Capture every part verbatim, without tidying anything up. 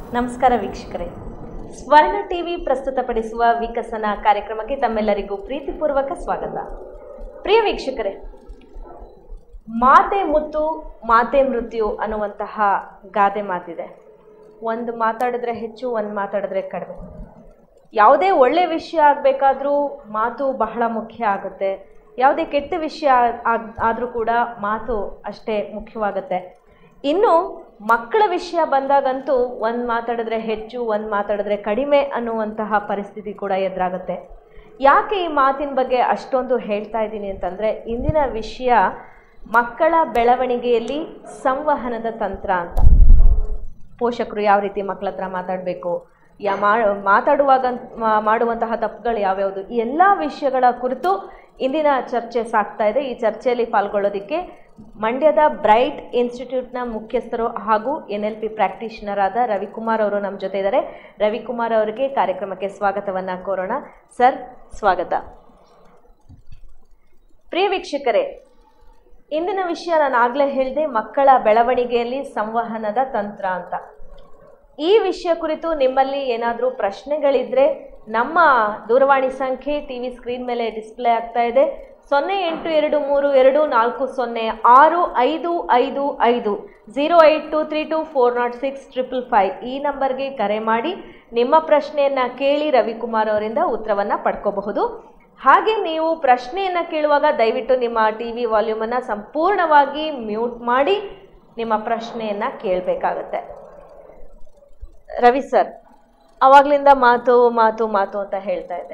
ನಮಸ್ಕಾರ ವೀಕ್ಷಕರೇ, ಸ್ವರ್ಣ ಟಿವಿ ಪ್ರಸ್ತುತಪಡಿಸುವ ವಿಕಸನ ಕಾರ್ಯಕ್ರಮಕ್ಕೆ ತಮ್ಮೆಲ್ಲರಿಗೂ ಪ್ರೀತಿಪೂರ್ವಕ ಸ್ವಾಗತ. ಪ್ರಿಯ ವೀಕ್ಷಕರೇ, ಮಾತೆ ಮುತ್ತು ಮಾತೆ ಮೃತ್ಯು ಅನ್ನುವಂತಹ ಗಾದೆ ಮಾತಿದೆ. ಒಂದು ಮಾತಾಡಿದ್ರೆ ಹೆಚ್ಚು, ಒಂದು ಮಾತಾಡಿದ್ರೆ ಕಡಿಮೆ. ಯಾವುದೇ ಒಳ್ಳೆ ವಿಷಯ ಆಗಬೇಕಾದ್ರೂ ಮಾತು ಬಹಳ ಮುಖ್ಯ ಆಗುತ್ತೆ. ಯಾವುದೇ ಕೆಟ್ಟ ವಿಷಯ ಆದರೂ ಕೂಡ ಮಾತು ಅಷ್ಟೇ ಮುಖ್ಯವಾಗುತ್ತೆ. ಇನ್ನು ಮಕ್ಕಳ ವಿಷಯ ಬಂದಾಗಂತೂ ಒಂದು ಮಾತಾಡಿದ್ರೆ ಹೆಚ್ಚು, ಒಂದು ಮಾತಾಡಿದ್ರೆ ಕಡಿಮೆ ಅನ್ನುವಂತಹ ಪರಿಸ್ಥಿತಿ ಕೂಡ ಎದುರಾಗುತ್ತೆ. ಯಾಕೆ ಈ ಮಾತಿನ ಬಗ್ಗೆ ಅಷ್ಟೊಂದು ಹೇಳ್ತಾ ಇದ್ದೀನಿ ಅಂತಂದರೆ, ಇಂದಿನ ವಿಷಯ ಮಕ್ಕಳ ಬೆಳವಣಿಗೆಯಲ್ಲಿ ಸಂವಹನದ ತಂತ್ರ ಅಂತ. ಪೋಷಕರು ಯಾವ ರೀತಿ ಮಕ್ಕಳ ಹತ್ರ ಮಾತಾಡಬೇಕು, ಯಾ ಮಾತಾಡುವಾಗ ಮಾಡುವಂತಹ ತಪ್ಪುಗಳು ಯಾವ್ಯಾವುದು, ಈ ಎಲ್ಲ ವಿಷಯಗಳ ಕುರಿತು ಇಂದಿನ ಚರ್ಚೆ ಸಾಗ್ತಾ ಇದೆ. ಈ ಚರ್ಚೆಯಲ್ಲಿ ಪಾಲ್ಗೊಳ್ಳೋದಕ್ಕೆ ಮಂಡ್ಯದ ಬ್ರೈಟ್ ಇನ್ಸ್ಟಿಟ್ಯೂಟ್ನ ಮುಖ್ಯಸ್ಥರು ಹಾಗೂ ಎನ್ ಎಲ್ ಪಿ ಪ್ರಾಕ್ಟೀಷನರ್ ಆದ ರವಿಕುಮಾರ್ ಅವರು ನಮ್ಮ ಜೊತೆ ಇದ್ದಾರೆ. ರವಿಕುಮಾರ್ ಅವರಿಗೆ ಕಾರ್ಯಕ್ರಮಕ್ಕೆ ಸ್ವಾಗತವನ್ನು ಕೋರೋಣ. ಸರ್, ಸ್ವಾಗತ. ಪ್ರಿಯ ವೀಕ್ಷಕರೇ, ಇಂದಿನ ವಿಷಯ ನಾನು ಆಗಲೇ ಹೇಳಿದೆ, ಮಕ್ಕಳ ಬೆಳವಣಿಗೆಯಲ್ಲಿ ಸಂವಹನದ ತಂತ್ರ ಅಂತ. ಈ ವಿಷಯ ಕುರಿತು ನಿಮ್ಮಲ್ಲಿ ಏನಾದರೂ ಪ್ರಶ್ನೆಗಳಿದ್ರೆ ನಮ್ಮ ದೂರವಾಣಿ ಸಂಖ್ಯೆ ಟಿ ವಿ ಸ್ಕ್ರೀನ್ ಮೇಲೆ ಡಿಸ್ಪ್ಲೇ ಆಗ್ತಾ ಇದೆ. ಸೊನ್ನೆ ಎಂಟು ಎರಡು ಮೂರು ಎರಡು ನಾಲ್ಕು ಸೊನ್ನೆ ಆರು ಐದು ಐದು ಐದು zero eight two three two four nought six triple five ಈ ನಂಬರ್ಗೆ ಕರೆ ಮಾಡಿ ನಿಮ್ಮ ಪ್ರಶ್ನೆಯನ್ನು ಕೇಳಿ ರವಿಕುಮಾರ್ ಅವರಿಂದ ಉತ್ತರವನ್ನು ಪಡ್ಕೋಬಹುದು. ಹಾಗೆ ನೀವು ಪ್ರಶ್ನೆಯನ್ನು ಕೇಳುವಾಗ ದಯವಿಟ್ಟು ನಿಮ್ಮ ಟಿ ವಿ ವಾಲ್ಯೂಮನ್ನು ಸಂಪೂರ್ಣವಾಗಿ ಮ್ಯೂಟ್ ಮಾಡಿ ನಿಮ್ಮ ಪ್ರಶ್ನೆಯನ್ನು ಕೇಳಬೇಕಾಗತ್ತೆ. ರವಿ ಸರ್, ಆವಾಗಲಿಂದ ಮಾತು ಮಾತು ಮಾತು ಅಂತ ಹೇಳ್ತಾ ಇದ್ದೆ.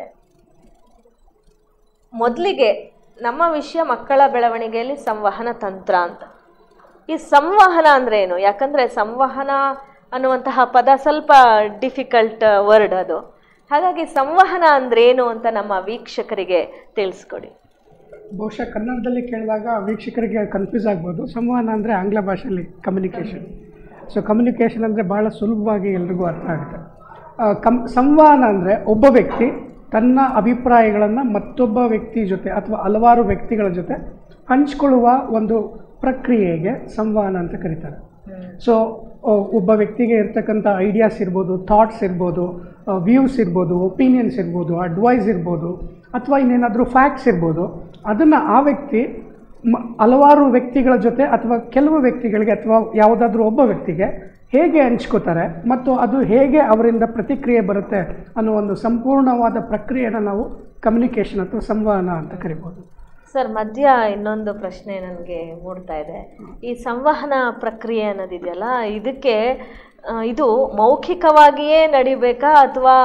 ಮೊದಲಿಗೆ ನಮ್ಮ ವಿಷಯ ಮಕ್ಕಳ ಬೆಳವಣಿಗೆಯಲ್ಲಿ ಸಂವಹನ ತಂತ್ರ ಅಂತ. ಈ ಸಂವಹನ ಅಂದರೆ ಏನು? ಯಾಕಂದರೆ ಸಂವಹನ ಅನ್ನುವಂತಹ ಪದ ಸ್ವಲ್ಪ ಡಿಫಿಕಲ್ಟ್ ವರ್ಡ್ ಅದು. ಹಾಗಾಗಿ ಸಂವಹನ ಅಂದ್ರೆ ಏನು ಅಂತ ನಮ್ಮ ವೀಕ್ಷಕರಿಗೆ ತಿಳಿಸ್ಕೊಡಿ. ಬಹುಶಃ ಕನ್ನಡದಲ್ಲಿ ಕೇಳಿದಾಗ ವೀಕ್ಷಕರಿಗೆ ಕನ್ಫ್ಯೂಸ್ ಆಗ್ಬೋದು. ಸಂವಹನ ಅಂದರೆ ಆಂಗ್ಲ ಭಾಷೆಯಲ್ಲಿ ಕಮ್ಯುನಿಕೇಷನ್. ಸೊ ಕಮ್ಯುನಿಕೇಷನ್ ಅಂದರೆ ಭಾಳ ಸುಲಭವಾಗಿ ಎಲ್ರಿಗೂ ಅರ್ಥ ಆಗುತ್ತೆ. ಕಮ್ ಸಂವಹನ ಅಂದರೆ ಒಬ್ಬ ವ್ಯಕ್ತಿ ತನ್ನ ಅಭಿಪ್ರಾಯಗಳನ್ನು ಮತ್ತೊಬ್ಬ ವ್ಯಕ್ತಿ ಜೊತೆ ಅಥವಾ ಹಲವಾರು ವ್ಯಕ್ತಿಗಳ ಜೊತೆ ಹಂಚ್ಕೊಳ್ಳುವ ಒಂದು ಪ್ರಕ್ರಿಯೆಗೆ ಸಂವಹನ ಅಂತ ಕರೀತಾರೆ. ಸೊ ಒಬ್ಬ ವ್ಯಕ್ತಿಗೆ ಇರ್ತಕ್ಕಂಥ ಐಡಿಯಾಸ್ ಇರ್ಬೋದು, ಥಾಟ್ಸ್ ಇರ್ಬೋದು, ವ್ಯೂಸ್ ಇರ್ಬೋದು, ಒಪಿನಿಯನ್ಸ್ ಇರ್ಬೋದು, ಅಡ್ವೈಸ್ ಇರ್ಬೋದು, ಅಥವಾ ಇನ್ನೇನಾದರೂ ಫ್ಯಾಕ್ಟ್ಸ್ ಇರ್ಬೋದು, ಅದನ್ನು ಆ ವ್ಯಕ್ತಿ ಮ ಹಲವಾರು ವ್ಯಕ್ತಿಗಳ ಜೊತೆ ಅಥವಾ ಕೆಲವು ವ್ಯಕ್ತಿಗಳಿಗೆ ಅಥವಾ ಯಾವುದಾದ್ರೂ ಒಬ್ಬ ವ್ಯಕ್ತಿಗೆ ಹೇಗೆ ಹಂಚ್ಕೋತಾರೆ ಮತ್ತು ಅದು ಹೇಗೆ ಅವರಿಂದ ಪ್ರತಿಕ್ರಿಯೆ ಬರುತ್ತೆ ಅನ್ನೋ ಒಂದು ಸಂಪೂರ್ಣವಾದ ಪ್ರಕ್ರಿಯೆಯನ್ನು ನಾವು ಕಮ್ಯುನಿಕೇಷನ್ ಅಥವಾ ಸಂವಹನ ಅಂತ ಕರಿಬೋದು. ಸರ್, ಮಧ್ಯ ಇನ್ನೊಂದು ಪ್ರಶ್ನೆ ನನಗೆ ಮೂಡ್ತಾ ಇದೆ. ಈ ಸಂವಹನ ಪ್ರಕ್ರಿಯೆ ಅನ್ನೋದಿದೆಯಲ್ಲ, ಇದಕ್ಕೆ ಇದು ಮೌಖಿಕವಾಗಿಯೇ ನಡಿಬೇಕಾ ಅಥವಾ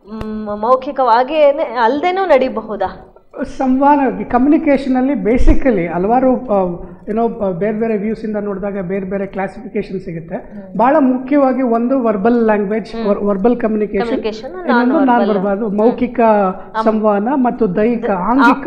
ಮೌಖಿಕವಾಗಿಯೇ ಅಲ್ಲದೇನೂ ನಡಿಬಹುದಾ? ಸಂವಹನ ಕಮ್ಯುನಿಕೇಷನಲ್ಲಿ ಬೇಸಿಕಲಿ ಹಲವಾರು ಏನೋ ಬೇರೆ ಬೇರೆ ವ್ಯೂಸಿಂದ ನೋಡಿದಾಗ ಬೇರೆ ಬೇರೆ ಕ್ಲಾಸಿಫಿಕೇಶನ್ ಸಿಗುತ್ತೆ. ಭಾಳ ಮುಖ್ಯವಾಗಿ ಒಂದು ವರ್ಬಲ್ ಲ್ಯಾಂಗ್ವೇಜ್, ವರ್ಬಲ್ ಕಮ್ಯುನಿಕೇಷನ್, ಇನ್ನೊಂದು ನಾನ್ ವರ್ಬಲ್ ಮೌಖಿಕ ಸಂವಹನ ಮತ್ತು ದೈಹಿಕ ಆಂಗಿಕ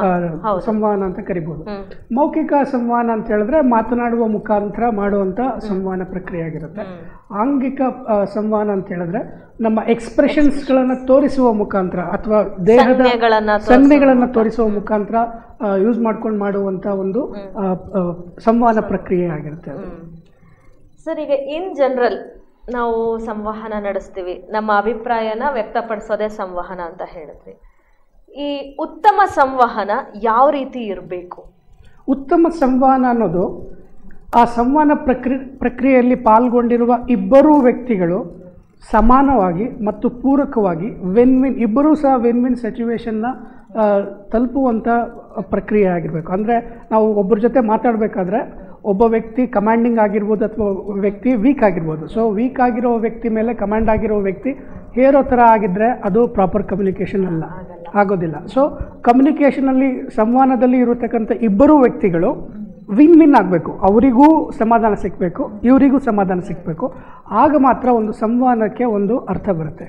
ಸಂವಹನ ಅಂತ ಕರಿಬಹುದು. ಮೌಖಿಕ ಸಂವಹನ ಅಂತ ಹೇಳಿದ್ರೆ ಮಾತನಾಡುವ ಮುಖಾಂತರ ಮಾಡುವಂಥ ಸಂವಹನ ಪ್ರಕ್ರಿಯೆ ಆಗಿರುತ್ತೆ. ಆಂಗಿಕ ಸಂವಹನ ಅಂತ ಹೇಳಿದ್ರೆ ನಮ್ಮ ಎಕ್ಸ್ಪ್ರೆಷನ್ಸ್ಗಳನ್ನು ತೋರಿಸುವ ಮುಖಾಂತರ ಅಥವಾ ದೇಹದ ಸಂಜ್ಞೆಗಳನ್ನು ತೋರಿಸುವ ಮುಖಾಂತರ ಯೂಸ್ ಮಾಡ್ಕೊಂಡು ಮಾಡುವಂಥ ಒಂದು ಸಂವಹನ ಪ್ರಕ್ರಿಯೆ ಆಗಿರುತ್ತೆ. ಸರ್, ಈಗ ಇನ್ ಜನರಲ್ ನಾವು ಸಂವಹನ ನಡೆಸ್ತೀವಿ, ನಮ್ಮ ಅಭಿಪ್ರಾಯನ ವ್ಯಕ್ತಪಡಿಸೋದೇ ಸಂವಹನ ಅಂತ ಹೇಳಿದ್ವಿ. ಈ ಉತ್ತಮ ಸಂವಹನ ಯಾವ ರೀತಿ ಇರಬೇಕು? ಉತ್ತಮ ಸಂವಹನ ಅನ್ನೋದು ಆ ಸಂವಹನ ಪ್ರಕ್ರಿ ಪ್ರಕ್ರಿಯೆಯಲ್ಲಿ ಪಾಲ್ಗೊಂಡಿರುವ ಇಬ್ಬರೂ ವ್ಯಕ್ತಿಗಳು ಸಮಾನವಾಗಿ ಮತ್ತು ಪೂರಕವಾಗಿ ವಿನ್ ವಿನ್ ಇಬ್ಬರೂ ಸಹ ವಿನ್ ವಿನ್ ಸಿಚುವೇಶನ್ನ ತಲುಪುವಂಥ ಪ್ರಕ್ರಿಯೆ ಆಗಿರಬೇಕು. ಅಂದರೆ ನಾವು ಒಬ್ಬರ ಜೊತೆ ಮಾತಾಡಬೇಕಾದ್ರೆ ಒಬ್ಬ ವ್ಯಕ್ತಿ ಕಮಾಂಡಿಂಗ್ ಆಗಿರ್ಬೋದು ಅಥವಾ ವ್ಯಕ್ತಿ ವೀಕ್ ಆಗಿರ್ಬೋದು. ಸೊ ವೀಕ್ ಆಗಿರೋ ವ್ಯಕ್ತಿ ಮೇಲೆ ಕಮಾಂಡ್ ಆಗಿರೋ ವ್ಯಕ್ತಿ ಹೇರೋ ಥರ ಆಗಿದ್ದರೆ ಅದು ಪ್ರಾಪರ್ ಕಮ್ಯುನಿಕೇಷನ್ ಅಲ್ಲ, ಆಗೋದಿಲ್ಲ. ಸೊ ಕಮ್ಯುನಿಕೇಷನಲ್ಲಿ ಸಂವಹನದಲ್ಲಿ ಇರತಕ್ಕಂಥ ಇಬ್ಬರೂ ವ್ಯಕ್ತಿಗಳು ವಿನ್ ವಿನ್ ಆಗಬೇಕು. ಅವರಿಗೂ ಸಮಾಧಾನ ಸಿಗಬೇಕು, ಇವರಿಗೂ ಸಮಾಧಾನ ಸಿಗಬೇಕು. ಆಗ ಮಾತ್ರ ಒಂದು ಸಂವಹನಕ್ಕೆ ಒಂದು ಅರ್ಥ ಬರುತ್ತೆ.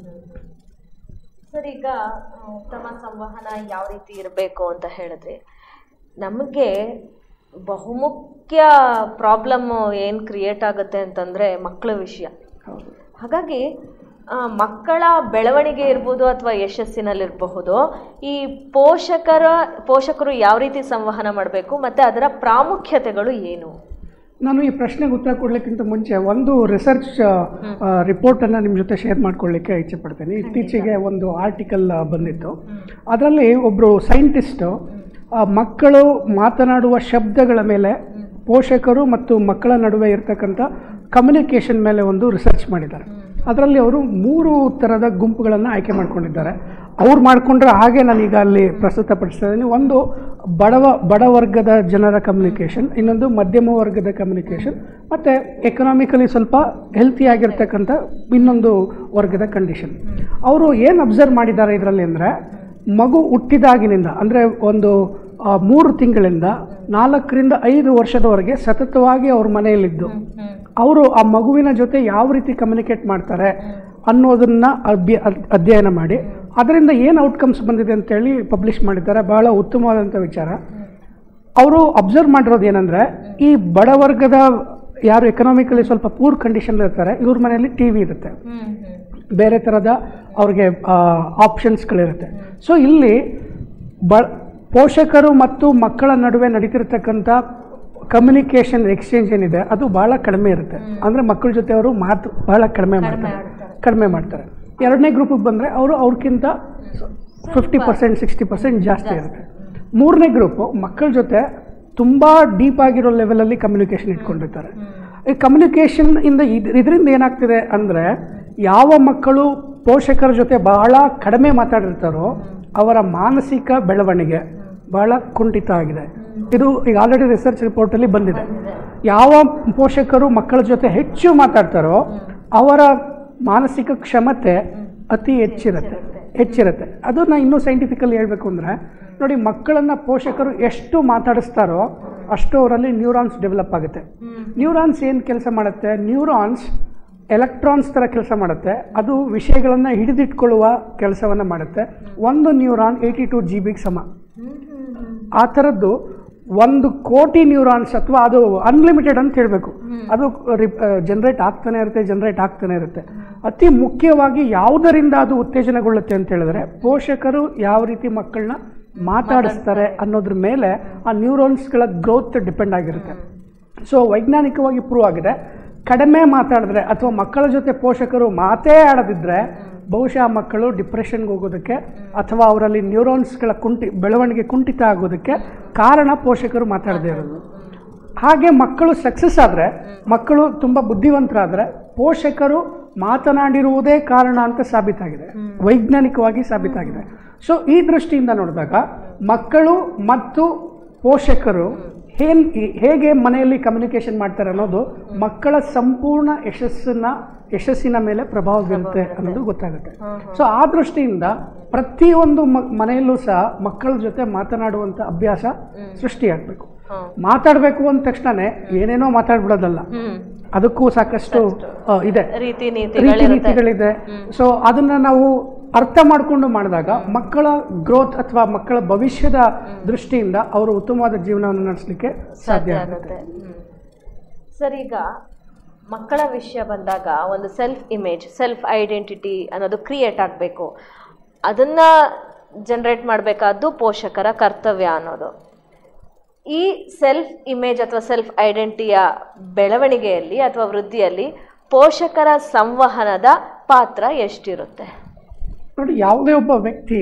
ಸರ್, ಈಗ ಉತ್ತಮ ಸಂವಹನ ಯಾವ ರೀತಿ ಇರಬೇಕು ಅಂತ ಹೇಳಿದ್ರೆ, ನಮಗೆ ಬಹುಮುಖ್ಯ ಪ್ರಾಬ್ಲಮ್ ಏನು ಕ್ರಿಯೇಟ್ ಆಗುತ್ತೆ ಅಂತಂದರೆ ಮಕ್ಕಳ ವಿಷಯ. ಹಾಗಾಗಿ ಮಕ್ಕಳ ಬೆಳವಣಿಗೆ ಇರ್ಬೋದು ಅಥವಾ ಯಶಸ್ಸಿನಲ್ಲಿರಬಹುದು, ಈ ಪೋಷಕರ ಪೋಷಕರು ಯಾವ ರೀತಿ ಸಂವಹನ ಮಾಡಬೇಕು ಮತ್ತು ಅದರ ಪ್ರಾಮುಖ್ಯತೆಗಳು ಏನು? ನಾನು ಈ ಪ್ರಶ್ನೆಗೆ ಉತ್ತರ ಕೊಡಲಿಕ್ಕಿಂತ ಮುಂಚೆ ಒಂದು ರಿಸರ್ಚ್ ರಿಪೋರ್ಟನ್ನು ನಿಮ್ಮ ಜೊತೆ ಶೇರ್ ಮಾಡ್ಕೊಳ್ಳಿಕ್ಕೆ ಇಚ್ಛೆ ಪಡ್ತೇನೆ. ಇತ್ತೀಚೆಗೆ ಒಂದು ಆರ್ಟಿಕಲ್ ಬಂದಿತ್ತು. ಅದರಲ್ಲಿ ಒಬ್ಬರು ಸೈಂಟಿಸ್ಟು ಮಕ್ಕಳು ಮಾತನಾಡುವ ಶಬ್ದಗಳ ಮೇಲೆ ಪೋಷಕರು ಮತ್ತು ಮಕ್ಕಳ ನಡುವೆ ಇರತಕ್ಕಂಥ ಕಮ್ಯುನಿಕೇಷನ್ ಮೇಲೆ ಒಂದು ರಿಸರ್ಚ್ ಮಾಡಿದ್ದಾರೆ. ಅದರಲ್ಲಿ ಅವರು ಮೂರು ಥರದ ಗುಂಪುಗಳನ್ನು ಆಯ್ಕೆ ಮಾಡ್ಕೊಂಡಿದ್ದಾರೆ. ಅವ್ರು ಮಾಡಿಕೊಂಡ್ರೆ ಹಾಗೆ ನಾನೀಗ ಅಲ್ಲಿ ಪ್ರಸ್ತುತಪಡಿಸ್ತಾ ಇದ್ದೀನಿ. ಒಂದು ಬಡವ ಬಡವರ್ಗದ ಜನರ ಕಮ್ಯುನಿಕೇಷನ್, ಇನ್ನೊಂದು ಮಧ್ಯಮ ವರ್ಗದ ಕಮ್ಯುನಿಕೇಷನ್, ಮತ್ತು ಎಕನಾಮಿಕಲಿ ಸ್ವಲ್ಪ ಹೆಲ್ತಿಯಾಗಿರ್ತಕ್ಕಂಥ ಇನ್ನೊಂದು ವರ್ಗದ ಕಂಡೀಷನ್. ಅವರು ಏನು ಅಬ್ಸರ್ವ್ ಮಾಡಿದ್ದಾರೆ ಇದರಲ್ಲಿ ಅಂದರೆ, ಮಗು ಹುಟ್ಟಿದಾಗಿನಿಂದ ಅಂದರೆ ಒಂದು ಮೂರು ತಿಂಗಳಿಂದ ನಾಲ್ಕರಿಂದ ಐದು ವರ್ಷದವರೆಗೆ ಸತತವಾಗಿ ಅವ್ರ ಮನೆಯಲ್ಲಿದ್ದು ಅವರು ಆ ಮಗುವಿನ ಜೊತೆ ಯಾವ ರೀತಿ ಕಮ್ಯುನಿಕೇಟ್ ಮಾಡ್ತಾರೆ ಅನ್ನೋದನ್ನು ಅಭ್ಯ ಅಧ್ಯಯನ ಮಾಡಿ ಅದರಿಂದ ಏನು ಔಟ್ಕಮ್ಸ್ ಬಂದಿದೆ ಅಂತೇಳಿ ಪಬ್ಲಿಷ್ ಮಾಡಿದ್ದಾರೆ. ಬಹಳ ಉತ್ತಮವಾದಂಥ ವಿಚಾರ. ಅವರು ಅಬ್ಸರ್ವ್ ಮಾಡಿರೋದು ಏನಂದರೆ, ಈ ಬಡವರ್ಗದ ಯಾರು ಎಕನಾಮಿಕಲಿ ಸ್ವಲ್ಪ ಪೂರ್ ಕಂಡೀಷನ್ ಇರ್ತಾರೆ, ಇವ್ರ ಮನೆಯಲ್ಲಿ ಟಿ ವಿ ಇರುತ್ತೆ, ಬೇರೆ ಥರದ ಅವ್ರಿಗೆ ಆಪ್ಷನ್ಸ್ಗಳಿರುತ್ತೆ. ಸೊ ಇಲ್ಲಿ ಬ ಪೋಷಕರು ಮತ್ತು ಮಕ್ಕಳ ನಡುವೆ ನಡೀತಿರ್ತಕ್ಕಂಥ ಕಮ್ಯುನಿಕೇಷನ್ ಎಕ್ಸ್ಚೇಂಜ್ ಏನಿದೆ ಅದು ಭಾಳ ಕಡಿಮೆ ಇರುತ್ತೆ. ಅಂದರೆ ಮಕ್ಕಳ ಜೊತೆ ಅವರು ಮಾತು ಭಾಳ ಕಡಿಮೆ ಮಾಡ್ತಾರೆ ಕಡಿಮೆ ಮಾಡ್ತಾರೆ ಎರಡನೇ ಗ್ರೂಪಿಗೆ ಬಂದರೆ ಅವರು ಅವ್ರಿಗಿಂತ ಫಿಫ್ಟಿ ಪರ್ಸೆಂಟ್ ಸಿಕ್ಸ್ಟಿ ಪರ್ಸೆಂಟ್ ಜಾಸ್ತಿ ಇರುತ್ತೆ. ಮೂರನೇ ಗ್ರೂಪು ಮಕ್ಕಳ ಜೊತೆ ತುಂಬ ಡೀಪ್ ಆಗಿರೋ ಲೆವೆಲಲ್ಲಿ ಕಮ್ಯುನಿಕೇಷನ್ ಇಟ್ಕೊಂಡಿರ್ತಾರೆ. ಈ ಕಮ್ಯುನಿಕೇಷನ್ ಇಂದ ಇದರಿಂದ ಏನಾಗ್ತಿದೆ ಅಂದರೆ, ಯಾವ ಮಕ್ಕಳು ಪೋಷಕರ ಜೊತೆ ಬಹಳ ಕಡಿಮೆ ಮಾತಾಡಿರ್ತಾರೋ ಅವರ ಮಾನಸಿಕ ಬೆಳವಣಿಗೆ ಬಹಳ ಕುಂಠಿತ ಆಗಿದೆ. ಇದು ಈಗ ಆಲ್ರೆಡಿ ರಿಸರ್ಚ್ ರಿಪೋರ್ಟಲ್ಲಿ ಬಂದಿದೆ. ಯಾವ ಪೋಷಕರು ಮಕ್ಕಳ ಜೊತೆ ಹೆಚ್ಚು ಮಾತಾಡ್ತಾರೋ ಅವರ ಮಾನಸಿಕ ಕ್ಷಮತೆ ಅತಿ ಹೆಚ್ಚಿರುತ್ತೆ ಹೆಚ್ಚಿರುತ್ತೆ ಅದನ್ನು ಇನ್ನೂ ಸೈಂಟಿಫಿಕಲಿ ಹೇಳಬೇಕು ಅಂದರೆ, ನೋಡಿ, ಮಕ್ಕಳನ್ನು ಪೋಷಕರು ಎಷ್ಟು ಮಾತಾಡಿಸ್ತಾರೋ ಅಷ್ಟು ಅವರಲ್ಲಿ ನ್ಯೂರಾನ್ಸ್ ಡೆವಲಪ್ ಆಗುತ್ತೆ. ನ್ಯೂರಾನ್ಸ್ ಏನು ಕೆಲಸ ಮಾಡುತ್ತೆ? ನ್ಯೂರಾನ್ಸ್ ಎಲೆಕ್ಟ್ರಾನ್ಸ್ ಥರ ಕೆಲಸ ಮಾಡುತ್ತೆ. ಅದು ವಿಷಯಗಳನ್ನು ಹಿಡಿದಿಟ್ಕೊಳ್ಳುವ ಕೆಲಸವನ್ನು ಮಾಡುತ್ತೆ. ಒಂದು ನ್ಯೂರಾನ್ ಏಯ್ಟಿ ಟು ಜಿ ಬಿಗೆ ಸಮ. ಆ ಥರದ್ದು ಒಂದು ಕೋಟಿ ನ್ಯೂರಾನ್ಸ್, ಅಥವಾ ಅದು ಅನ್ಲಿಮಿಟೆಡ್ ಅಂತ ಹೇಳಬೇಕು, ಅದು ಜನ್ರೇಟ್ ಆಗ್ತಾನೆ ಇರುತ್ತೆ ಜನ್ರೇಟ್ ಆಗ್ತಾನೆ ಇರುತ್ತೆ. ಅತಿ ಮುಖ್ಯವಾಗಿ ಯಾವುದರಿಂದ ಅದು ಉತ್ತೇಜನಗೊಳ್ಳುತ್ತೆ ಅಂತ ಹೇಳಿದ್ರೆ, ಪೋಷಕರು ಯಾವ ರೀತಿ ಮಕ್ಕಳನ್ನ ಮಾತಾಡಿಸ್ತಾರೆ ಅನ್ನೋದ್ರ ಮೇಲೆ ಆ ನ್ಯೂರಾನ್ಸ್ಗಳ ಗ್ರೋತ್ ಡಿಪೆಂಡ್ ಆಗಿರುತ್ತೆ. ಸೊ ವೈಜ್ಞಾನಿಕವಾಗಿ ಪ್ರೂವ್ ಆಗಿದೆ, ಕಡಿಮೆ ಮಾತಾಡಿದ್ರೆ ಅಥವಾ ಮಕ್ಕಳ ಜೊತೆ ಪೋಷಕರು ಮಾತೇ ಆಡದಿದ್ದರೆ ಬಹುಶಃ ಮಕ್ಕಳು ಡಿಪ್ರೆಷನ್ಗೆ ಹೋಗೋದಕ್ಕೆ ಅಥವಾ ಅವರಲ್ಲಿ ನ್ಯೂರಾನ್ಸ್ಗಳ ಕುಂಠಿ ಬೆಳವಣಿಗೆ ಕುಂಠಿತ ಆಗೋದಕ್ಕೆ ಕಾರಣ ಪೋಷಕರು ಮಾತಾಡದೇ ಇರೋದು. ಹಾಗೆ ಮಕ್ಕಳು ಸಕ್ಸಸ್ ಆದರೆ, ಮಕ್ಕಳು ತುಂಬ ಬುದ್ಧಿವಂತರಾದರೆ ಪೋಷಕರು ಮಾತನಾಡಿರುವುದೇ ಕಾರಣ ಅಂತ ಸಾಬೀತಾಗಿದೆ, ವೈಜ್ಞಾನಿಕವಾಗಿ ಸಾಬೀತಾಗಿದೆ. ಸೊ ಈ ದೃಷ್ಟಿಯಿಂದ ನೋಡಿದಾಗ ಮಕ್ಕಳು ಮತ್ತು ಪೋಷಕರು ಏನ್ ಹೇಗೆ ಮನೆಯಲ್ಲಿ ಕಮ್ಯುನಿಕೇಷನ್ ಮಾಡ್ತಾರೆ ಅನ್ನೋದು ಮಕ್ಕಳ ಸಂಪೂರ್ಣ ಯಶಸ್ಸನ್ನ ಯಶಸ್ಸಿನ ಮೇಲೆ ಪ್ರಭಾವ ಬೀರುತ್ತೆ ಅನ್ನೋದು ಗೊತ್ತಾಗುತ್ತೆ. ಸೊ ಆ ದೃಷ್ಟಿಯಿಂದ ಪ್ರತಿಯೊಂದು ಮನೆಯಲ್ಲೂ ಸಹ ಮಕ್ಕಳ ಜೊತೆ ಮಾತನಾಡುವಂಥ ಅಭ್ಯಾಸ ಸೃಷ್ಟಿಯಾಗಬೇಕು. ಮಾತಾಡಬೇಕು ಅಂದ ತಕ್ಷಣನೇ ಏನೇನೋ ಮಾತಾಡ್ಬಿಡೋದಲ್ಲ, ಅದಕ್ಕೂ ಸಾಕಷ್ಟು ಇದೆ, ರೀತಿ ನೀತಿಗಳಿದೆ. ಸೊ ಅದನ್ನ ನಾವು ಅರ್ಥ ಮಾಡಿಕೊಂಡು ಮಾಡಿದಾಗ ಮಕ್ಕಳ ಗ್ರೋತ್ ಅಥವಾ ಮಕ್ಕಳ ಭವಿಷ್ಯದ ದೃಷ್ಟಿಯಿಂದ ಅವರು ಉತ್ತಮವಾದ ಜೀವನವನ್ನು ನಡೆಸಲಿಕ್ಕೆ ಸಾಧ್ಯ ಆಗುತ್ತೆ. ಸರ್, ಈಗ ಮಕ್ಕಳ ವಿಷಯ ಬಂದಾಗ ಒಂದು ಸೆಲ್ಫ್ ಇಮೇಜ್, ಸೆಲ್ಫ್ ಐಡೆಂಟಿಟಿ ಅನ್ನೋದು ಕ್ರಿಯೇಟ್ ಆಗಬೇಕು. ಅದನ್ನು ಜನರೇಟ್ ಮಾಡಬೇಕಾದ್ದು ಪೋಷಕರ ಕರ್ತವ್ಯ ಅನ್ನೋದು. ಈ ಸೆಲ್ಫ್ ಇಮೇಜ್ ಅಥವಾ ಸೆಲ್ಫ್ ಐಡೆಂಟಿಟಿಯ ಬೆಳವಣಿಗೆಯಲ್ಲಿ ಅಥವಾ ವೃದ್ಧಿಯಲ್ಲಿ ಪೋಷಕರ ಸಂವಹನದ ಪಾತ್ರ ಎಷ್ಟಿರುತ್ತೆ? ನೋಡಿ, ಯಾವುದೇ ಒಬ್ಬ ವ್ಯಕ್ತಿ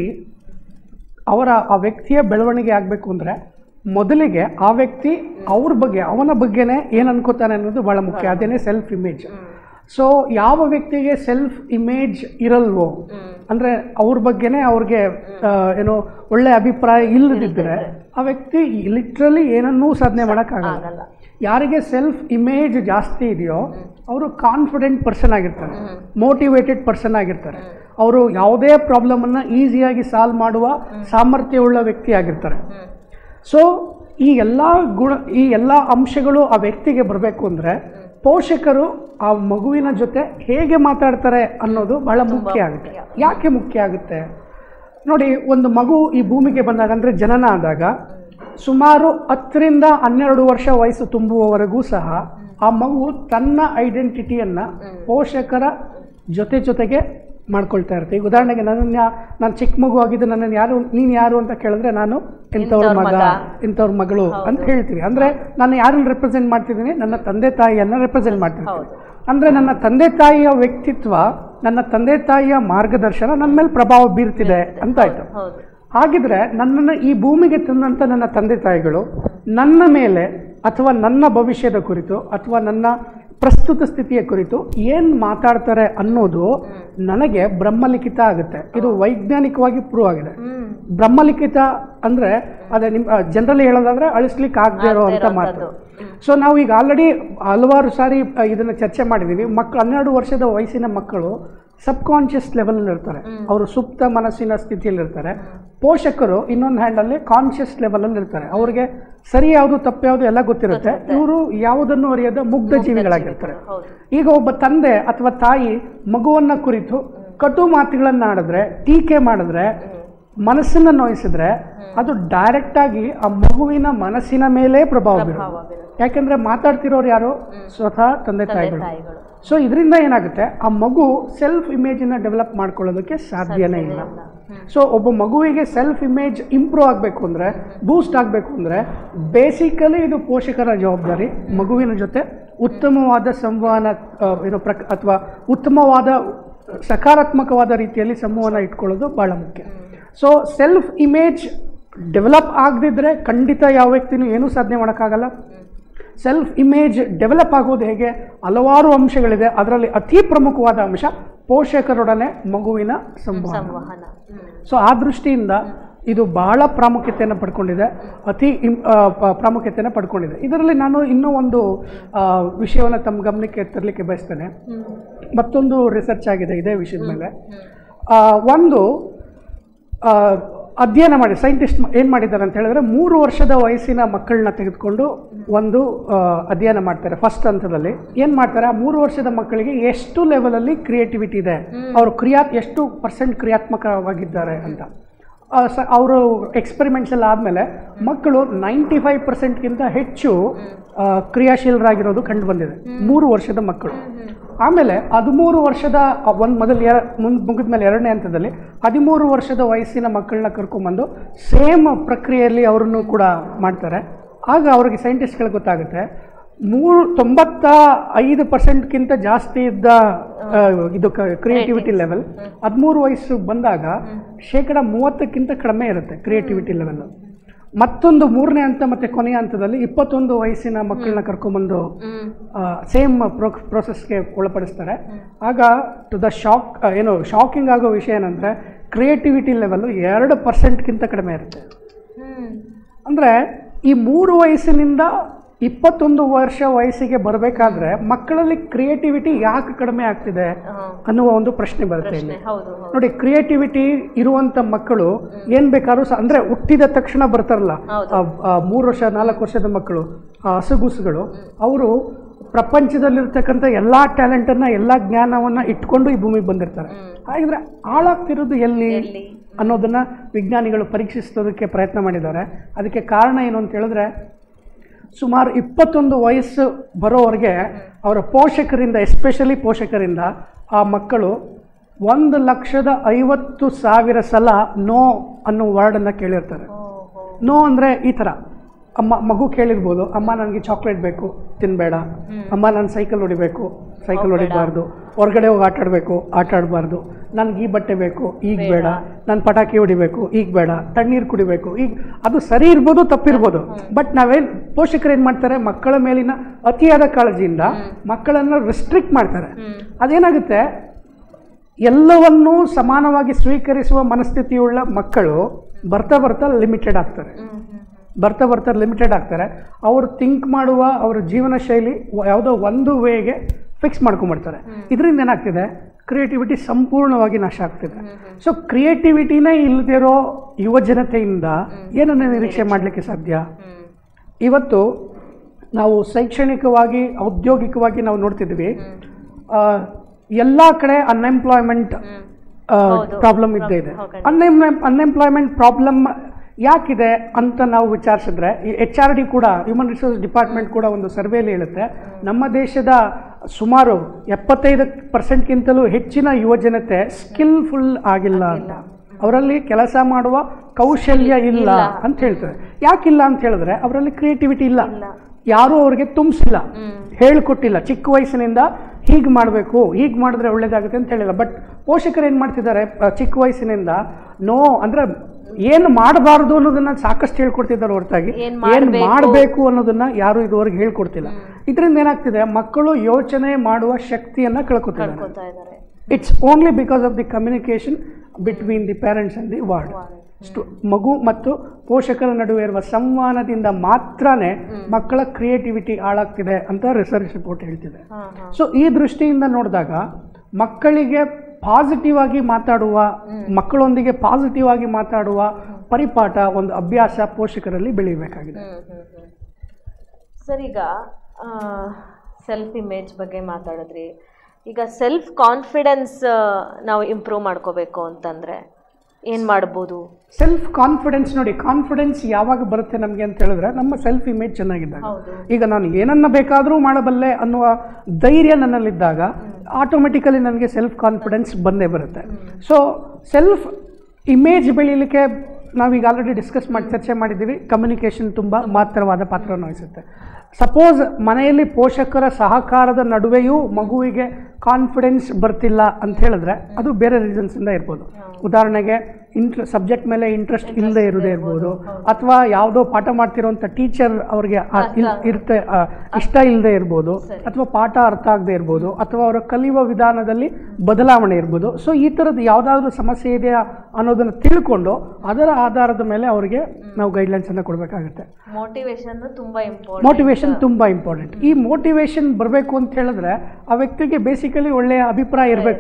ಅವರ ಆ ವ್ಯಕ್ತಿಯ ಬೆಳವಣಿಗೆ ಆಗಬೇಕು ಅಂದರೆ ಮೊದಲಿಗೆ ಆ ವ್ಯಕ್ತಿ ಅವ್ರ ಬಗ್ಗೆ ಅವನ ಬಗ್ಗೆನೇ ಏನು ಅನ್ಕೋತಾನೆ ಅನ್ನೋದು ಭಾಳ ಮುಖ್ಯ. ಅದೇನೇ ಸೆಲ್ಫ್ ಇಮೇಜ್. ಸೊ ಯಾವ ವ್ಯಕ್ತಿಗೆ ಸೆಲ್ಫ್ ಇಮೇಜ್ ಇರಲ್ವೋ, ಅಂದರೆ ಅವ್ರ ಬಗ್ಗೆನೇ ಅವ್ರಿಗೆ ಏನೋ ಒಳ್ಳೆ ಅಭಿಪ್ರಾಯ ಇಲ್ಲದಿದ್ದರೆ ಆ ವ್ಯಕ್ತಿ ಲಿಟ್ರಲಿ ಏನನ್ನೂ ಸಾಧನೆ ಮಾಡೋಕ್ಕಾಗಲ್ಲ. ಯಾರಿಗೆ ಸೆಲ್ಫ್ ಇಮೇಜ್ ಜಾಸ್ತಿ ಇದೆಯೋ ಅವರು ಕಾನ್ಫಿಡೆಂಟ್ ಪರ್ಸನ್ ಆಗಿರ್ತಾರೆ, ಮೋಟಿವೇಟೆಡ್ ಪರ್ಸನ್ ಆಗಿರ್ತಾರೆ, ಅವರು ಯಾವುದೇ ಪ್ರಾಬ್ಲಮನ್ನು ಈಸಿಯಾಗಿ ಸಾಲ್ವ್ ಮಾಡುವ ಸಾಮರ್ಥ್ಯವುಳ್ಳ ವ್ಯಕ್ತಿ ಆಗಿರ್ತಾರೆ. ಸೊ ಈ ಎಲ್ಲ ಗುಣ ಈ ಎಲ್ಲ ಅಂಶಗಳು ಆ ವ್ಯಕ್ತಿಗೆ ಬರಬೇಕು ಅಂದರೆ ಪೋಷಕರು ಆ ಮಗುವಿನ ಜೊತೆ ಹೇಗೆ ಮಾತಾಡ್ತಾರೆ ಅನ್ನೋದು ಬಹಳ ಮುಖ್ಯ ಆಗುತ್ತೆ. ಯಾಕೆ ಮುಖ್ಯ ಆಗುತ್ತೆ ನೋಡಿ, ಒಂದು ಮಗು ಈ ಭೂಮಿಗೆ ಬಂದಾಗ ಅಂದರೆ ಜನನ ಆದಾಗ ಸುಮಾರು ಹತ್ತರಿಂದ ಹನ್ನೆರಡು ವರ್ಷ ವಯಸ್ಸು ತುಂಬುವವರೆಗೂ ಸಹ ಆ ಮಗು ತನ್ನ ಐಡೆಂಟಿಟಿಯನ್ನು ಪೋಷಕರ ಜೊತೆ ಜೊತೆಗೆ ಮಾಡ್ಕೊಳ್ತಾ ಇರ್ತೀವಿ. ಉದಾಹರಣೆಗೆ ನನ್ನನ್ನು ನಾನು ಚಿಕ್ಕ ಮಗು ಆಗಿದ್ದು ನನ್ನನ್ನು ಯಾರು ನೀನು ಯಾರು ಅಂತ ಕೇಳಿದ್ರೆ ನಾನು ಇಂಥವ್ರ ಮಗ ಇಂಥವ್ರ ಮಗಳು ಅಂತ ಹೇಳ್ತೀವಿ. ಅಂದರೆ ನಾನು ಯಾರನ್ನು ರೆಪ್ರೆಸೆಂಟ್ ಮಾಡ್ತಿದ್ದೀನಿ, ನನ್ನ ತಂದೆ ತಾಯಿಯನ್ನು ರೆಪ್ರೆಸೆಂಟ್ ಮಾಡ್ತಿದ್ದೀನಿ. ಅಂದರೆ ನನ್ನ ತಂದೆ ತಾಯಿಯ ವ್ಯಕ್ತಿತ್ವ, ನನ್ನ ತಂದೆ ತಾಯಿಯ ಮಾರ್ಗದರ್ಶನ ನನ್ನ ಮೇಲೆ ಪ್ರಭಾವ ಬೀರ್ತಿದೆ ಅಂತಾಯ್ತು. ಹಾಗಿದ್ರೆ ನನ್ನನ್ನು ಈ ಭೂಮಿಗೆ ತಂದಂಥ ನನ್ನ ತಂದೆ ತಾಯಿಗಳು ನನ್ನ ಮೇಲೆ ಅಥವಾ ನನ್ನ ಭವಿಷ್ಯದ ಕುರಿತು ಅಥವಾ ನನ್ನ ಪ್ರಸ್ತುತ ಸ್ಥಿತಿಯ ಕುರಿತು ಏನು ಮಾತಾಡ್ತಾರೆ ಅನ್ನೋದು ನನಗೆ ಬ್ರಹ್ಮಲಿಖಿತ ಆಗುತ್ತೆ. ಇದು ವೈಜ್ಞಾನಿಕವಾಗಿ ಪ್ರೂವ್ ಆಗಿದೆ. ಬ್ರಹ್ಮಲಿಖಿತ ಅಂದರೆ ಅದೇ ನಿಮ್ಮ ಜನರಲಿ ಹೇಳೋದಾದ್ರೆ ಅಳಿಸ್ಲಿಕ್ಕೆ ಆಗದೆ ಇರೋವಂಥ ಮಾತು. ಸೊ ನಾವು ಈಗ ಆಲ್ರೆಡಿ ಹಲವಾರು ಸಾರಿ ಇದನ್ನು ಚರ್ಚೆ ಮಾಡಿದ್ದೀವಿ. ಮಕ್ಕಳು ಹನ್ನೆರಡು ವರ್ಷದ ವಯಸ್ಸಿನ ಮಕ್ಕಳು ಸಬ್ ಕಾನ್ಷಿಯಸ್ ಲೆವೆಲ್ ಇರ್ತಾರೆ, ಅವರು ಸುಪ್ತ ಮನಸ್ಸಿನ ಸ್ಥಿತಿಯಲ್ಲಿ ಇರ್ತಾರೆ. ಪೋಷಕರು ಇನ್ನೊಂದು ಹ್ಯಾಂಡಲ್ಲಿ ಕಾನ್ಷಿಯಸ್ ಲೆವೆಲಲ್ಲಿ ಇರ್ತಾರೆ. ಅವ್ರಿಗೆ ಸರಿ ಯಾವುದು ತಪ್ಪು ಯಾವುದು ಎಲ್ಲ ಗೊತ್ತಿರುತ್ತೆ. ಇವರು ಯಾವುದನ್ನು ಅರಿಯದ ಮುಗ್ಧ ಜೀವಿಗಳಾಗಿರ್ತಾರೆ. ಈಗ ಒಬ್ಬ ತಂದೆ ಅಥವಾ ತಾಯಿ ಮಗುವನ್ನ ಕುರಿತು ಕಟು ಮಾತುಗಳನ್ನು ಆಡಿದ್ರೆ, ಟೀಕೆ ಮಾಡಿದ್ರೆ, ಮನಸ್ಸನ್ನು ನೋಯಿಸಿದ್ರೆ ಅದು ಡೈರೆಕ್ಟ್ ಆಗಿ ಆ ಮಗುವಿನ ಮನಸ್ಸಿನ ಮೇಲೆ ಪ್ರಭಾವ ಬೀರುತ್ತೆ. ಯಾಕೆಂದ್ರೆ ಮಾತಾಡ್ತಿರೋರು ಯಾರು? ಸ್ವತಃ ತಂದೆ ತಾಯಿಗಳು. ಸೊ ಇದರಿಂದ ಏನಾಗುತ್ತೆ, ಆ ಮಗು ಸೆಲ್ಫ್ ಇಮೇಜನ್ನು ಡೆವಲಪ್ ಮಾಡ್ಕೊಳ್ಳೋದಕ್ಕೆ ಸಾಧ್ಯನೇ ಇಲ್ಲ. ಸೊ ಒಬ್ಬ ಮಗುವಿಗೆ ಸೆಲ್ಫ್ ಇಮೇಜ್ ಇಂಪ್ರೂವ್ ಆಗಬೇಕು ಅಂದರೆ, ಬೂಸ್ಟ್ ಆಗಬೇಕು ಅಂದರೆ ಬೇಸಿಕಲಿ ಇದು ಪೋಷಕರ ಜವಾಬ್ದಾರಿ. ಮಗುವಿನ ಜೊತೆ ಉತ್ತಮವಾದ ಸಂವಹನ ಏನೋ ಪ್ರಕ್ ಅಥವಾ ಉತ್ತಮವಾದ ಸಕಾರಾತ್ಮಕವಾದ ರೀತಿಯಲ್ಲಿ ಸಂವಹನ ಇಟ್ಕೊಳ್ಳೋದು ಭಾಳ ಮುಖ್ಯ. ಸೊ ಸೆಲ್ಫ್ ಇಮೇಜ್ ಡೆವಲಪ್ ಆಗದಿದ್ದರೆ ಖಂಡಿತ ಯಾವ ವ್ಯಕ್ತಿನೂ ಏನೂ ಸಾಧನೆ ಮಾಡೋಕ್ಕಾಗಲ್ಲ. ಸೆಲ್ಫ್ ಇಮೇಜ್ ಡೆವಲಪ್ ಆಗೋದು ಹೇಗೆ? ಹಲವಾರು ಅಂಶಗಳಿದೆ. ಅದರಲ್ಲಿ ಅತಿ ಪ್ರಮುಖವಾದ ಅಂಶ ಪೋಷಕರೊಡನೆ ಮಗುವಿನ ಸಂವಹನ. ಸೊ ಆ ದೃಷ್ಟಿಯಿಂದ ಇದು ಬಹಳ ಪ್ರಾಮುಖ್ಯತೆಯನ್ನು ಪಡ್ಕೊಂಡಿದೆ, ಅತಿ ಪ್ರಾಮುಖ್ಯತೆಯನ್ನು ಪಡ್ಕೊಂಡಿದೆ. ಇದರಲ್ಲಿ ನಾನು ಇನ್ನೂ ಒಂದು ವಿಷಯವನ್ನು ತಮ್ಮ ಗಮನಕ್ಕೆ ತರಲಿಕ್ಕೆ ಬಯಸ್ತೇನೆ. ಮತ್ತೊಂದು ರಿಸರ್ಚ್ ಆಗಿದೆ ಇದೇ ವಿಷಯದ ಮೇಲೆ. ಒಂದು ಅಧ್ಯಯನ ಮಾಡಿ ಸೈಂಟಿಸ್ಟ್ ಏನು ಮಾಡಿದ್ದಾರೆ ಅಂತ ಹೇಳಿದ್ರೆ, ಮೂರು ವರ್ಷದ ವಯಸ್ಸಿನ ಮಕ್ಕಳನ್ನ ತೆಗೆದುಕೊಂಡು ಒಂದು ಅಧ್ಯಯನ ಮಾಡ್ತಾರೆ. ಫಸ್ಟ್ ಹಂತದಲ್ಲಿ ಏನು ಮಾಡ್ತಾರೆ, ಆ ಮೂರು ವರ್ಷದ ಮಕ್ಕಳಿಗೆ ಎಷ್ಟು ಲೆವೆಲಲ್ಲಿ ಕ್ರಿಯೇಟಿವಿಟಿ ಇದೆ, ಅವರು ಕ್ರಿಯಾ ಎಷ್ಟು ಪರ್ಸೆಂಟ್ ಕ್ರಿಯಾತ್ಮಕವಾಗಿದ್ದಾರೆ ಅಂತ ಅವರು ಎಕ್ಸ್ಪೆರಿಮೆಂಟ್ಸ್ ಎಲ್ಲ ಆದಮೇಲೆ ಮಕ್ಕಳು ನೈಂಟಿ ಫೈವ್ ಪರ್ಸೆಂಟ್ಗಿಂತ ಹೆಚ್ಚು ಕ್ರಿಯಾಶೀಲರಾಗಿರೋದು ಕಂಡು ಬಂದಿದೆ ಮೂರು ವರ್ಷದ ಮಕ್ಕಳು. ಆಮೇಲೆ ಹದಿಮೂರು ವರ್ಷದ ಒಂದು ಮೊದಲು ಎರ ಮುಂದೆ ಮುಗಿದ ಮೇಲೆ ಎರಡನೇ ಹಂತದಲ್ಲಿ ಹದಿಮೂರು ವರ್ಷದ ವಯಸ್ಸಿನ ಮಕ್ಕಳನ್ನ ಕರ್ಕೊಂಬಂದು ಸೇಮ್ ಪ್ರಕ್ರಿಯೆಯಲ್ಲಿ ಅವರನ್ನು ಕೂಡ ಮಾಡ್ತಾರೆ. ಆಗ ಅವ್ರಿಗೆ ಸೈಂಟಿಸ್ಟ್ಗಳಿಗೆ ಗೊತ್ತಾಗುತ್ತೆ, ಮೂರು ತೊಂಬತ್ತ ಐದು ಪರ್ಸೆಂಟ್ಗಿಂತ ಜಾಸ್ತಿ ಇದ್ದ ಇದು ಕ್ರಿಯೇಟಿವಿಟಿ ಲೆವೆಲ್ ಹದಿಮೂರು ವಯಸ್ಸು ಬಂದಾಗ ಶೇಕಡ ಮೂವತ್ತಕ್ಕಿಂತ ಕಡಿಮೆ ಇರುತ್ತೆ ಕ್ರಿಯೇಟಿವಿಟಿ ಲೆವೆಲ್. ಮತ್ತೊಂದು ಮೂರನೇ ಹಂತ ಮತ್ತು ಕೊನೆಯ ಹಂತದಲ್ಲಿ ಇಪ್ಪತ್ತೊಂದು ವಯಸ್ಸಿನ ಮಕ್ಕಳನ್ನ ಕರ್ಕೊಂಬಂದು ಸೇಮ್ ಪ್ರೊ ಪ್ರೊಸೆಸ್ಗೆ ಒಳಪಡಿಸ್ತಾರೆ. ಆಗ ಟು ದ ಶಾಕ್ ಏನು ಶಾಕಿಂಗ್ ಆಗೋ ವಿಷಯ ಏನಂದರೆ, ಕ್ರಿಯೇಟಿವಿಟಿ ಲೆವೆಲ್ಲು ಎರಡು ಪರ್ಸೆಂಟ್ಗಿಂತ ಕಡಿಮೆ ಇರುತ್ತೆ. ಅಂದರೆ ಈ ಮೂರು ವಯಸ್ಸಿನಿಂದ ಇಪ್ಪತ್ತೊಂದು ವರ್ಷ ವಯಸ್ಸಿಗೆ ಬರಬೇಕಾದ್ರೆ ಮಕ್ಕಳಲ್ಲಿ ಕ್ರಿಯೇಟಿವಿಟಿ ಯಾಕೆ ಕಡಿಮೆ ಆಗ್ತಿದೆ ಅನ್ನುವ ಒಂದು ಪ್ರಶ್ನೆ ಬರುತ್ತೆ ಇಲ್ಲಿ. ನೋಡಿ, ಕ್ರಿಯೇಟಿವಿಟಿ ಇರುವಂಥ ಮಕ್ಕಳು ಏನು ಬೇಕಾದ್ರೂ ಸಹ, ಅಂದರೆ ಹುಟ್ಟಿದ ತಕ್ಷಣ ಬರ್ತಾರಲ್ಲ ಮೂರು ವರ್ಷ ನಾಲ್ಕು ವರ್ಷದ ಮಕ್ಕಳು, ಹಸುಗೂಸುಗಳು, ಅವರು ಪ್ರಪಂಚದಲ್ಲಿರ್ತಕ್ಕಂಥ ಎಲ್ಲ ಟ್ಯಾಲೆಂಟನ್ನು ಎಲ್ಲ ಜ್ಞಾನವನ್ನು ಇಟ್ಕೊಂಡು ಈ ಭೂಮಿಗೆ ಬಂದಿರ್ತಾರೆ. ಹಾಗಿದ್ರೆ ಹಾಳಾಗ್ತಿರೋದು ಎಲ್ಲಿ ಅನ್ನೋದನ್ನು ವಿಜ್ಞಾನಿಗಳು ಪರೀಕ್ಷಿಸೋದಕ್ಕೆ ಪ್ರಯತ್ನ ಮಾಡಿದ್ದಾರೆ. ಅದಕ್ಕೆ ಕಾರಣ ಏನು ಅಂತ ಹೇಳಿದ್ರೆ, ಸುಮಾರು ಇಪ್ಪತ್ತೊಂದು ವಯಸ್ಸು ಬರೋವರೆಗೆ ಅವರ ಪೋಷಕರಿಂದ, ಎಸ್ಪೆಷಲಿ ಪೋಷಕರಿಂದ ಆ ಮಕ್ಕಳು ಒಂದು ಲಕ್ಷದ ಐವತ್ತು ಸಾವಿರ ಸಲ ನೋ ಅನ್ನೋ ವರ್ಡನ್ನು ಕೇಳಿರ್ತಾರೆ. ನೋ ಅಂದರೆ ಈ ಥರ, ಅಮ್ಮ ಮಗು ಕೇಳಿರ್ಬೋದು, ಅಮ್ಮ ನನಗೆ ಚಾಕ್ಲೇಟ್ ಬೇಕು ತಿನ್ನಬೇಡ, ಅಮ್ಮ ನಾನು ಸೈಕಲ್ ಹೊಡಿಬೇಕು ಸೈಕಲ್ ಹೊಡಿಬಾರ್ದು, ಹೊರಗಡೆ ಹೋಗಿ ಆಟ ಆಡಬೇಕು ಆಟ ಆಡಬಾರ್ದು, ನನಗೆ ಈ ಬಟ್ಟೆ ಬೇಕು ಈಗ ಬೇಡ, ನಾನು ಪಟಾಕಿ ಹೊಡಿಬೇಕು ಈಗ ಬೇಡ, ತಣ್ಣೀರು ಕುಡಿಬೇಕು ಈಗ. ಅದು ಸರಿ ಇರ್ಬೋದು, ತಪ್ಪಿರ್ಬೋದು, ಬಟ್ ನಾವೇನು ಪೋಷಕರು ಏನು ಮಾಡ್ತಾರೆ, ಮಕ್ಕಳ ಮೇಲಿನ ಅತಿಯಾದ ಕಾಳಜಿಯಿಂದ ಮಕ್ಕಳನ್ನು ರಿಸ್ಟ್ರಿಕ್ಟ್ ಮಾಡ್ತಾರೆ. ಅದೇನಾಗುತ್ತೆ, ಎಲ್ಲವನ್ನೂ ಸಮಾನವಾಗಿ ಸ್ವೀಕರಿಸುವ ಮನಸ್ಥಿತಿಯುಳ್ಳ ಮಕ್ಕಳು ಬರ್ತಾ ಬರ್ತಾ ಲಿಮಿಟೆಡ್ ಆಗ್ತಾರೆ ಬರ್ತಾ ಬರ್ತಾ ಲಿಮಿಟೆಡ್ ಆಗ್ತಾರೆ ಅವರು ಥಿಂಕ್ ಮಾಡುವ ಅವರ ಜೀವನ ಶೈಲಿ ಯಾವುದೋ ಒಂದು ವೇಗೆ ಫಿಕ್ಸ್ ಮಾಡ್ಕೊಂಡ್ಬಿಡ್ತಾರೆ. ಇದರಿಂದ ಏನಾಗ್ತಿದೆ, ಕ್ರಿಯೇಟಿವಿಟಿ ಸಂಪೂರ್ಣವಾಗಿ ನಾಶ ಆಗ್ತಿದೆ. ಸೊ ಕ್ರಿಯೇಟಿವಿಟಿನೇ ಇಲ್ಲದಿರೋ ಯುವ ಜನತೆಯಿಂದ ಏನನ್ನು ನಿರೀಕ್ಷೆ ಮಾಡಲಿಕ್ಕೆ ಸಾಧ್ಯ? ಇವತ್ತು ನಾವು ಶೈಕ್ಷಣಿಕವಾಗಿ ಔದ್ಯೋಗಿಕವಾಗಿ ನಾವು ನೋಡ್ತಿದ್ವಿ, ಎಲ್ಲ ಕಡೆ ಅನ್ಎಂಪ್ಲಾಯ್ಮೆಂಟ್ ಪ್ರಾಬ್ಲಮ್ ಇದ್ದೇ ಇದೆ. ಅನ್ಎಂಪ್ಲಾಯ್ ಅನ್ಎಂಪ್ಲಾಯ್ಮೆಂಟ್ ಪ್ರಾಬ್ಲಮ್ ಯಾಕಿದೆ ಅಂತ ನಾವು ವಿಚಾರಿಸಿದ್ರೆ ಎಚ್ ಆರ್ ಡಿ ಕೂಡ ಹ್ಯೂಮನ್ ರಿಸೋರ್ಸ್ ಡಿಪಾರ್ಟ್ಮೆಂಟ್ ಕೂಡ ಒಂದು ಸರ್ವೇಲಿ ಹೇಳುತ್ತೆ ನಮ್ಮ ದೇಶದ ಸುಮಾರು ಎಪ್ಪತ್ತೈದು ಪರ್ಸೆಂಟ್ಗಿಂತಲೂ ಹೆಚ್ಚಿನ ಯುವಜನತೆ ಸ್ಕಿಲ್ಫುಲ್ ಆಗಿಲ್ಲ ಅಂತ, ಅವರಲ್ಲಿ ಕೆಲಸ ಮಾಡುವ ಕೌಶಲ್ಯ ಇಲ್ಲ ಅಂತ ಹೇಳ್ತಾರೆ. ಯಾಕಿಲ್ಲ ಅಂತ ಹೇಳಿದ್ರೆ ಅವರಲ್ಲಿ ಕ್ರಿಯೇಟಿವಿಟಿ ಇಲ್ಲ, ಯಾರೂ ಅವ್ರಿಗೆ ತುಂಬಿಸಿಲ್ಲ, ಹೇಳಿಕೊಟ್ಟಿಲ್ಲ. ಚಿಕ್ಕ ವಯಸ್ಸಿನಿಂದ ಹೀಗೆ ಮಾಡಬೇಕು, ಹೀಗೆ ಮಾಡಿದ್ರೆ ಒಳ್ಳೇದಾಗುತ್ತೆ ಅಂತ ಹೇಳಿಲ್ಲ. ಬಟ್ ಪೋಷಕರು ಏನು ಮಾಡ್ತಿದ್ದಾರೆ, ಚಿಕ್ಕ ವಯಸ್ಸಿನಿಂದ ನೋ ಅಂದರೆ ಏನು ಮಾಡಬಾರ್ದು ಅನ್ನೋದನ್ನ ಸಾಕಷ್ಟು ಹೇಳ್ಕೊಡ್ತಿದ್ದಾರೆ ಹೊರತಾಗಿ ಏನು ಮಾಡಬೇಕು ಅನ್ನೋದನ್ನ ಯಾರು ಇದುವರೆಗೆ ಹೇಳ್ಕೊಡ್ತಿಲ್ಲ. ಇದರಿಂದ ಏನಾಗ್ತಿದೆ, ಮಕ್ಕಳು ಯೋಚನೆ ಮಾಡುವ ಶಕ್ತಿಯನ್ನು ಕಳ್ಕೊತಿದ್ದಾರೆ. It's only because of the communication between the parents and the ward. ಸ್ಟು ಮಗು ಮತ್ತು ಪೋಷಕರ ನಡುವೆ ಇರುವ ಸಂವಹನದಿಂದ ಮಾತ್ರನೇ ಮಕ್ಕಳ ಕ್ರಿಯೇಟಿವಿಟಿ ಹಾಳಾಗ್ತಿದೆ ಅಂತ ರಿಸರ್ಚ್ ರಿಪೋರ್ಟ್ ಹೇಳ್ತಿದೆ. ಸೊ ಈ ದೃಷ್ಟಿಯಿಂದ ನೋಡಿದಾಗ ಮಕ್ಕಳಿಗೆ ಪಾಸಿಟಿವ್ ಆಗಿ ಮಾತಾಡುವ, ಮಕ್ಕಳೊಂದಿಗೆ ಪಾಸಿಟಿವ್ ಆಗಿ ಮಾತಾಡುವ ಪರಿಪಾಠ, ಒಂದು ಅಭ್ಯಾಸ ಪೋಷಕರಲ್ಲಿ ಬೆಳೀಬೇಕಾಗಿದೆ. ಸರ್, ಈಗ ಸೆಲ್ಫ್ ಇಮೇಜ್ ಬಗ್ಗೆ ಮಾತಾಡಿದ್ರಿ. ಈಗ ಸೆಲ್ಫ್ ಕಾನ್ಫಿಡೆನ್ಸ್ ನಾವು ಇಂಪ್ರೂವ್ ಮಾಡ್ಕೋಬೇಕು ಅಂತಂದರೆ ಏನು ಮಾಡ್ಬೋದು? ಸೆಲ್ಫ್ ಕಾನ್ಫಿಡೆನ್ಸ್ ನೋಡಿ, ಕಾನ್ಫಿಡೆನ್ಸ್ ಯಾವಾಗ ಬರುತ್ತೆ ನಮಗೆ ಅಂತ ಹೇಳಿದ್ರೆ ನಮ್ಮ ಸೆಲ್ಫ್ ಇಮೇಜ್ ಚೆನ್ನಾಗಿದ್ದಾಗ. ಈಗ ನಾನು ಏನನ್ನ ಬೇಕಾದರೂ ಮಾಡಬಲ್ಲೆ ಅನ್ನುವ ಧೈರ್ಯ ನನ್ನಲ್ಲಿದ್ದಾಗ ಆಟೋಮೆಟಿಕಲಿ ನನಗೆ ಸೆಲ್ಫ್ ಕಾನ್ಫಿಡೆನ್ಸ್ ಬಂದೇ ಬರುತ್ತೆ. ಸೊ ಸೆಲ್ಫ್ ಇಮೇಜ್ ಬೆಳೀಲಿಕ್ಕೆ ನಾವೀಗ ಆಲ್ರೆಡಿ ಡಿಸ್ಕಸ್ ಮಾಡಿ ಚರ್ಚೆ ಮಾಡಿದ್ದೀವಿ, ಕಮ್ಯುನಿಕೇಷನ್ ತುಂಬ ಮಹತ್ತರವಾದ ಪಾತ್ರವನ್ನು ವಹಿಸುತ್ತೆ. ಸಪೋಸ್ ಮನೆಯಲ್ಲಿ ಪೋಷಕರ ಸಹಕಾರದ ನಡುವೆಯೂ ಮಗುವಿಗೆ ಕಾನ್ಫಿಡೆನ್ಸ್ ಬರ್ತಿಲ್ಲ ಅಂತ ಹೇಳಿದ್ರೆ ಅದು ಬೇರೆ ರೀಸನ್ಸಿಂದ ಇರ್ಬೋದು. ಉದಾಹರಣೆಗೆ ಇಂಟ್ರ ಸಬ್ಜೆಕ್ಟ್ ಮೇಲೆ ಇಂಟ್ರೆಸ್ಟ್ ಇಲ್ಲದೆ ಇರೋದೇ ಇರ್ಬೋದು, ಅಥವಾ ಯಾವುದೋ ಪಾಠ ಮಾಡ್ತಿರೋಂಥ ಟೀಚರ್ ಅವ್ರಿಗೆ ಇರುತ್ತೆ ಇಷ್ಟ ಇಲ್ಲದೆ ಇರ್ಬೋದು, ಅಥವಾ ಪಾಠ ಅರ್ಥ ಆಗದೆ ಇರ್ಬೋದು, ಅಥವಾ ಅವರ ಕಲಿಯುವ ವಿಧಾನದಲ್ಲಿ ಬದಲಾವಣೆ ಇರ್ಬೋದು. ಸೊ ಈ ಥರದ್ದು ಯಾವುದಾದ್ರೂ ಸಮಸ್ಯೆ ಇದೆಯಾ ಅನ್ನೋದನ್ನು ತಿಳ್ಕೊಂಡು ಅದರ ಆಧಾರದ ಮೇಲೆ ಅವರಿಗೆ ನಾವು ಗೈಡ್ಲೈನ್ಸನ್ನು ಕೊಡಬೇಕಾಗುತ್ತೆ. ಮೋಟಿವೇಶನ್ ತುಂಬ ಇಂಪಾರ್ಟೆಂಟ್. ಮೋಟಿವೇಶನ್ ತುಂಬ ಇಂಪಾರ್ಟೆಂಟ್. ಈ ಮೋಟಿವೇಶನ್ ಬರಬೇಕು ಅಂತ ಹೇಳಿದ್ರೆ ಆ ವ್ಯಕ್ತಿಗೆ ಬೇಸಿಕಲಿ ಒಳ್ಳೆಯ ಅಭಿಪ್ರಾಯ ಇರಬೇಕು,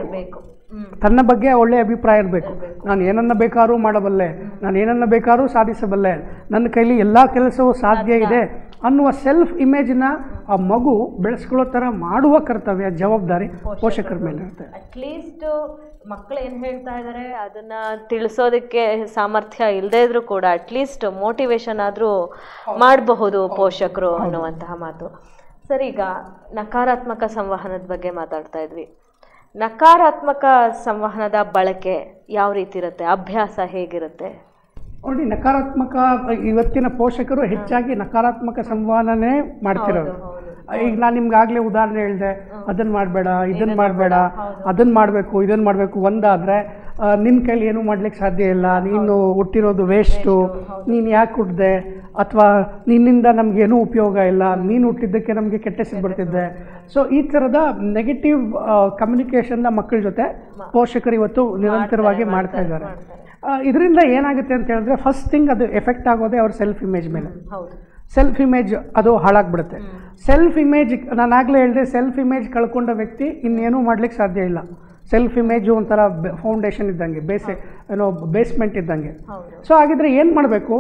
ತನ್ನ ಬಗ್ಗೆ ಒಳ್ಳೆಯ ಅಭಿಪ್ರಾಯ ಇರಬೇಕು. ನಾನು ಏನನ್ನ ಬೇಕಾದ್ರೂ ಮಾಡಬಲ್ಲೆ, ನಾನು ಏನನ್ನ ಬೇಕಾದ್ರೂ ಸಾಧಿಸಬಲ್ಲೆ, ನನ್ನ ಕೈಲಿ ಎಲ್ಲ ಕೆಲಸವೂ ಸಾಧ್ಯ ಇದೆ ಅನ್ನುವ ಸೆಲ್ಫ್ ಇಮೇಜ್ನ ಆ ಮಗು ಬೆಳೆಸ್ಕೊಳ್ಳೋ ಥರ ಮಾಡುವ ಕರ್ತವ್ಯ, ಜವಾಬ್ದಾರಿ ಪೋಷಕರ ಮೇಲೆ ಇರುತ್ತೆ. ಅಟ್ಲೀಸ್ಟ್ ಮಕ್ಕಳು ಏನು ಹೇಳ್ತಾ ಇದ್ದಾರೆ ಅದನ್ನ ತಿಳಿಸೋದಕ್ಕೆ ಸಾಮರ್ಥ್ಯ ಇಲ್ಲದೇ ಇದ್ರೂ ಕೂಡ ಅಟ್ಲೀಸ್ಟ್ ಮೋಟಿವೇಶನ್ ಆದರೂ ಮಾಡಬಹುದು ಪೋಷಕರು ಅನ್ನುವಂತಹ ಮಾತು. ಸರ್, ಈಗ ನಕಾರಾತ್ಮಕ ಸಂವಹನದ ಬಗ್ಗೆ ಮಾತಾಡ್ತಾ ಇದ್ವಿ. ನಕಾರಾತ್ಮಕ ಸಂವಹನದ ಬಳಕೆ ಯಾವ ರೀತಿ ಇರುತ್ತೆ, ಅಭ್ಯಾಸ ಹೇಗಿರುತ್ತೆ? ನೋಡಿ, ನಕಾರಾತ್ಮಕ ಇವತ್ತಿನ ಪೋಷಕರು ಹೆಚ್ಚಾಗಿ ನಕಾರಾತ್ಮಕ ಸಂವಹನನೇ ಮಾಡ್ತಿರೋದು. ಈಗ ನಾನು ನಿಮ್ಗಾಗಲೇ ಉದಾಹರಣೆ ಹೇಳಿದೆ, ಅದನ್ನು ಮಾಡಬೇಡ, ಇದನ್ನು ಮಾಡಬೇಡ, ಅದನ್ನು ಮಾಡಬೇಕು, ಇದನ್ನು ಮಾಡಬೇಕು. ಒಂದಾದರೆ ನಿನ್ನ ಕೈಲಿ ಏನೂ ಮಾಡ್ಲಿಕ್ಕೆ ಸಾಧ್ಯ ಇಲ್ಲ, ನೀನು ಹುಟ್ಟಿರೋದು ವೇಸ್ಟು, ನೀನು ಯಾಕೆ ಹುಟ್ಟಿದೆ, ಅಥವಾ ನಿನ್ನಿಂದ ನಮಗೇನೂ ಉಪಯೋಗ ಇಲ್ಲ, ನೀನು ಹುಟ್ಟಿದ್ದಕ್ಕೆ ನಮಗೆ ಕೆಟ್ಟ ಹೆಸರು ಬರ್ತಿದ್ದೆ. ಸೊ ಈ ಥರದ ನೆಗೆಟಿವ್ ಕಮ್ಯುನಿಕೇಷನ್ನ ಮಕ್ಕಳ ಜೊತೆ ಪೋಷಕರು ಇವತ್ತು ನಿರಂತರವಾಗಿ ಮಾಡ್ತಾ ಇದ್ದಾರೆ. ಇದರಿಂದ ಏನಾಗುತ್ತೆ ಅಂತ ಹೇಳಿದ್ರೆ ಫಸ್ಟ್ ಥಿಂಗ್ ಅದು ಎಫೆಕ್ಟ್ ಆಗೋದೇ ಅವ್ರ ಸೆಲ್ಫ್ ಇಮೇಜ್ ಮೇಲೆ. ಸೆಲ್ಫ್ ಇಮೇಜ್ ಅದು ಹಾಳಾಗ್ಬಿಡುತ್ತೆ. ಸೆಲ್ಫ್ ಇಮೇಜ್ ನಾನು ಆಗಲೇ ಹೇಳಿದೆ, ಸೆಲ್ಫ್ ಇಮೇಜ್ ಕಳ್ಕೊಂಡ ವ್ಯಕ್ತಿ ಇನ್ನೇನೂ ಮಾಡ್ಲಿಕ್ಕೆ ಸಾಧ್ಯ ಇಲ್ಲ. ಸೆಲ್ಫ್ ಇಮೇಜು ಒಂಥರ ಫೌಂಡೇಶನ್ ಇದ್ದಂಗೆ, ಬೇಸೆ ಏನೋ ಬೇಸ್ಮೆಂಟ್ ಇದ್ದಂಗೆ. ಸೊ ಹಾಗಿದ್ರೆ ಏನು ಮಾಡಬೇಕು,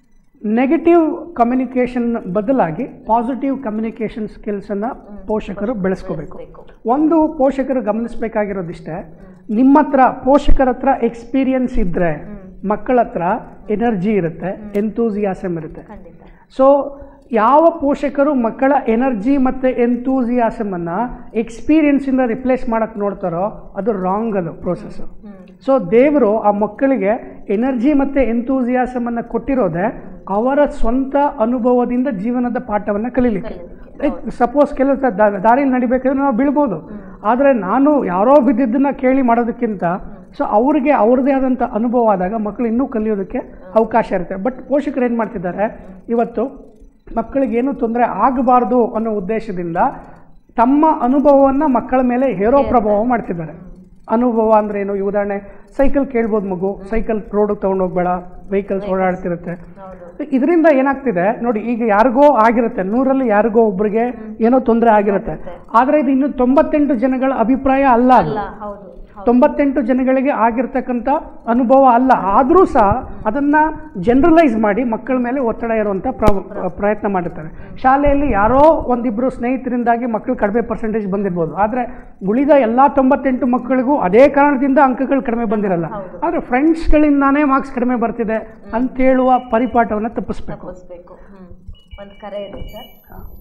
ನೆಗೆಟಿವ್ ಕಮ್ಯುನಿಕೇಷನ್ ಬದಲಾಗಿ ಪಾಸಿಟಿವ್ ಕಮ್ಯುನಿಕೇಷನ್ ಸ್ಕಿಲ್ಸನ್ನು ಪೋಷಕರು ಬೆಳೆಸ್ಕೋಬೇಕು. ಒಂದು ಪೋಷಕರು ಗಮನಿಸಬೇಕಾಗಿರೋದಿಷ್ಟೇ, ನಿಮ್ಮ ಹತ್ರ ಪೋಷಕರ ಹತ್ರ ಎಕ್ಸ್ಪೀರಿಯನ್ಸ್ ಇದ್ದರೆ ಮಕ್ಕಳ ಹತ್ರ ಎನರ್ಜಿ ಇರುತ್ತೆ, ಎಂತೂಸಿಯಾಸಮ್ ಇರುತ್ತೆ. ಸೊ ಯಾವ ಪೋಷಕರು ಮಕ್ಕಳ ಎನರ್ಜಿ ಮತ್ತು ಎಂತೂಸಿಯಾಸಮನ್ನು ಎಕ್ಸ್ಪೀರಿಯನ್ಸಿಂದ ರಿಪ್ಲೇಸ್ ಮಾಡೋಕ್ಕೆ ನೋಡ್ತಾರೋ ಅದು ರಾಂಗ್, ಅದು ಪ್ರೋಸೆಸ್ಸು. ಸೊ ದೇವರು ಆ ಮಕ್ಕಳಿಗೆ ಎನರ್ಜಿ ಮತ್ತು ಎಂತೂಸಿಯಾಸಮನ್ನು ಕೊಟ್ಟಿರೋದೇ ಅವರ ಸ್ವಂತ ಅನುಭವದಿಂದ ಜೀವನದ ಪಾಠವನ್ನು ಕಲೀಲಿಕ್ಕೆ. ಲೈಕ್ ಸಪೋಸ್ ಕೆಲಸ ದಾರಿಯಲ್ಲಿ ನಡಿಬೇಕಾದ್ರೆ ನಾವು ಬೀಳ್ಬೋದು, ಆದರೆ ನಾನು ಯಾರೋ ಬಿದ್ದಿದ್ದನ್ನು ಕೇಳಿ ಮಾಡೋದಕ್ಕಿಂತ ಸೊ ಅವ್ರಿಗೆ ಅವ್ರದ್ದೇ ಆದಂಥ ಅನುಭವ ಆದಾಗ ಮಕ್ಕಳು ಇನ್ನೂ ಕಲಿಯೋದಕ್ಕೆ ಅವಕಾಶ ಇರುತ್ತೆ. ಬಟ್ ಪೋಷಕರು ಏನು ಮಾಡ್ತಿದ್ದಾರೆ, ಇವತ್ತು ಮಕ್ಕಳಿಗೇನು ತೊಂದರೆ ಆಗಬಾರ್ದು ಅನ್ನೋ ಉದ್ದೇಶದಿಂದ ತಮ್ಮ ಅನುಭವವನ್ನು ಮಕ್ಕಳ ಮೇಲೆ ಹೇರೋ ಪ್ರಭಾವ ಮಾಡ್ತಿದ್ದಾರೆ. ಅನುಭವ ಅಂದರೆ ಏನು, ಉದಾಹರಣೆ ಸೈಕಲ್ ಕೇಳ್ಬೋದು ಮಗು, ಸೈಕಲ್ ರೋಡಿಗೆ ತೊಗೊಂಡೋಗ್ಬೇಡ, ವೆಹಿಕಲ್ಸ್ ಓಡಾಡ್ತಿರುತ್ತೆ. ಇದರಿಂದ ಏನಾಗ್ತಿದೆ ನೋಡಿ, ಈಗ ಯಾರಿಗೋ ಆಗಿರುತ್ತೆ, ನೂರಲ್ಲಿ ಯಾರಿಗೋ ಒಬ್ರಿಗೆ ಏನೋ ತೊಂದರೆ ಆಗಿರುತ್ತೆ, ಆದರೆ ಇದು ಇನ್ನು ತೊಂಬತ್ತೆಂಟು ಜನಗಳ ಅಭಿಪ್ರಾಯ ಅಲ್ಲ, ಅದು ತೊಂಬತ್ತೆಂಟು ಜನಗಳಿಗೆ ಆಗಿರ್ತಕ್ಕಂಥ ಅನುಭವ ಅಲ್ಲ. ಆದರೂ ಸಹ ಅದನ್ನು ಜನರಲೈಸ್ ಮಾಡಿ ಮಕ್ಕಳ ಮೇಲೆ ಒತ್ತಡ ಇರುವಂಥ ಪ್ರ ಪ್ರಯತ್ನ ಮಾಡಿರ್ತಾರೆ. ಶಾಲೆಯಲ್ಲಿ ಯಾರೋ ಒಂದಿಬ್ಬರು ಸ್ನೇಹಿತರಿಂದಾಗಿ ಮಕ್ಕಳು ಕಡಿಮೆ ಪರ್ಸೆಂಟೇಜ್ ಬಂದಿರ್ಬೋದು, ಆದರೆ ಉಳಿದ ಎಲ್ಲ ತೊಂಬತ್ತೆಂಟು ಮಕ್ಕಳಿಗೂ ಅದೇ ಕಾರಣದಿಂದ ಅಂಕಗಳು ಕಡಿಮೆ ಬಂದಿರಲ್ಲ. ಆದರೆ ಫ್ರೆಂಡ್ಸ್ಗಳಿಂದಾನೇ ಮಾರ್ಕ್ಸ್ ಕಡಿಮೆ ಬರ್ತಿದೆ ಅಂತ ಹೇಳುವ ಪರಿಪಾಠವನ್ನು ತಪ್ಪಿಸ್ಬೇಕು. ತಪ್ಪಿಸ್ಬೇಕು. ಹ್ಮ್ ಒಂದು ಕರೆ ಇದೆ ಸರ್.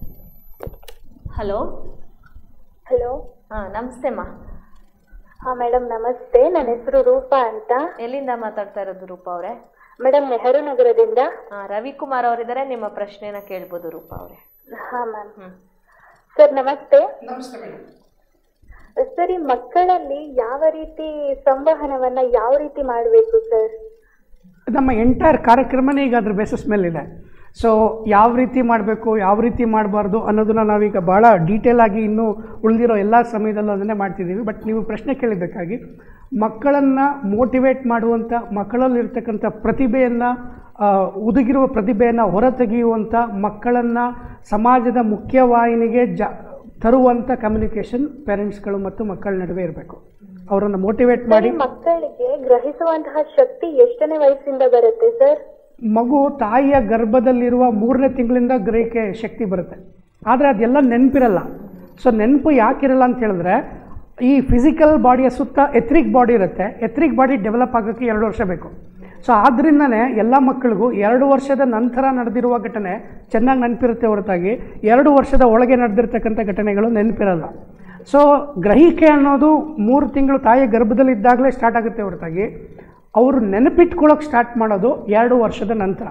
Hello hello. ಹಾಂ ನಮಸ್ತೆ ಮಾ. ಹಾಂ ಮೇಡಮ್ ನಮಸ್ತೆ, ನನ್ನ ಹೆಸರು ರೂಪಾ ಅಂತ. ಎಲ್ಲಿಂದ ಮಾತಾಡ್ತಾ ಇರೋದು ರೂಪಾ ಅವರೇ? ಮೇಡಮ್ ನೆಹರು ನಗರದಿಂದ. ಹಾಂ ರವಿಕುಮಾರ್ ಅವರಿದ್ದಾರೆ, ನಿಮ್ಮ ಪ್ರಶ್ನೆನ ಕೇಳ್ಬೋದು ರೂಪಾ ಅವರೇ. ಹಾಂ ಮ್ಯಾಮ್. ಹ್ಞೂ ಸರ್ ನಮಸ್ತೆ. ನಮಸ್ತೆ ಮೇಡಮ್. ಸರ್ ಈ ಮಕ್ಕಳಲ್ಲಿ ಯಾವ ರೀತಿ ಸಂವಹನವನ್ನ ಯಾವ ರೀತಿ ಮಾಡಬೇಕು ಸರ್? ನಮ್ಮ ಎಂಟೈರ್ ಕಾರ್ಯಕ್ರಮನೇ ಈಗ ಅದ್ರ ಬೇಸಿಸ್ ಮೇಲಿದೆ. ಸೊ ಯಾವ ರೀತಿ ಮಾಡಬೇಕು, ಯಾವ ರೀತಿ ಮಾಡಬಾರ್ದು ಅನ್ನೋದನ್ನ ನಾವೀಗ ಭಾಳ ಡೀಟೇಲ್ ಆಗಿ ಇನ್ನೂ ಉಳಿದಿರೋ ಎಲ್ಲ ಸಮಯದಲ್ಲೂ ಅದನ್ನೇ ಮಾಡ್ತಿದ್ದೀವಿ. ಬಟ್ ನೀವು ಪ್ರಶ್ನೆ ಕೇಳಿದ್ದಕ್ಕಾಗಿ ಮಕ್ಕಳನ್ನು ಮೋಟಿವೇಟ್ ಮಾಡುವಂಥ, ಮಕ್ಕಳಲ್ಲಿರ್ತಕ್ಕಂಥ ಪ್ರತಿಭೆಯನ್ನು, ಉದುಗಿರುವ ಪ್ರತಿಭೆಯನ್ನು ಹೊರತೆಗೆಯುವಂಥ, ಮಕ್ಕಳನ್ನು ಸಮಾಜದ ಮುಖ್ಯವಾಹಿನಿಗೆ ಜ ತರುವಂಥ ಕಮ್ಯುನಿಕೇಷನ್ ಪೇರೆಂಟ್ಸ್ಗಳು ಮತ್ತು ಮಕ್ಕಳ ನಡುವೆ ಇರಬೇಕು. ಅವರನ್ನು ಮೋಟಿವೇಟ್ ಮಾಡಿ. ಮಕ್ಕಳಿಗೆ ಗ್ರಹಿಸುವಂತಹ ಶಕ್ತಿ ಎಷ್ಟನೇ ವಯಸ್ಸಿಂದ ಬರುತ್ತೆ ಸರ್? ಮಗು ತಾಯಿಯ ಗರ್ಭದಲ್ಲಿರುವ ಮೂರನೇ ತಿಂಗಳಿಂದ ಗ್ರಹಿಕೆ ಶಕ್ತಿ ಬರುತ್ತೆ. ಆದರೆ ಅದೆಲ್ಲ ನೆನಪಿರಲ್ಲ. ಸೊ ನೆನಪು ಯಾಕಿರಲ್ಲ ಅಂತ ಹೇಳಿದ್ರೆ, ಈ ಫಿಸಿಕಲ್ ಬಾಡಿಯ ಸುತ್ತ ಎಥ್ರಿಕ್ ಬಾಡಿ ಇರುತ್ತೆ. ಎಥ್ರಿಕ್ ಬಾಡಿ ಡೆವಲಪ್ ಆಗೋಕ್ಕೆ ಎರಡು ವರ್ಷ ಬೇಕು. ಸೊ ಆದ್ದರಿಂದನೇ ಎಲ್ಲ ಮಕ್ಕಳಿಗೂ ಎರಡು ವರ್ಷದ ನಂತರ ನಡೆದಿರುವ ಘಟನೆ ಚೆನ್ನಾಗಿ ನೆನಪಿರುತ್ತೆ ಹೊರತಾಗಿ ಎರಡು ವರ್ಷದ ಒಳಗೆ ನಡೆದಿರ್ತಕ್ಕಂಥ ಘಟನೆಗಳು ನೆನಪಿರಲ್ಲ. ಸೊ ಗ್ರಹಿಕೆ ಅನ್ನೋದು ಮೂರು ತಿಂಗಳು ತಾಯಿಯ ಗರ್ಭದಲ್ಲಿದ್ದಾಗಲೇ ಸ್ಟಾರ್ಟ್ ಆಗುತ್ತೆ ಹೊರತಾಗಿ ಅವರು ನೆನಪಿಟ್ಕೊಳ್ಳೋಕೆ ಸ್ಟಾರ್ಟ್ ಮಾಡೋದು ಎರಡು ವರ್ಷದ ನಂತರ.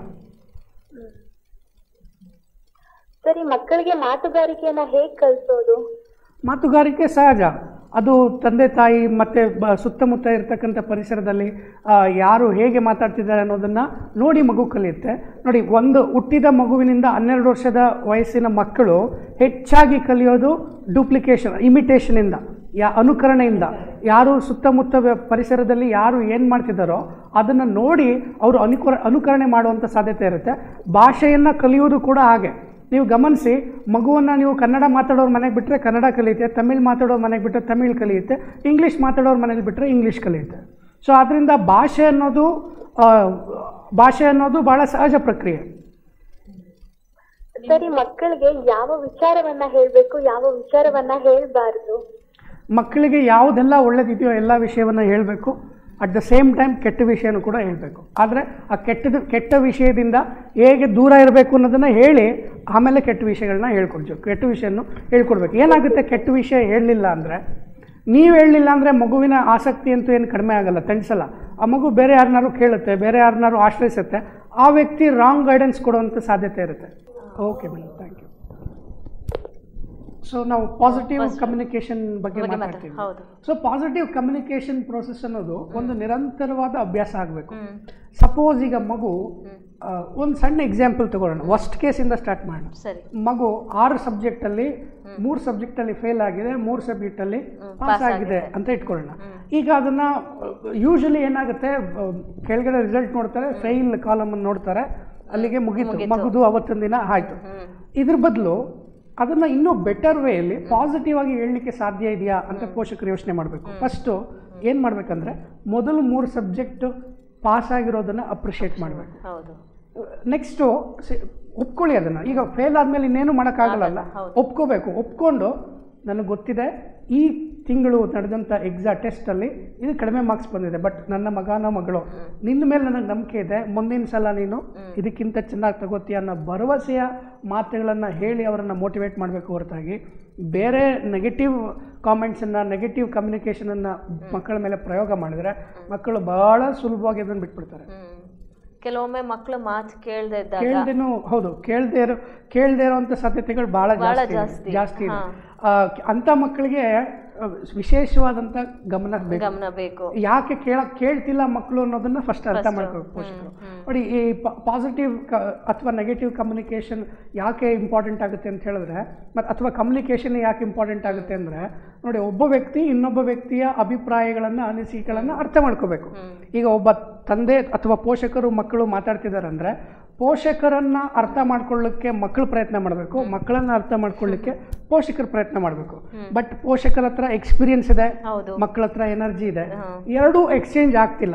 ಸರಿ, ಮಕ್ಕಳಿಗೆ ಮಾತುಗಾರಿಕೆಯನ್ನ ಹೇಗೆ ಕಲಿಸೋದು? ಮಾತುಗಾರಿಕೆ ಸಹಜ. ಅದು ತಂದೆ ತಾಯಿ ಮತ್ತು ಬ ಸುತ್ತಮುತ್ತ ಇರತಕ್ಕಂಥ ಪರಿಸರದಲ್ಲಿ ಯಾರು ಹೇಗೆ ಮಾತಾಡ್ತಿದ್ದಾರೆ ಅನ್ನೋದನ್ನು ನೋಡಿ ಮಗು ಕಲಿಯುತ್ತೆ. ನೋಡಿ, ಒಂದು ಹುಟ್ಟಿದ ಮಗುವಿನಿಂದ ಹನ್ನೆರಡು ವರ್ಷದ ವಯಸ್ಸಿನ ಮಕ್ಕಳು ಹೆಚ್ಚಾಗಿ ಕಲಿಯೋದು ಡೂಪ್ಲಿಕೇಶನ್, ಇಮಿಟೇಷನಿಂದ, ಯಾ ಅನುಕರಣೆಯಿಂದ. ಯಾರು ಸುತ್ತಮುತ್ತ ಪರಿಸರದಲ್ಲಿ ಯಾರು ಏನು ಮಾಡ್ತಿದ್ದಾರೋ ಅದನ್ನು ನೋಡಿ ಅವರು ಅನುಕರ ಅನುಕರಣೆ ಮಾಡುವಂಥ ಸಾಧ್ಯತೆ ಇರುತ್ತೆ. ಭಾಷೆಯನ್ನು ಕಲಿಯೋದು ಕೂಡ ಹಾಗೆ. ನೀವು ಗಮನಿಸಿ, ಮಗುವನ್ನು ನೀವು ಕನ್ನಡ ಮಾತಾಡೋರು ಮನೆಗೆ ಬಿಟ್ಟರೆ ಕನ್ನಡ ಕಲಿಯುತ್ತೆ, ತಮಿಳ್ ಮಾತಾಡೋರು ಮನೆಗೆ ಬಿಟ್ಟರೆ ತಮಿಳ್ ಕಲಿಯುತ್ತೆ, ಇಂಗ್ಲೀಷ್ ಮಾತಾಡೋರು ಮನೇಲಿ ಬಿಟ್ಟರೆ ಇಂಗ್ಲೀಷ್ ಕಲಿಯುತ್ತೆ. ಸೊ ಆದ್ದರಿಂದ ಭಾಷೆ ಅನ್ನೋದು ಭಾಷೆ ಅನ್ನೋದು ಭಾಳ ಸಹಜ ಪ್ರಕ್ರಿಯೆ. ಸರಿ, ಮಕ್ಕಳಿಗೆ ಯಾವ ವಿಚಾರವನ್ನ ಹೇಳಬೇಕು, ಯಾವ ವಿಚಾರವನ್ನ ಹೇಳಬಾರ್ದು? ಮಕ್ಕಳಿಗೆ ಯಾವುದೆಲ್ಲ ಒಳ್ಳೇದಿದೆಯೋ ಎಲ್ಲ ವಿಷಯವನ್ನು ಹೇಳಬೇಕು. ಅಟ್ ದ ಸೇಮ್ ಟೈಮ್ ಕೆಟ್ಟ ವಿಷಯನೂ ಕೂಡ ಹೇಳಬೇಕು. ಆದರೆ ಆ ಕೆಟ್ಟದ ಕೆಟ್ಟ ವಿಷಯದಿಂದ ಹೇಗೆ ದೂರ ಇರಬೇಕು ಅನ್ನೋದನ್ನು ಹೇಳಿ ಆಮೇಲೆ ಕೆಟ್ಟ ವಿಷಯಗಳನ್ನ ಹೇಳ್ಕೊಡ್ಬೇಕು. ಕೆಟ್ಟ ವಿಷಯನೂ ಹೇಳ್ಕೊಡ್ಬೇಕು. ಏನಾಗುತ್ತೆ, ಕೆಟ್ಟ ವಿಷಯ ಹೇಳಲಿಲ್ಲ ಅಂದರೆ, ನೀವು ಹೇಳಲಿಲ್ಲ ಅಂದರೆ ಮಗುವಿನ ಆಸಕ್ತಿ ಅಂತೂ ಏನು ಕಡಿಮೆ ಆಗಲ್ಲ, ತಣಿಸಲ್ಲ. ಆ ಮಗು ಬೇರೆ ಯಾರನ್ನಾರು ಕೇಳುತ್ತೆ, ಬೇರೆ ಯಾರನ್ನಾರು ಆಶ್ರಯಿಸುತ್ತೆ. ಆ ವ್ಯಕ್ತಿ ರಾಂಗ್ ಗೈಡೆನ್ಸ್ ಕೊಡುವಂಥ ಸಾಧ್ಯತೆ ಇರುತ್ತೆ. Okay madam, thank you. So ನಾವು ಪಾಸಿಟಿವ್ ಕಮ್ಯುನಿಕೇಷನ್ ಬಗ್ಗೆ ಮಾತಾಡ್ತೀವಿ. ಸೊ ಪಾಸಿಟಿವ್ ಕಮ್ಯುನಿಕೇಷನ್ ಪ್ರೋಸೆಸ್ ಅನ್ನೋದು ಒಂದು ನಿರಂತರವಾದ ಅಭ್ಯಾಸ ಆಗಬೇಕು. ಸಪೋಸ್ ಈಗ ಮಗು, ಒಂದು ಸಣ್ಣ ಎಕ್ಸಾಂಪಲ್ ತಗೊಳ್ಳೋಣ, ವರ್ಸ್ಟ್ ಕೇಸಿಂದ ಸ್ಟಾರ್ಟ್ ಮಾಡೋಣ. ಮಗು ಆರು ಸಬ್ಜೆಕ್ಟಲ್ಲಿ ಮೂರು ಸಬ್ಜೆಕ್ಟಲ್ಲಿ ಫೇಲ್ ಆಗಿದೆ, ಮೂರು ಸಬ್ಜೆಕ್ಟಲ್ಲಿ ಪಾಸ್ ಆಗಿದೆ ಅಂತ ಇಟ್ಕೊಳ್ಳೋಣ. ಈಗ ಅದನ್ನು ಯೂಶಲಿ ಏನಾಗುತ್ತೆ, ಕೆಳಗಡೆ ರಿಸಲ್ಟ್ ನೋಡ್ತಾರೆ, ಫೇಲ್ ಕಾಲಮನ್ನು ನೋಡ್ತಾರೆ, ಅಲ್ಲಿಗೆ ಮುಗೀತು, ಮಗುದು ಅವತ್ತೊಂದು ದಿನ ಆಯಿತು. ಇದ್ರ ಬದಲು ಅದನ್ನು ಇನ್ನೂ ಬೆಟರ್ ವೇಯಲ್ಲಿ ಪಾಸಿಟಿವ್ ಆಗಿ ಹೇಳಲಿಕ್ಕೆ ಸಾಧ್ಯ ಇದೆಯಾ ಅಂತ ಪೋಷಕರು ಯೋಚನೆ ಮಾಡಬೇಕು. ಫಸ್ಟು ಏನು ಮಾಡಬೇಕಂದ್ರೆ, ಮೊದಲು ಮೂರು ಸಬ್ಜೆಕ್ಟು ಪಾಸ್ ಆಗಿರೋದನ್ನು ಅಪ್ರಿಷಿಯೇಟ್ ಮಾಡಬೇಕು. ನೆಕ್ಸ್ಟು ಒಪ್ಕೊಳ್ಳಿ ಅದನ್ನು. ಈಗ ಫೇಲ್ ಆದಮೇಲೆ ಇನ್ನೇನು ಮಾಡೋಕ್ಕಾಗಲ್ಲ, ಒಪ್ಕೋಬೇಕು. ಒಪ್ಕೊಂಡು ನನಗೆ ಗೊತ್ತಿದೆ ಈ ತಿಂಗಳು ನಡೆದಂಥ ಎಕ್ಸಾ ಟೆಸ್ಟಲ್ಲಿ ಇದು ಕಡಿಮೆ ಮಾರ್ಕ್ಸ್ ಬಂದಿದೆ, ಬಟ್ ನನ್ನ ಮಗನೋ ಮಗಳು, ನಿನ್ನ ಮೇಲೆ ನನಗೆ ನಂಬಿಕೆ ಇದೆ, ಮುಂದಿನ ಸಲ ನೀನು ಇದಕ್ಕಿಂತ ಚೆನ್ನಾಗಿ ತಗೋತೀಯ ಅನ್ನೋ ಭರವಸೆಯ ಮಾತುಗಳನ್ನು ಹೇಳಿ ಅವರನ್ನು ಮೋಟಿವೇಟ್ ಮಾಡಬೇಕು ಹೊರತಾಗಿ ಬೇರೆ ನೆಗೆಟಿವ್ ಕಾಮೆಂಟ್ಸನ್ನು, ನೆಗೆಟಿವ್ ಕಮ್ಯುನಿಕೇಷನನ್ನು ಮಕ್ಕಳ ಮೇಲೆ ಪ್ರಯೋಗ ಮಾಡಿದರೆ ಮಕ್ಕಳು ಭಾಳ ಸುಲಭವಾಗಿ ಅದನ್ನು ಬಿಟ್ಬಿಡ್ತಾರೆ. ಕೆಲವೊಮ್ಮೆ ಮಕ್ಕಳು ಮಾತು ಕೇಳದೆ ಕೇಳ್ದೇನು ಹೌದು ಕೇಳದೇ ಇರೋ ಕೇಳದೇ ಇರೋವಂಥ ಸಾಧ್ಯತೆಗಳು ಭಾಳ ಜಾಸ್ತಿ ಜಾಸ್ತಿ ಇದೆ. ಅಂಥ ಮಕ್ಕಳಿಗೆ ವಿಶೇಷವಾದಂಥ ಗಮನ ಗಮನ ಬೇಕು. ಯಾಕೆ ಕೇಳ ಕೇಳ್ತಿಲ್ಲ ಮಕ್ಕಳು ಅನ್ನೋದನ್ನ ಫಸ್ಟ್ ಅರ್ಥ ಮಾಡ್ಕೋಬೇಕು ಪೋಷಕರು. ನೋಡಿ, ಈ ಪಾಸಿಟಿವ್ ಅಥವಾ ನೆಗೆಟಿವ್ ಕಮ್ಯುನಿಕೇಷನ್ ಯಾಕೆ ಇಂಪಾರ್ಟೆಂಟ್ ಆಗುತ್ತೆ ಅಂತ ಹೇಳಿದ್ರೆ, ಮತ್ತು ಅಥವಾ ಕಮ್ಯುನಿಕೇಷನ್ ಯಾಕೆ ಇಂಪಾರ್ಟೆಂಟ್ ಆಗುತ್ತೆ ಅಂದರೆ, ನೋಡಿ, ಒಬ್ಬ ವ್ಯಕ್ತಿ ಇನ್ನೊಬ್ಬ ವ್ಯಕ್ತಿಯ ಅಭಿಪ್ರಾಯಗಳನ್ನು, ಅನಿಸಿಕೆಗಳನ್ನು ಅರ್ಥ ಮಾಡ್ಕೋಬೇಕು. ಈಗ ಒಬ್ಬ ತಂದೆ ಅಥವಾ ಪೋಷಕರು ಮಕ್ಕಳು ಮಾತಾಡ್ತಿದ್ದಾರೆ ಅಂದರೆ, ಪೋಷಕರನ್ನು ಅರ್ಥ ಮಾಡ್ಕೊಳ್ಳಿಕ್ಕೆ ಮಕ್ಕಳು ಪ್ರಯತ್ನ ಮಾಡಬೇಕು, ಮಕ್ಕಳನ್ನು ಅರ್ಥ ಮಾಡ್ಕೊಳ್ಳಿಕ್ಕೆ ಪೋಷಕರು ಪ್ರಯತ್ನ ಮಾಡಬೇಕು. ಬಟ್ ಪೋಷಕರ ಹತ್ರ ಎಕ್ಸ್ಪೀರಿಯನ್ಸ್ ಇದೆ, ಮಕ್ಕಳ ಹತ್ರ ಎನರ್ಜಿ ಇದೆ, ಎರಡೂ ಎಕ್ಸ್ಚೇಂಜ್ ಆಗ್ತಿಲ್ಲ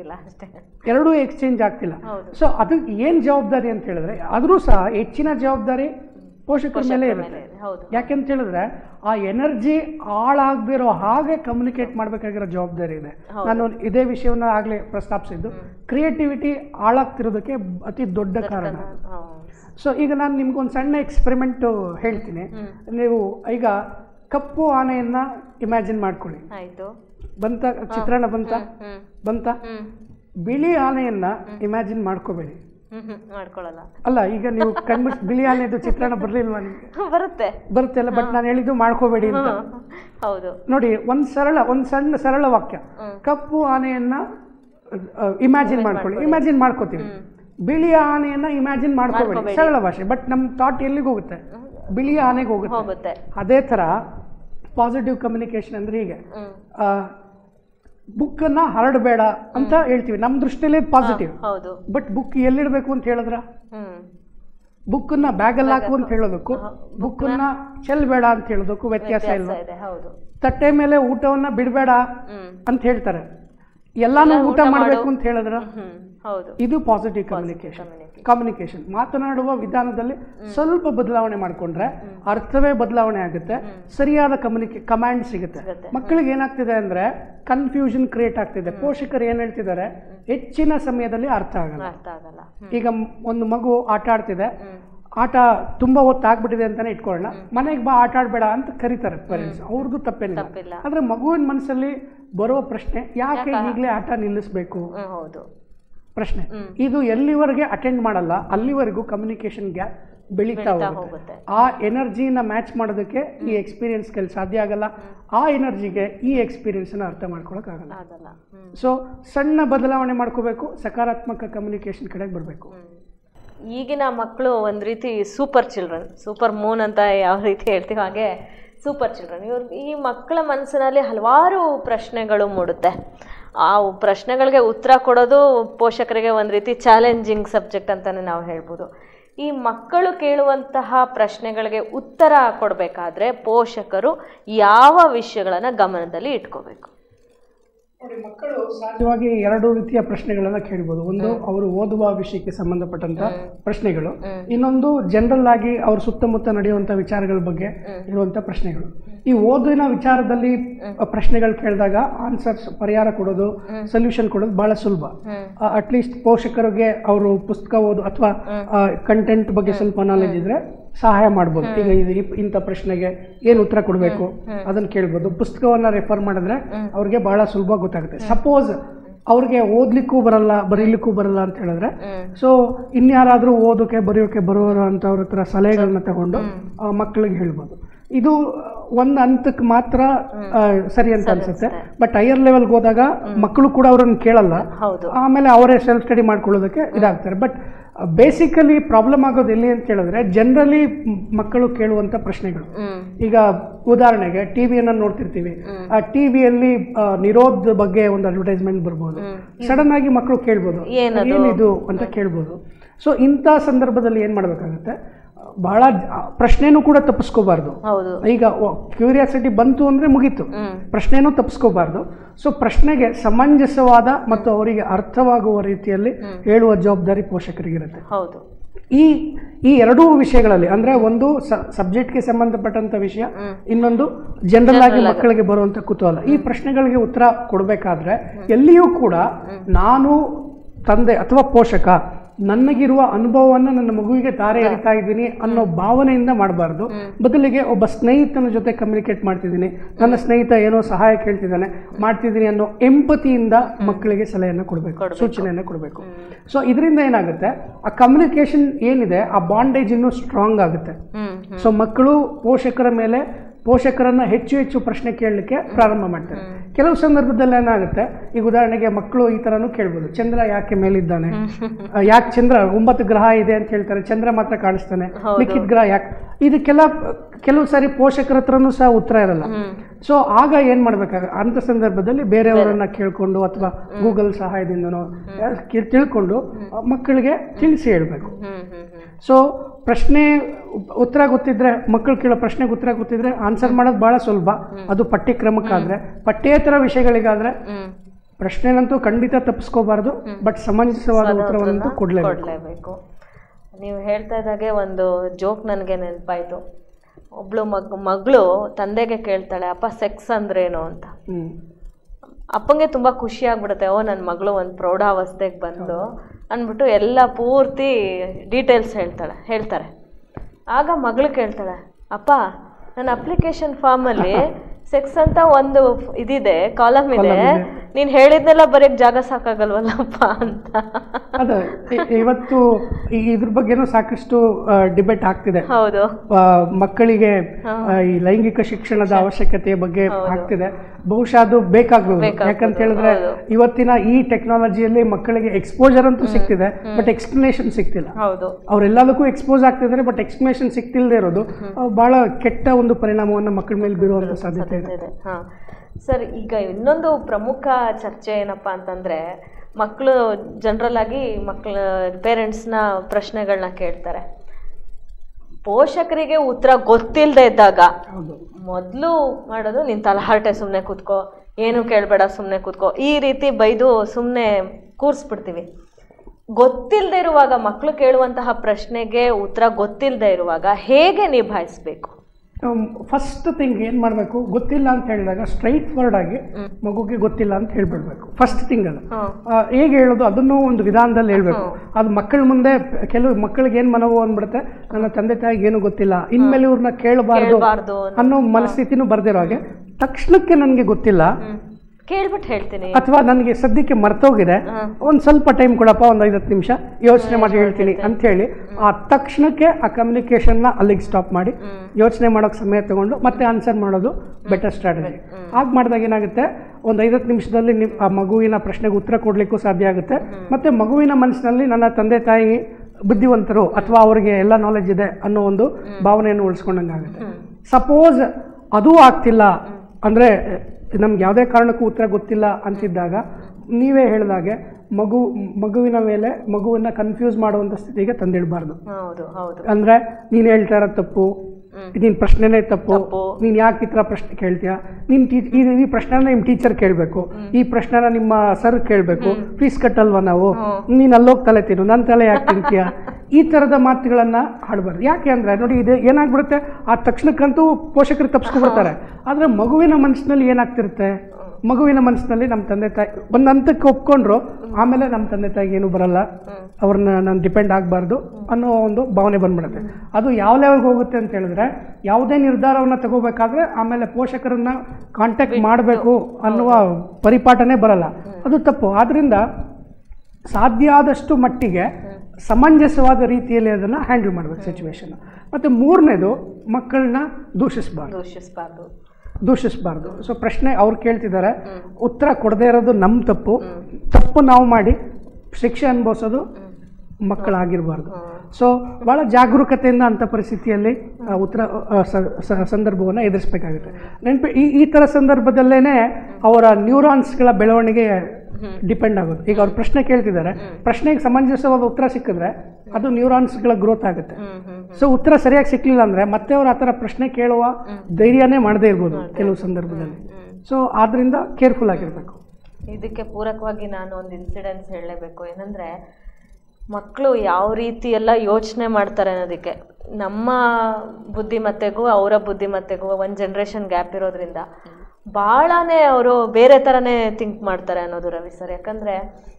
ಎರಡೂ ಎಕ್ಸ್ಚೇಂಜ್ ಆಗ್ತಿಲ್ಲ. ಸೊ ಅದಕ್ಕೆ ಏನು ಜವಾಬ್ದಾರಿ ಅಂತ ಹೇಳಿದ್ರೆ, ಆದರೂ ಸಹ ಹೆಚ್ಚಿನ ಜವಾಬ್ದಾರಿ ಪೋಷಕರ ಮೇಲೆ ಇರುತ್ತೆ. ಯಾಕೆಂತ ಹೇಳಿದ್ರೆ ಆ ಎನರ್ಜಿ ಹಾಳಾಗದಿರೋ ಹಾಗೆ ಕಮ್ಯುನಿಕೇಟ್ ಮಾಡಬೇಕಾಗಿರೋ ಜವಾಬ್ದಾರಿ ಇದೆ. ನಾನು ಇದೇ ವಿಷಯವನ್ನ ಆಗಲೇ ಪ್ರಸ್ತಾಪಿಸಿದ್ದು, ಕ್ರಿಯೇಟಿವಿಟಿ ಹಾಳಾಗ್ತಿರೋದಕ್ಕೆ ಅತಿ ದೊಡ್ಡ ಕಾರಣ. ಸೊ ಈಗ ನಾನು ನಿಮ್ಗೊಂದು ಸಣ್ಣ ಎಕ್ಸ್ಪೆರಿಮೆಂಟ್ ಹೇಳ್ತೀನಿ. ನೀವು ಈಗ ಕಪ್ಪು ಆನೆಯನ್ನ ಇಮ್ಯಾಜಿನ್ ಮಾಡ್ಕೊಳ್ಳಿ. ಬಂತ ಚಿತ್ರಣ ಬಂತ ಬಂತ ಬಿಳಿ ಆನೆಯನ್ನ ಇಮ್ಯಾಜಿನ್ ಮಾಡ್ಕೋಬೇಡಿ. ಮಾಡ್ಕೊಳ್ಳಲ್ಲ ಅಲ್ಲ, ಈಗ ನೀವು ಕಣ್ಬಿಟ್ಟು ಬಿಳಿ ಆನೆದು ಚಿತ್ರಣ ಬರ್ಲಿಲ್ವಾ ನಿಮ್ಗೆ? ಬರುತ್ತೆ ಬರುತ್ತೆ ಅಲ್ಲ, ಬಟ್ ನಾನು ಹೇಳಿದ್ದು ಮಾಡ್ಕೋಬೇಡಿ ಅಂತ. ಹೌದು, ನೋಡಿ, ಒಂದ್ ಸರಳ ಒಂದ್ ಸಣ್ಣ ಸರಳ ವಾಕ್ಯ, ಕಪ್ಪು ಆನೆಯನ್ನ ಇಮ್ಯಾಜಿನ್ ಮಾಡ್ಕೊಳ್ಳಿ. ಇಮ್ಯಾಜಿನ್ ಮಾಡ್ಕೋತೀವಿ. ಬಿಳಿಯ ಆನೆಯನ್ನ ಇಮ್ಯಾಜಿನ್ ಮಾಡ್ಕೋಬೇಡಿ, ಸರಳ ಭಾಷೆ. ಬಟ್ ನಮ್ ಥಾಟ್ ಎಲ್ಲಿಗೆ ಹೋಗುತ್ತೆ? ಬಿಳಿಯ ಆನೆಗೆ ಹೋಗುತ್ತೆ. ಅದೇ ತರ ಪಾಸಿಟಿವ್ ಕಮ್ಯುನಿಕೇಶನ್ ಅಂದ್ರೆ ಹೀಗೆ, ಬುಕ್ ಅನ್ನ ಹರಡಬೇಡ ಅಂತ ಹೇಳ್ತೀವಿ, ನಮ್ ದೃಷ್ಟಿಯಲ್ಲಿ ಪಾಸಿಟಿವ್. ಬಟ್ ಬುಕ್ ಎಲ್ಲಿಡ್ಬೇಕು ಅಂತ ಹೇಳಿದ್ರ, ಬುಕ್ ಅನ್ನ ಬ್ಯಾಗ್ ಅಲ್ಲಿ ಹಾಕು ಅಂತ ಹೇಳೋದಕ್ಕೂ ಬುಕ್ ಅನ್ನ ಚೆಲ್ಬೇಡ ಅಂತ ಹೇಳೋದಕ್ಕೂ ವ್ಯತ್ಯಾಸ ಇಲ್ಲ. ತಟ್ಟೆ ಮೇಲೆ ಊಟವನ್ನ ಬಿಡಬೇಡ ಅಂತ ಹೇಳ್ತಾರೆ, ಎಲ್ಲಾನು ಊಟ ಮಾಡ್ಬೇಕು ಅಂತ ಹೇಳಿದ್ರ, ಇದು ಪಾಸಿಟಿವ್ ಕಮ್ಯುನಿಕೇಶನ್. ಕಮ್ಯುನಿಕೇಶನ್ ಮಾತನಾಡುವ ವಿಧಾನದಲ್ಲಿ ಸ್ವಲ್ಪ ಬದಲಾವಣೆ ಮಾಡ್ಕೊಂಡ್ರೆ ಅರ್ಥವೇ ಬದಲಾವಣೆ ಆಗುತ್ತೆ, ಸರಿಯಾದ ಕಮ್ಯುನಿಕೇ ಕಮಾಂಡ್ ಸಿಗುತ್ತೆ. ಮಕ್ಕಳಿಗೆ ಏನಾಗ್ತಿದೆ ಅಂದ್ರೆ ಕನ್ಫ್ಯೂಷನ್ ಕ್ರಿಯೇಟ್ ಆಗ್ತಿದೆ. ಪೋಷಕರು ಏನ್ ಹೇಳ್ತಿದ್ದಾರೆ ಹೆಚ್ಚಿನ ಸಮಯದಲ್ಲಿ ಅರ್ಥ ಆಗಲ್ಲ. ಈಗ ಒಂದು ಮಗು ಆಟ ಆಡ್ತಿದೆ, ಆಟ ತುಂಬಾ ಹೊತ್ತು ಆಗ್ಬಿಟ್ಟಿದೆ ಅಂತಾನೆ ಇಟ್ಕೊಳ್ಳೋಣ, ಮನೆಗೆ ಬಾ ಆಟ ಆಡ್ಬೇಡ ಅಂತ ಕರೀತಾರೆ ಪೇರೆಂಟ್ಸ್, ಅವ್ರದ್ದು ತಪ್ಪೇನಿಲ್ಲ. ಆದ್ರೆ ಮಗುವಿನ ಮನಸ್ಸಲ್ಲಿ ಬರುವ ಪ್ರಶ್ನೆ, ಯಾಕೆ ಈಗಲೇ ಆಟ ನಿಲ್ಲಿಸಬೇಕು ಪ್ರಶ್ನೆ. ಇದು ಎಲ್ಲಿವರೆಗೆ ಅಟೆಂಡ್ ಮಾಡಲ್ಲ ಅಲ್ಲಿವರೆಗೂ ಕಮ್ಯುನಿಕೇಶನ್ ಗ್ಯಾಪ್ ಬೆಳೀತಾ ಹೋಗುತ್ತೆ. ಆ ಎನರ್ಜಿನ ಮ್ಯಾಚ್ ಮಾಡೋದಕ್ಕೆ ಈ ಎಕ್ಸ್ಪೀರಿಯನ್ಸ್ ಕೈಲಿ ಸಾಧ್ಯ ಆಗಲ್ಲ. ಆ ಎನರ್ಜಿಗೆ ಈ ಎಕ್ಸ್ಪೀರಿಯನ್ಸ್ ನ ಅರ್ಥ ಮಾಡ್ಕೊಳಕ್ ಆಗಲ್ಲ. ಸೊ ಸಣ್ಣ ಬದಲಾವಣೆ ಮಾಡ್ಕೋಬೇಕು, ಸಕಾರಾತ್ಮಕ ಕಮ್ಯುನಿಕೇಶನ್ ಕಡೆಗೆ ಬರಬೇಕು. ಈಗಿನ ಮಕ್ಕಳು ಒಂದು ರೀತಿ ಸೂಪರ್ ಚಿಲ್ಡ್ರನ್, ಸೂಪರ್ ಮೂನ್ ಅಂತ ಯಾವ ರೀತಿ ಹೇಳ್ತೀವಿ ಹಾಗೆ ಸೂಪರ್ ಚಿಲ್ಡ್ರನ್. ಇವ್ರು ಈ ಮಕ್ಕಳ ಮನಸ್ಸಿನಲ್ಲಿ ಹಲವಾರು ಪ್ರಶ್ನೆಗಳು ಮೂಡುತ್ತೆ. ಆ ಪ್ರಶ್ನೆಗಳಿಗೆ ಉತ್ತರ ಕೊಡೋದು ಪೋಷಕರಿಗೆ ಒಂದು ರೀತಿ ಚಾಲೆಂಜಿಂಗ್ ಸಬ್ಜೆಕ್ಟ್ ಅಂತಲೇ ನಾವು ಹೇಳ್ಬೋದು. ಈ ಮಕ್ಕಳು ಕೇಳುವಂತಹ ಪ್ರಶ್ನೆಗಳಿಗೆ ಉತ್ತರ ಕೊಡಬೇಕಾದ್ರೆ ಪೋಷಕರು ಯಾವ ವಿಷಯಗಳನ್ನು ಗಮನದಲ್ಲಿ ಇಟ್ಕೋಬೇಕು? ಮಕ್ಕಳು ಸಹಜವಾಗಿ ಎರಡು ರೀತಿಯ ಪ್ರಶ್ನೆಗಳನ್ನ ಕೇಳ್ಬೋದು. ಒಂದು ಅವರು ಓದುವ ವಿಷಯಕ್ಕೆ ಸಂಬಂಧಪಟ್ಟಂತ ಪ್ರಶ್ನೆಗಳು, ಇನ್ನೊಂದು ಜನರಲ್ ಆಗಿ ಅವ್ರ ಸುತ್ತಮುತ್ತ ನಡೆಯುವಂತ ವಿಚಾರಗಳ ಬಗ್ಗೆ ಇರುವಂತ ಪ್ರಶ್ನೆಗಳು. ಈ ಓದಿನ ವಿಚಾರದಲ್ಲಿ ಪ್ರಶ್ನೆಗಳು ಕೇಳಿದಾಗ ಆನ್ಸರ್ಸ್ ಪರಿಹಾರ ಕೊಡೋದು, ಸೊಲ್ಯೂಷನ್ ಕೊಡೋದು ಬಹಳ ಸುಲಭ. ಅಟ್ಲೀಸ್ಟ್ ಪೋಷಕರಿಗೆ ಅವರು ಪುಸ್ತಕ ಓದು ಅಥವಾ ಕಂಟೆಂಟ್ ಬಗ್ಗೆ ಸ್ವಲ್ಪ ನಾಲೆಜ್ ಇದ್ರೆ ಸಹಾಯ ಮಾಡ್ಬೋದು. ಈಗ ಇದು ಇಂಥ ಪ್ರಶ್ನೆಗೆ ಏನು ಉತ್ತರ ಕೊಡಬೇಕು ಅದನ್ನ ಕೇಳ್ಬೋದು. ಪುಸ್ತಕವನ್ನ ರೆಫರ್ ಮಾಡಿದ್ರೆ ಅವ್ರಿಗೆ ಬಹಳ ಸುಲಭ ಗೊತ್ತಾಗುತ್ತೆ. ಸಪೋಸ್ ಅವ್ರಿಗೆ ಓದ್ಲಿಕ್ಕೂ ಬರಲ್ಲ, ಬರೀಲಿಕ್ಕೂ ಬರಲ್ಲ ಅಂತ ಹೇಳಿದ್ರೆ, ಸೊ ಇನ್ಯಾರಾದ್ರೂ ಓದೋಕೆ ಬರೆಯೋಕೆ ಬರೋರು ಅಂತ ಅವ್ರ ಹತ್ರ ಸಲಹೆಗಳನ್ನ ತಗೊಂಡು ಮಕ್ಕಳಿಗೆ ಹೇಳ್ಬೋದು. ಇದು ಒಂದು ಹಂತಕ್ಕೆ ಮಾತ್ರ ಸರಿ ಅಂತ ಅನ್ಸುತ್ತೆ. ಬಟ್ ಹೈಯರ್ ಲೆವೆಲ್ಗೆ ಹೋದಾಗ ಮಕ್ಕಳು ಕೂಡ ಅವ್ರನ್ನ ಕೇಳಲ್ಲ, ಆಮೇಲೆ ಅವರೇ ಸೆಲ್ಫ್ ಸ್ಟಡಿ ಮಾಡ್ಕೊಳ್ಳೋದಕ್ಕೆ ಇದಾಗ್ತಾರೆ. ಬಟ್ ಬೇಸಿಕಲಿ ಪ್ರಾಬ್ಲಮ್ ಆಗೋದು ಎಲ್ಲಿ ಅಂತ ಹೇಳಿದ್ರೆ ಜನರಲಿ ಮಕ್ಕಳು ಕೇಳುವಂತ ಪ್ರಶ್ನೆಗಳು. ಈಗ ಉದಾಹರಣೆಗೆ ಟಿವಿಯನ್ನ ನೋಡ್ತಿರ್ತೀವಿ, ಆ ಟಿವಿಯಲ್ಲಿ ನಿರೋಧ ಬಗ್ಗೆ ಒಂದು ಅಡ್ವರ್ಟೈಸ್ಮೆಂಟ್ ಬರ್ಬೋದು, ಸಡನ್ ಆಗಿ ಮಕ್ಕಳು ಕೇಳ್ಬೋದು ಏನಿದು ಅಂತ ಕೇಳ್ಬೋದು. ಸೊ ಇಂಥ ಸಂದರ್ಭದಲ್ಲಿ ಏನ್ ಮಾಡ್ಬೇಕಾಗತ್ತೆ, ಬಹಳ ಪ್ರಶ್ನೆನೂ ಕೂಡ ತಪ್ಪಿಸ್ಕೋಬಾರ್ದು. ಈಗ ಕ್ಯೂರಿಯಾಸಿಟಿ ಬಂತು ಅಂದ್ರೆ ಮುಗೀತು, ಪ್ರಶ್ನೆನೂ ತಪ್ಪಿಸ್ಕೋಬಾರ್ದು. ಸೊ ಪ್ರಶ್ನೆಗೆ ಸಮಂಜಸವಾದ ಮತ್ತು ಅವರಿಗೆ ಅರ್ಥವಾಗುವ ರೀತಿಯಲ್ಲಿ ಹೇಳುವ ಜವಾಬ್ದಾರಿ ಪೋಷಕರಿಗಿರುತ್ತೆ. ಈ ಈ ಎರಡೂ ವಿಷಯಗಳಲ್ಲಿ ಅಂದ್ರೆ ಒಂದು ಸಬ್ಜೆಕ್ಟ್ಗೆ ಸಂಬಂಧಪಟ್ಟಂತ ವಿಷಯ, ಇನ್ನೊಂದು ಜನರಲ್ ಆಗಿ ಮಕ್ಕಳಿಗೆ ಬರುವಂತ ಕುತೂಹಲ. ಈ ಪ್ರಶ್ನೆಗಳಿಗೆ ಉತ್ತರ ಕೊಡಬೇಕಾದ್ರೆ ಎಲ್ಲಿಯೂ ಕೂಡ ನಾನು ತಂದೆ ಅಥವಾ ಪೋಷಕ ನನಗಿರುವ ಅನುಭವವನ್ನು ನನ್ನ ಮಗುವಿಗೆ ತಾರೆ ಎರಿತಾ ಇದ್ದೀನಿ ಅನ್ನೋ ಭಾವನೆಯಿಂದ ಮಾಡಬಾರ್ದು. ಬದಲಿಗೆ ಒಬ್ಬ ಸ್ನೇಹಿತನ ಜೊತೆ ಕಮ್ಯುನಿಕೇಟ್ ಮಾಡ್ತಿದ್ದೀನಿ, ನನ್ನ ಸ್ನೇಹಿತ ಏನೋ ಸಹಾಯ ಕೇಳ್ತಿದ್ದಾನೆ, ಮಾಡ್ತಿದ್ದೀನಿ ಅನ್ನೋ ಎಂಪತಿಯಿಂದ ಮಕ್ಕಳಿಗೆ ಸಲಹೆಯನ್ನು ಕೊಡಬೇಕು, ಸೂಚನೆಯನ್ನು ಕೊಡಬೇಕು. ಸೊ ಇದರಿಂದ ಏನಾಗುತ್ತೆ, ಆ ಕಮ್ಯುನಿಕೇಶನ್ ಏನಿದೆ ಆ ಬಾಂಡೇಜ್ ಇನ್ನೂ ಸ್ಟ್ರಾಂಗ್ ಆಗುತ್ತೆ. ಸೊ ಮಕ್ಕಳು ಪೋಷಕರ ಮೇಲೆ ಪೋಷಕರನ್ನ ಹೆಚ್ಚು ಹೆಚ್ಚು ಪ್ರಶ್ನೆ ಕೇಳಲಿಕ್ಕೆ ಪ್ರಾರಂಭ ಮಾಡ್ತಾರೆ. ಕೆಲವು ಸಂದರ್ಭದಲ್ಲಿ ಏನಾಗುತ್ತೆ, ಈಗ ಉದಾಹರಣೆಗೆ ಮಕ್ಕಳು ಈ ತರನು ಕೇಳ್ಬೋದು, ಚಂದ್ರ ಯಾಕೆ ಮೇಲಿದ್ದಾನೆ, ಯಾಕೆ ಚಂದ್ರ ಒಂಬತ್ತು ಗ್ರಹ ಇದೆ ಅಂತ ಹೇಳ್ತಾರೆ, ಚಂದ್ರ ಮಾತ್ರ ಕಾಣಿಸ್ತಾನೆ, ಮಿಕ್ಕಿದ ಗ್ರಹ ಯಾಕೆ, ಇದಕ್ಕೆಲ್ಲ ಕೆಲವು ಸಾರಿ ಪೋಷಕರ ಹತ್ರನೂ ಸಹ ಉತ್ತರ ಇರಲ್ಲ. ಸೊ ಆಗ ಏನ್ ಮಾಡ್ಬೇಕಾಗ ಅಂತ ಸಂದರ್ಭದಲ್ಲಿ ಬೇರೆಯವರನ್ನ ಕೇಳ್ಕೊಂಡು ಅಥವಾ ಗೂಗಲ್ ಸಹಾಯದಿಂದನೋ ತಿಳ್ಕೊಂಡು ಮಕ್ಕಳಿಗೆ ತಿಳಿಸಿ ಹೇಳ್ಬೇಕು. ಸೊ ಪ್ರಶ್ನೆ ಉತ್ತರ ಗೊತ್ತಿದ್ರೆ, ಮಕ್ಕಳು ಕೇಳೋ ಪ್ರಶ್ನೆಗೆ ಉತ್ತರ ಗೊತ್ತಿದ್ರೆ ಆನ್ಸರ್ ಮಾಡೋದು ಬಹಳ ಸುಲಭ. ಅದು ಪಠ್ಯಕ್ರಮಕ್ಕಾದ್ರೆ, ಪಠ್ಯೇತರ ವಿಷಯಗಳಿಗಾದ್ರೆ ಪ್ರಶ್ನೆನಂತೂ ಖಂಡಿತ ತಪ್ಪಿಸ್ಕೋಬಾರ್ದು, ಬಟ್ ಸಮಂಜಸವಾದ ಉತ್ತರವನ್ನಂತೂ ಕೊಡ್ಲೇಬೇಕು. ನೀವು ಹೇಳ್ತಾ ಇದ್ದಾಗೆ ಒಂದು ಜೋಕ್ ನನಗೆ ನೆನಪಾಯಿತು. ಒಬ್ಳು ಮಗ್ ಮಗಳು ತಂದೆಗೆ ಕೇಳ್ತಾಳೆ, ಅಪ್ಪ ಸೆಕ್ಸ್ ಅಂದ್ರೇನು ಅಂತ. ಅಪ್ಪಂಗೆ ತುಂಬ ಖುಷಿ ಆಗ್ಬಿಡುತ್ತೆ, ಓ ನನ್ನ ಮಗಳು ಒಂದು ಪ್ರೌಢಾವಸ್ಥೆಗೆ ಬಂದು ಅಂದ್ಬಿಟ್ಟು ಎಲ್ಲ ಪೂರ್ತಿ ಡೀಟೇಲ್ಸ್ ಹೇಳ್ತಾಳೆ ಹೇಳ್ತಾರೆ ಆಗ ಮಗಳು ಕೇಳ್ತಾಳೆ, ಅಪ್ಪ ನನ್ನ ಅಪ್ಲಿಕೇಶನ್ ಫಾರ್ಮಲ್ಲಿ ಸೆಕ್ಸ್ ಅಂತ ಒಂದು ಇದಿದೆ, ಕಾಲಮ್ ಇದೆ, ನೀನು ಹೇಳಿದ್ನೆಲ್ಲ ಬರೆಯಕ್ಕೆ ಜಾಗ ಸಾಕಾಗಲ್ವಲ್ಲಪ್ಪ ಅಂತ. ಅದೇ ಇವತ್ತು ಇದ್ರ ಬಗ್ಗೆನೂ ಸಾಕಷ್ಟು ಡಿಬೇಟ್ ಆಗ್ತಿದೆ. ಹೌದು, ಮಕ್ಕಳಿಗೆ ಈ ಲೈಂಗಿಕ ಶಿಕ್ಷಣದ ಅವಶ್ಯಕತೆಯ ಬಗ್ಗೆ ಆಗ್ತಿದೆ. ಬಹುಶಃ ಅದು ಬೇಕಾಗ್ಬೋದು. ಯಾಕಂತ ಹೇಳಿದ್ರೆ ಇವತ್ತಿನ ಈ ಟೆಕ್ನಾಲಜಿಯಲ್ಲಿ ಮಕ್ಕಳಿಗೆ ಎಕ್ಸ್ಪೋಜರ್ ಅಂತೂ ಸಿಗ್ತಿದೆ, ಬಟ್ ಎಕ್ಸ್ಪ್ಲನೇಷನ್ ಸಿಗ್ತಿಲ್ಲ. ಅವರೆಲ್ಲದಕ್ಕೂ ಎಕ್ಸ್ಪೋಸ್ ಆಗ್ತಿದ್ದಾರೆ, ಬಟ್ ಎಕ್ಸ್ಪ್ಲನೇಷನ್ ಸಿಗ್ತಿಲ್ಲದೆ ಇರೋದು ಬಹಳ ಕೆಟ್ಟ ಒಂದು ಪರಿಣಾಮವನ್ನು ಮಕ್ಕಳ ಮೇಲೆ ಬೀರುವಂತ ಸಾಧ್ಯತೆ ಇದೆ. ಸರ್, ಈಗ ಇನ್ನೊಂದು ಪ್ರಮುಖ ಚರ್ಚೆ ಏನಪ್ಪಾ ಅಂತಂದ್ರೆ, ಮಕ್ಕಳು ಜನರಲ್ ಆಗಿ ಮಕ್ಕಳ ಪೇರೆಂಟ್ಸ್ನ ಪ್ರಶ್ನೆಗಳನ್ನ ಕೇಳ್ತಾರೆ. ಪೋಷಕರಿಗೆ ಉತ್ತರ ಗೊತ್ತಿಲ್ಲದೆ ಇದ್ದಾಗ ಮೊದಲು ಮಾಡೋದು, ನೀನು ತಲಹರಟೆ ಸುಮ್ಮನೆ ಕೂತ್ಕೋ, ಏನು ಕೇಳಬೇಡ ಸುಮ್ಮನೆ ಕೂತ್ಕೋ, ಈ ರೀತಿ ಬೈದು ಸುಮ್ಮನೆ ಕೂರಿಸ್ಬಿಡ್ತೀವಿ. ಗೊತ್ತಿಲ್ಲದೆ ಇರುವಾಗ, ಮಕ್ಕಳು ಕೇಳುವಂತಹ ಪ್ರಶ್ನೆಗೆ ಉತ್ತರ ಗೊತ್ತಿಲ್ಲದೆ ಇರುವಾಗ ಹೇಗೆ ನಿಭಾಯಿಸ್ಬೇಕು? ಫಸ್ಟ್ ಥಿಂಗ್ ಏನು ಮಾಡಬೇಕು, ಗೊತ್ತಿಲ್ಲ ಅಂತ ಹೇಳಿದಾಗ ಸ್ಟ್ರೈಟ್ ಫಾರ್ವರ್ಡ್ ಆಗಿ ಮಗುಗೆ ಗೊತ್ತಿಲ್ಲ ಅಂತ ಹೇಳ್ಬಿಡ್ಬೇಕು. ಫಸ್ಟ್ ಥಿಂಗ್ ಅದು ಹೇಗೆ ಹೇಳೋದು, ಅದನ್ನು ಒಂದು ವಿಧಾನದಲ್ಲಿ ಹೇಳ್ಬೇಕು. ಅದು ಮಕ್ಕಳ ಮುಂದೆ ಕೆಲವು ಮಕ್ಕಳಿಗೆ ಏನು ಮನೋವು ಅಂದ್ಬಿಡುತ್ತೆ, ನನ್ನ ತಂದೆ ತಾಯಿಗೆ ಏನು ಗೊತ್ತಿಲ್ಲ, ಇನ್ಮೇಲೆ ಇವ್ರನ್ನ ಕೇಳಬಾರ್ದು ಅನ್ನೋ ಮನಸ್ಥಿತಿನೂ ಬರ್ದಿರೋ ಹಾಗೆ, ತಕ್ಷಣಕ್ಕೆ ನನಗೆ ಗೊತ್ತಿಲ್ಲ ಕೇಳ್ಬಿಟ್ಟು ಹೇಳ್ತೀನಿ, ಅಥವಾ ನನಗೆ ಸದ್ಯಕ್ಕೆ ಮರ್ತೋಗಿದೆ, ಒಂದು ಸ್ವಲ್ಪ ಟೈಮ್ ಕೊಡಪ್ಪ, ಒಂದು ಐದು ಹತ್ತು ನಿಮಿಷ ಯೋಚನೆ ಮಾಡಿ ಹೇಳ್ತೀನಿ ಅಂತ ಹೇಳಿ ಆ ತಕ್ಷಣಕ್ಕೆ ಆ ಕಮ್ಯುನಿಕೇಶನ್ನ ಅಲ್ಲಿಗೆ ಸ್ಟಾಪ್ ಮಾಡಿ ಯೋಚನೆ ಮಾಡೋಕೆ ಸಮಯ ತಗೊಂಡು ಮತ್ತೆ ಆನ್ಸರ್ ಮಾಡೋದು ಬೆಟರ್ ಸ್ಟ್ರಾಟಜಿ. ಹಾಗೆ ಮಾಡಿದಾಗ ಏನಾಗುತ್ತೆ, ಒಂದು ಐದತ್ತು ನಿಮಿಷದಲ್ಲಿ ನಿಮ್ಮ ಆ ಮಗುವಿನ ಪ್ರಶ್ನೆಗೆ ಉತ್ತರ ಕೊಡಲಿಕ್ಕೂ ಸಾಧ್ಯ ಆಗುತ್ತೆ. ಮತ್ತು ಮಗುವಿನ ಮನಸ್ಸಿನಲ್ಲಿ ನನ್ನ ತಂದೆ ತಾಯಿ ಬುದ್ಧಿವಂತರು ಅಥವಾ ಅವರಿಗೆ ಎಲ್ಲ ನಾಲೆಜ್ ಇದೆ ಅನ್ನೋ ಒಂದು ಭಾವನೆಯನ್ನು ಉಳಿಸ್ಕೊಂಡಂಗೆ ಆಗುತ್ತೆ. ಸಪೋಸ್ ಅದೂ ಆಗ್ತಿಲ್ಲ ಅಂದರೆ, ನಮ್ಗೆ ಯಾವುದೇ ಕಾರಣಕ್ಕೂ ಉತ್ತರ ಗೊತ್ತಿಲ್ಲ ಅಂತಿದ್ದಾಗ ನೀವೇ ಹೇಳಿದಾಗೆ ಮಗು ಮಗುವಿನ ಮೇಲೆ ಮಗುವನ್ನ ಕನ್ಫ್ಯೂಸ್ ಮಾಡುವಂಥ ಸ್ಥಿತಿಗೆ ತಂದಿಡಬಾರ್ದು. ಅಂದರೆ ನೀನು ಹೇಳ್ತಾ ಇರೋ ತಪ್ಪು, ನೀನು ಪ್ರಶ್ನೆನೇ ತಪ್ಪು, ನೀನು ಯಾಕೆ ಈ ಥರ ಪ್ರಶ್ನೆ ಕೇಳ್ತೀಯ, ನೀನು ಟೀ ಈ ಪ್ರಶ್ನೆನ ನಿಮ್ಮ ಟೀಚರ್ ಕೇಳಬೇಕು, ಈ ಪ್ರಶ್ನೆನ ನಿಮ್ಮ ಸರ್ ಕೇಳಬೇಕು, ಫೀಸ್ ಕಟ್ಟಲ್ವ ನಾವು, ನೀನು ಅಲ್ಲೋಗಿ ತಲೆ ತಿನ್ನು, ನನ್ನ ತಲೆ ಯಾಕೆ ತಿಂತೀಯ, ಈ ಥರದ ಮಾತುಗಳನ್ನು ಆಡಬಾರ್ದು. ಯಾಕೆ ಅಂದರೆ ನೋಡಿ, ಇದು ಏನಾಗ್ಬಿಡುತ್ತೆ, ಆ ತಕ್ಷಣಕ್ಕಂತೂ ಪೋಷಕರು ತಪ್ಪಿಸ್ಕೊಬಿಡ್ತಾರೆ. ಆದರೆ ಮಗುವಿನ ಮನಸ್ಸಿನಲ್ಲಿ ಏನಾಗ್ತಿರುತ್ತೆ, ಮಗುವಿನ ಮನಸ್ಸಿನಲ್ಲಿ ನಮ್ಮ ತಂದೆ ತಾಯಿ ಒಂದು ಹಂತಕ್ಕೆ ಒಪ್ಕೊಂಡ್ರು, ಆಮೇಲೆ ನಮ್ಮ ತಂದೆ ತಾಯಿಗೆ ಏನೂ ಬರಲ್ಲ, ಅವ್ರನ್ನ ನಾನು ಡಿಪೆಂಡ್ ಆಗಬಾರ್ದು ಅನ್ನೋ ಒಂದು ಭಾವನೆ ಬಂದ್ಬಿಡುತ್ತೆ. ಅದು ಯಾವ ಲೆವೆಲ್ಗೆ ಹೋಗುತ್ತೆ ಅಂತ ಹೇಳಿದ್ರೆ, ಯಾವುದೇ ನಿರ್ಧಾರವನ್ನು ತಗೋಬೇಕಾದ್ರೆ ಆಮೇಲೆ ಪೋಷಕರನ್ನ ಕಾಂಟ್ಯಾಕ್ಟ್ ಮಾಡಬೇಕು ಅನ್ನುವ ಪರಿಪಾಠನೇ ಬರಲ್ಲ. ಅದು ತಪ್ಪು. ಆದ್ದರಿಂದ ಸಾಧ್ಯ ಆದಷ್ಟು ಮಟ್ಟಿಗೆ ಸಮಂಜಸವಾದ ರೀತಿಯಲ್ಲಿ ಅದನ್ನು ಹ್ಯಾಂಡಲ್ ಮಾಡಬೇಕು ಸಿಚುವೇಶನ್. ಮತ್ತು ಮೂರನೇದು, ಮಕ್ಕಳನ್ನ ದೂಷಿಸಬಾರ್ದು ದೂಷಿಸಬಾರ್ದು ದೂಷಿಸಬಾರ್ದು ಸೊ ಪ್ರಶ್ನೆ ಅವ್ರು ಕೇಳ್ತಿದ್ದಾರೆ, ಉತ್ತರ ಕೊಡದೇ ಇರೋದು ನಮ್ಮ ತಪ್ಪು, ತಪ್ಪು ನಾವು ಮಾಡಿ ಶಿಕ್ಷೆ ಅನುಭವಿಸೋದು ಮಕ್ಕಳಾಗಿರಬಾರ್ದು. ಸೊ ಭಾಳ ಜಾಗರೂಕತೆಯಿಂದ ಅಂಥ ಪರಿಸ್ಥಿತಿಯಲ್ಲಿ ಉತ್ತರ ಸಂದರ್ಭವನ್ನು ಎದುರಿಸಬೇಕಾಗುತ್ತೆ. ನೆನಪು, ಈ ಈ ಥರ ಸಂದರ್ಭದಲ್ಲೇ ಅವರ ನ್ಯೂರಾನ್ಸ್ಗಳ ಬೆಳವಣಿಗೆ ಡಿಪೆಂಡ್ ಆಗುತ್ತೆ. ಈಗ ಅವ್ರು ಪ್ರಶ್ನೆ ಕೇಳ್ತಿದ್ದಾರೆ, ಪ್ರಶ್ನೆಗೆ ಸಮಂಜಸವಾದ ಉತ್ತರ ಸಿಕ್ಕಿದ್ರೆ ಅದು ನ್ಯೂರಾನ್ಸ್ಗಳ ಗ್ರೋತ್ ಆಗುತ್ತೆ. ಸೊ ಉತ್ತರ ಸರಿಯಾಗಿ ಸಿಕ್ಲಿಲ್ಲ ಅಂದರೆ ಮತ್ತೆ ಅವ್ರು ಆ ಥರ ಪ್ರಶ್ನೆ ಕೇಳುವ ಧೈರ್ಯನೇ ಮಾಡದೇ ಇರ್ಬೋದು ಕೆಲವು ಸಂದರ್ಭದಲ್ಲಿ. ಸೊ ಆದ್ದರಿಂದ ಕೇರ್ಫುಲ್ ಆಗಿರಬೇಕು. ಇದಕ್ಕೆ ಪೂರಕವಾಗಿ ನಾನು ಒಂದು ಇನ್ಸಿಡೆನ್ಸ್ ಹೇಳಲೇಬೇಕು. ಏನಂದರೆ, ಮಕ್ಕಳು ಯಾವ ರೀತಿ ಎಲ್ಲ ಯೋಚನೆ ಮಾಡ್ತಾರೆ ಅನ್ನೋದಕ್ಕೆ, ನಮ್ಮ ಬುದ್ಧಿಮತ್ತೆಗೂ ಅವರ ಬುದ್ಧಿಮತ್ತೆಗೂ ಒಂದು ಜನ್ರೇಷನ್ ಗ್ಯಾಪ್ ಇರೋದ್ರಿಂದ ಭಾಳನೇ ಅವರು ಬೇರೆ ಥರನೇ ಥಿಂಕ್ ಮಾಡ್ತಾರೆ ಅನ್ನೋದು ರವಿ ಸರ್. ಯಾಕಂದರೆ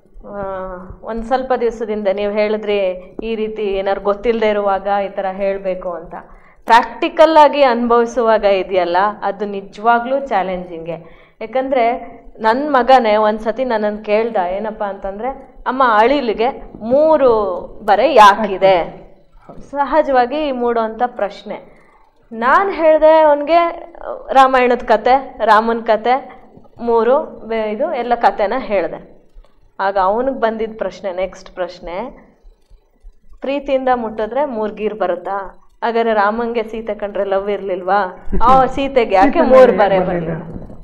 ಒಂದು ಸ್ವಲ್ಪ ದಿವಸದಿಂದ ನೀವು ಹೇಳಿದ್ರಿ, ಈ ರೀತಿ ಏನಾದ್ರು ಗೊತ್ತಿಲ್ಲದೆ ಇರುವಾಗ ಈ ಥರ ಹೇಳಬೇಕು ಅಂತ. ಪ್ರಾಕ್ಟಿಕಲ್ಲಾಗಿ ಅನುಭವಿಸುವಾಗ ಇದೆಯಲ್ಲ, ಅದು ನಿಜವಾಗ್ಲೂ ಚಾಲೆಂಜಿಂಗೆ. ಯಾಕಂದರೆ ನನ್ನ ಮಗನೇ ಒಂದು ಸತಿ ನನ್ನನ್ನು ಕೇಳ್ದ, ಏನಪ್ಪ ಅಂತಂದರೆ, ಅಮ್ಮ ಅಳಿಲಿಗೆ ಮೂರು ಬರೆ ಯಾಕಿದೆ, ಸಹಜವಾಗಿ ಮೂಡುವಂಥ ಪ್ರಶ್ನೆ. ನಾನು ಹೇಳಿದೆ ಅವನಿಗೆ ರಾಮಾಯಣದ ಕತೆ, ರಾಮನ ಕತೆ, ಮೂರು ಇದು ಎಲ್ಲ ಕತೆನ ಹೇಳಿದೆ. ಆಗ ಅವನಿಗೆ ಬಂದಿದ್ದ ಪ್ರಶ್ನೆ, ನೆಕ್ಸ್ಟ್ ಪ್ರಶ್ನೆ, ಪ್ರೀತಿಯಿಂದ ಮುಟ್ಟಿದ್ರೆ ಮೂರು ಗೀರ್ ಬರುತ್ತಾ, ಹಾಗಾದ್ರೆ ರಾಮಂಗೆ ಸೀತೆ ಕಂಡ್ರೆ ಲವ್ ಇರ್ಲಿಲ್ವಾ, ಆ ಸೀತೆಗೆ ಯಾಕೆ ಮೂರು ಬರೆ ಬರಲಿಲ್ಲ?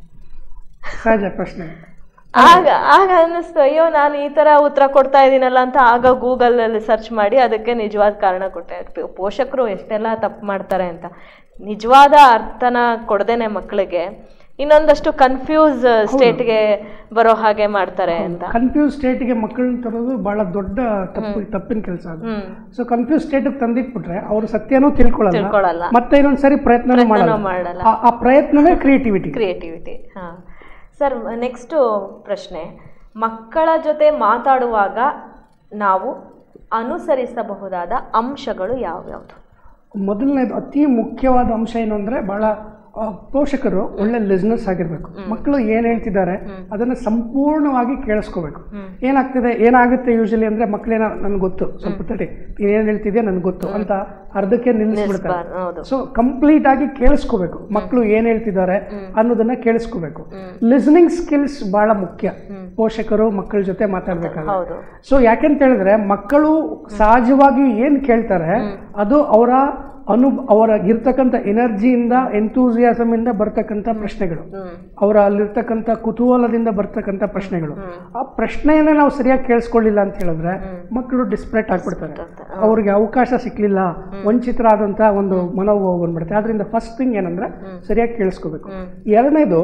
ಪ್ರಶ್ನೆ. ಆಗ ಆಗ ಅನ್ನಿಸ್ತು, ಅಯ್ಯೋ ನಾನು ಈ ಥರ ಉತ್ತರ ಕೊಡ್ತಾ ಇದ್ದೀನಲ್ಲ ಅಂತ. ಆಗ ಗೂಗಲಲ್ಲಿ ಸರ್ಚ್ ಮಾಡಿ ಅದಕ್ಕೆ ನಿಜವಾದ ಕಾರಣ ಕೊಟ್ಟೆ. ಪೋಷಕರು ಎಷ್ಟೆಲ್ಲ ತಪ್ಪು ಮಾಡ್ತಾರೆ ಅಂತ. ನಿಜವಾದ ಅರ್ಥನ ಕೊಡದೇನೆ ಮಕ್ಕಳಿಗೆ ಇನ್ನೊಂದಷ್ಟು ಕನ್ಫ್ಯೂಸ್ ಸ್ಟೇಟ್ಗೆ ಬರೋ ಹಾಗೆ ಮಾಡ್ತಾರೆ ಅಂತ. ಕನ್ಫ್ಯೂಸ್ ಸ್ಟೇಟ್ಗೆ ಮಕ್ಕಳನ್ನ ತರೋದು ಬಹಳ ದೊಡ್ಡ ತಪ್ಪು ತಪ್ಪಿನ ಕೆಲಸ ಅದು. ಸೊ ಕನ್ಫ್ಯೂಸ್ ಸ್ಟೇಟ್ ತಂದಿಟ್ಬಿಟ್ರೆ ಅವರು ಸತ್ಯನೂ ತಿಳ್ಕೊಳ್ಳಲ್ಲ, ಮತ್ತೆ ಇನ್ನೊಂದ್ಸರಿ ಪ್ರಯತ್ನ ಮಾಡಲ್ಲ. ಆ ಪ್ರಯತ್ನವೇ ಕ್ರಿಯೇಟಿವಿಟಿ ಕ್ರಿಯೇಟಿವಿಟಿ ಹಾ ಸರ್, ನೆಕ್ಸ್ಟು ಪ್ರಶ್ನೆ, ಮಕ್ಕಳ ಜೊತೆ ಮಾತಾಡುವಾಗ ನಾವು ಅನುಸರಿಸಬಹುದಾದ ಅಂಶಗಳು ಯಾವ್ಯಾವುದು? ಮೊದಲನೇದು ಅತಿ ಮುಖ್ಯವಾದ ಅಂಶ ಏನು ಅಂದರೆ, ಭಾಳ ಪೋಷಕರು ಒಳ್ಳೆ ಲಿಸ್ನರ್ಸ್ ಆಗಿರ್ಬೇಕು. ಮಕ್ಕಳು ಏನು ಹೇಳ್ತಿದ್ದಾರೆ ಅದನ್ನು ಸಂಪೂರ್ಣವಾಗಿ ಕೇಳಿಸ್ಕೋಬೇಕು. ಏನಾಗ್ತಿದೆ ಏನಾಗುತ್ತೆ ಯೂಶಲಿ ಅಂದರೆ, ಮಕ್ಕಳೇನ ನನಗೆ ಗೊತ್ತು, ಸ್ವಲ್ಪ ತಡಿ ನೀನು ಏನು ಹೇಳ್ತಿದ್ಯಾ ನನಗೆ ಗೊತ್ತು ಅಂತ ಅರ್ಧಕ್ಕೆ ನಿಲ್ಲಿಸ್ಬಿಡ್ತಾರೆ. ಸೊ ಕಂಪ್ಲೀಟ್ ಆಗಿ ಕೇಳಿಸ್ಕೋಬೇಕು, ಮಕ್ಕಳು ಏನು ಹೇಳ್ತಿದ್ದಾರೆ ಅನ್ನೋದನ್ನ ಕೇಳಿಸ್ಕೋಬೇಕು. ಲಿಸ್ನಿಂಗ್ ಸ್ಕಿಲ್ಸ್ ಬಹಳ ಮುಖ್ಯ ಪೋಷಕರು ಮಕ್ಕಳ ಜೊತೆ ಮಾತಾಡ್ಬೇಕಾದ್ರೆ. ಸೊ ಯಾಕೆಂತ ಹೇಳಿದ್ರೆ, ಮಕ್ಕಳು ಸಹಜವಾಗಿ ಏನು ಕೇಳ್ತಾರೆ ಅದು ಅವರ ಅನು ಅವರ ಇರ್ತಕ್ಕಂಥ ಎನರ್ಜಿಯಿಂದ, ಎಂತೂಸಿಯಾಸಮ್ ಇಂದ ಬರ್ತಕ್ಕಂಥ ಪ್ರಶ್ನೆಗಳು, ಅವರ ಅಲ್ಲಿರ್ತಕ್ಕಂಥ ಕುತೂಹಲದಿಂದ ಬರ್ತಕ್ಕಂಥ ಪ್ರಶ್ನೆಗಳು. ಆ ಪ್ರಶ್ನೆಯನ್ನೇ ನಾವು ಸರಿಯಾಗಿ ಕೇಳಿಸ್ಕೊಳ್ಳಿಲ್ಲ ಅಂತ ಹೇಳಿದ್ರೆ ಮಕ್ಕಳು ಡಿಸ್ಪ್ರೇಟ್ ಆಗ್ಬಿಡ್ತಾರೆ, ಅವ್ರಿಗೆ ಅವಕಾಶ ಸಿಕ್ಲಿಲ್ಲ, ವಂಚಿತರಾದಂಥ ಒಂದು ಮನೋಭಾವ ಬಂದ್ಬಿಡುತ್ತೆ. ಆದ್ರಿಂದ ಫಸ್ಟ್ ಥಿಂಗ್ ಏನಂದ್ರೆ ಸರಿಯಾಗಿ ಕೇಳಿಸ್ಕೋಬೇಕು. ಎರಡನೇದು,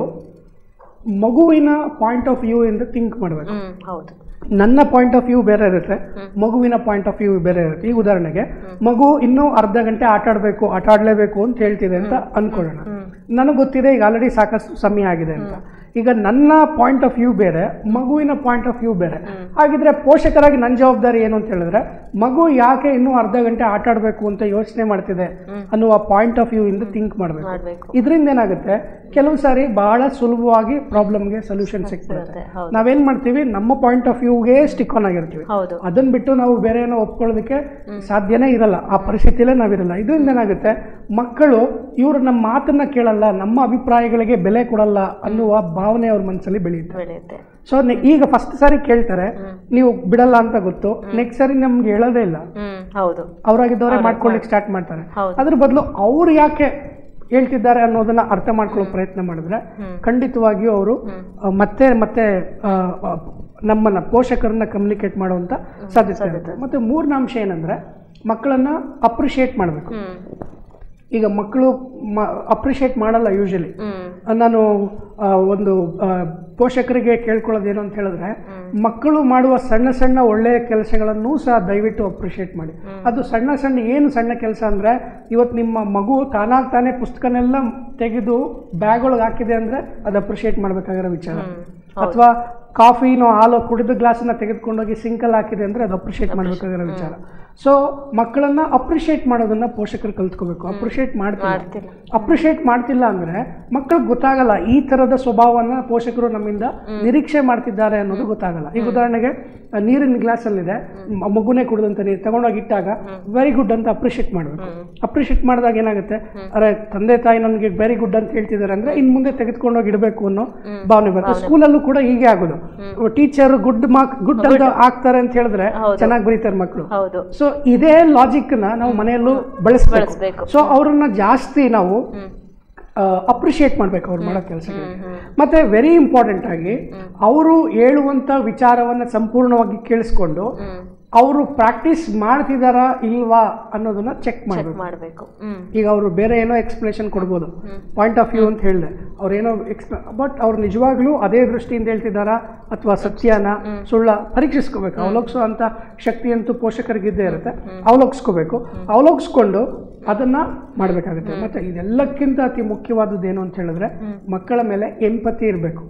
ಮಗುವಿನ ಪಾಯಿಂಟ್ ಆಫ್ ವ್ಯೂ ಇಂದ ಥಿಂಕ್ ಮಾಡಬೇಕು. ನನ್ನ ಪಾಯಿಂಟ್ ಆಫ್ ವ್ಯೂ ಬೇರೆ ಇರುತ್ತೆ, ಮಗುವಿನ ಪಾಯಿಂಟ್ ಆಫ್ ವ್ಯೂ ಬೇರೆ ಇರುತ್ತೆ. ಈ ಉದಾಹರಣೆಗೆ, ಮಗು ಇನ್ನೂ ಅರ್ಧ ಗಂಟೆ ಆಟ ಆಡಬೇಕು ಆಟ ಆಡಲೇಬೇಕು ಅಂತ ಹೇಳ್ತಿದೆ ಅಂತ ಅನ್ಕೊಳ್ಳೋಣ. ನನಗೆ ಗೊತ್ತಿದೆ ಈಗ ಆಲ್ರೆಡಿ ಸಾಕಷ್ಟು ಸಮಯ ಆಗಿದೆ ಅಂತ. ಈಗ ನನ್ನ ಪಾಯಿಂಟ್ ಆಫ್ ವ್ಯೂ ಬೇರೆ, ಮಗುವಿನ ಪಾಯಿಂಟ್ ಆಫ್ ವ್ಯೂ ಬೇರೆ. ಹಾಗಿದ್ರೆ ಪೋಷಕರಾಗಿ ನನ್ನ ಜವಾಬ್ದಾರಿ ಏನು ಅಂತ ಹೇಳಿದ್ರೆ, ಮಗು ಯಾಕೆ ಇನ್ನೂ ಅರ್ಧ ಗಂಟೆ ಆಟ ಆಡಬೇಕು ಅಂತ ಯೋಚನೆ ಮಾಡ್ತಿದೆ ಅನ್ನುವ ಪಾಯಿಂಟ್ ಆಫ್ ವ್ಯೂ ಇಂದ ಥಿಂಕ್ ಮಾಡಬೇಕು. ಇದರಿಂದ ಏನಾಗುತ್ತೆ, ಕೆಲವು ಸಾರಿ ಬಹಳ ಸುಲಭವಾಗಿ ಪ್ರಾಬ್ಲಮ್ಗೆ ಸೊಲ್ಯೂಷನ್ ಸಿಕ್ಬಿಡುತ್ತೆ. ನಾವೇನ್ ಮಾಡ್ತೀವಿ, ನಮ್ಮ ಪಾಯಿಂಟ್ ಆಫ್ ವ್ಯೂಗೆ ಸ್ಟಿಕ್ ಆನ್ ಆಗಿರ್ತೀವಿ. ಅದನ್ನ ಬಿಟ್ಟು ನಾವು ಬೇರೆ ಏನೋ ಒಪ್ಕೊಳ್ಳೋದಕ್ಕೆ ಸಾಧ್ಯನೇ ಇರಲ್ಲ, ಆ ಪರಿಸ್ಥಿತಿಯಲ್ಲೇ ನಾವಿರಲ್ಲ. ಇದರಿಂದ ಏನಾಗುತ್ತೆ, ಮಕ್ಕಳು ಇವರು ನಮ್ಮ ಮಾತನ್ನ ಕೇಳಲ್ಲ, ನಮ್ಮ ಅಭಿಪ್ರಾಯಗಳಿಗೆ ಬೆಲೆ ಕೊಡಲ್ಲ ಅನ್ನುವ ಭಾವನೆ ಅವ್ರ ಮನಸ್ಸಲ್ಲಿ ಬೆಳೆಯುತ್ತೆ. ಸೊ ಈಗ ಫಸ್ಟ್ ಸಾರಿ ಕೇಳ್ತಾರೆ, ನೀವು ಬಿಡಲ್ಲ ಅಂತ ಗೊತ್ತು, ನೆಕ್ಸ್ಟ್ ಸಾರಿ ನಮ್ಗೆ ಹೇಳೋದೇ ಇಲ್ಲ, ಅವ್ರಾಗಿದ್ದವರೇ ಮಾಡ್ಕೊಳ್ಳಿಕ್ಕೆ ಸ್ಟಾರ್ಟ್ ಮಾಡ್ತಾರೆ. ಅದ್ರ ಬದಲು ಅವ್ರು ಯಾಕೆ ಹೇಳ್ತಿದ್ದಾರೆ ಅನ್ನೋದನ್ನ ಅರ್ಥ ಮಾಡ್ಕೊಳ್ಳೋ ಪ್ರಯತ್ನ ಮಾಡಿದ್ರೆ ಖಂಡಿತವಾಗಿಯೂ ಅವರು ಮತ್ತೆ ಮತ್ತೆ ನಮ್ಮನ್ನ ಪೋಷಕರನ್ನ ಕಮ್ಯುನಿಕೇಟ್ ಮಾಡುವಂತ ಸಾಧ್ಯತೆ ಇರುತ್ತೆ. ಮತ್ತೆ ಮೂರನೇ ಅಂಶ ಏನಂದ್ರೆ, ಮಕ್ಕಳನ್ನ ಅಪ್ರಿಷಿಯೇಟ್ ಮಾಡಬೇಕು. ಈಗ ಮಕ್ಕಳು ಅಪ್ರಿಷಿಯೇಟ್ ಮಾಡಲ್ಲ ಯೂಶಲಿ. ನಾನು ಒಂದು ಪೋಷಕರಿಗೆ ಕೇಳ್ಕೊಳ್ಳೋದೇನು ಅಂತ ಹೇಳಿದ್ರೆ, ಮಕ್ಕಳು ಮಾಡುವ ಸಣ್ಣ ಸಣ್ಣ ಒಳ್ಳೆಯ ಕೆಲಸಗಳನ್ನೂ ಸಹ ದಯವಿಟ್ಟು ಅಪ್ರಿಷಿಯೇಟ್ ಮಾಡಿ. ಅದು ಸಣ್ಣ ಸಣ್ಣ ಏನು ಸಣ್ಣ ಕೆಲಸ ಅಂದ್ರೆ, ಇವತ್ತು ನಿಮ್ಮ ಮಗು ತಾನಾಗ್ ತಾನೇ ಪುಸ್ತಕನೆಲ್ಲ ತೆಗೆದು ಬ್ಯಾಗ್ ಒಳಗೆ ಹಾಕಿದೆ ಅಂದ್ರೆ ಅದು ಅಪ್ರಿಷಿಯೇಟ್ ಮಾಡ್ಬೇಕಾಗಿರೋ ವಿಚಾರ. ಅಥವಾ ಕಾಫಿನೋ ಹಾಲು ಕುಡಿದ ಗ್ಲಾಸನ್ನ ತೆಗೆದುಕೊಂಡೋಗಿ ಸಿಂಕಲ್ಲಿ ಹಾಕಿದೆ ಅಂದ್ರೆ ಅದು ಅಪ್ರಿಷಿಯೇಟ್ ಮಾಡ್ಬೇಕಾಗಿರೋ ವಿಚಾರ. ಸೊ ಮಕ್ಕಳನ್ನ ಅಪ್ರಿಷಿಯೇಟ್ ಮಾಡೋದನ್ನ ಪೋಷಕರು ಕಲ್ತ್ಕೋಬೇಕು. ಅಪ್ರಿಷಿಯೇಟ್ ಮಾಡ್ತಿಲ್ಲ ಅಪ್ರಿಷಿಯೇಟ್ ಮಾಡ್ತಿಲ್ಲ ಅಂದ್ರೆ ಮಕ್ಕಳಿಗೆ ಗೊತ್ತಾಗಲ್ಲ ಈ ತರದ ಸ್ವಭಾವನ ಪೋಷಕರು ನಮ್ಮಿಂದ ನಿರೀಕ್ಷೆ ಮಾಡ್ತಿದ್ದಾರೆ ಅನ್ನೋದು ಗೊತ್ತಾಗಲ್ಲ. ಈಗ ಉದಾಹರಣೆಗೆ, ನೀರಿನ ಗ್ಲಾಸ್ ಅಲ್ಲಿದೆ, ಮಗುನೇ ಕುಡಿದಂತ ನೀರು ತಗೊಂಡೋಗಿ ಇಟ್ಟಾಗ ವೆರಿ ಗುಡ್ ಅಂತ ಅಪ್ರಿಷಿಯೇಟ್ ಮಾಡಬೇಕು. ಅಪ್ರಿಷಿಯೇಟ್ ಮಾಡಿದಾಗ ಏನಾಗುತ್ತೆ, ಅರೆ ತಂದೆ ತಾಯಿ ನನಗೆ ವೆರಿ ಗುಡ್ ಅಂತ ಹೇಳ್ತಿದ್ದಾರೆ ಅಂದ್ರೆ ಇನ್ ಮುಂದೆ ತೆಗೆದುಕೊಂಡೋಗಿ ಇಡಬೇಕು ಅನ್ನೋ ಭಾವನೆ ಬರುತ್ತೆ. ಸ್ಕೂಲಲ್ಲೂ ಕೂಡ ಹೀಗೆ ಆಗೋದು, ಟೀಚರ್ ಗುಡ್ ಮಾರ್ಕ್ ಗುಡ್ ಅಂತ ಆಗ್ತಾರೆ ಅಂತ ಹೇಳಿದ್ರೆ ಚೆನ್ನಾಗಿ ಬರೀತಾರೆ ಮಕ್ಕಳು. ಸೊ ಇದೇ ಲಾಜಿಕ್ ನ ನಾವು ಮನೆಯಲ್ಲೂ ಬಳಸಬೇಕು. ಸೊ ಅವ್ರನ್ನ ಜಾಸ್ತಿ ನಾವು ಅಪ್ರಿಷಿಯೇಟ್ ಮಾಡ್ಬೇಕು ಅವ್ರು ಮಾಡೋ ಕೆಲಸಗಳಿಗೆ. ಮತ್ತೆ ವೆರಿ ಇಂಪಾರ್ಟೆಂಟ್ ಆಗಿ ಅವರು ಹೇಳುವಂತ ವಿಚಾರವನ್ನ ಸಂಪೂರ್ಣವಾಗಿ ಕೇಳಿಸ್ಕೊಂಡು ಅವರು ಪ್ರಾಕ್ಟೀಸ್ ಮಾಡ್ತಿದಾರಾ ಇಲ್ವಾ ಅನ್ನೋದನ್ನ ಚೆಕ್ ಮಾಡಬೇಕು. ಈಗ ಅವರು ಬೇರೆ ಏನೋ ಎಕ್ಸ್ಪ್ಲೇಷನ್ ಕೊಡ್ಬೋದು, ಪಾಯಿಂಟ್ ಆಫ್ ವ್ಯೂ ಅಂತ ಹೇಳಿದೆ, ಅವ್ರೇನೋ ಎಕ್ಸ್ಪ್ಲೇ ಬಟ್ ಅವ್ರು ನಿಜವಾಗ್ಲೂ ಅದೇ ದೃಷ್ಟಿಯಿಂದ ಹೇಳ್ತಿದಾರಾ ಅಥವಾ ಸತ್ಯನ ಸುಳ್ಳ ಪರೀಕ್ಷಿಸ್ಕೋಬೇಕು. ಅವಲೋಕಿಸೋ ಅಂತ ಶಕ್ತಿ ಅಂತೂ ಪೋಷಕರಿಗಿದ್ದೇ ಇರುತ್ತೆ. ಅವಲೋಕಿಸ್ಕೋಬೇಕು, ಅವಲೋಕಿಸ್ಕೊಂಡು ಅದನ್ನ ಮಾಡಬೇಕಾಗುತ್ತೆ. ಮತ್ತೆ ಇದೆಲ್ಲಕ್ಕಿಂತ ಅತಿ ಮುಖ್ಯವಾದದ್ದು ಏನು ಅಂತ ಹೇಳಿದ್ರೆ, ಮಕ್ಕಳ ಮೇಲೆ ಎಂಪತಿ ಇರಬೇಕು.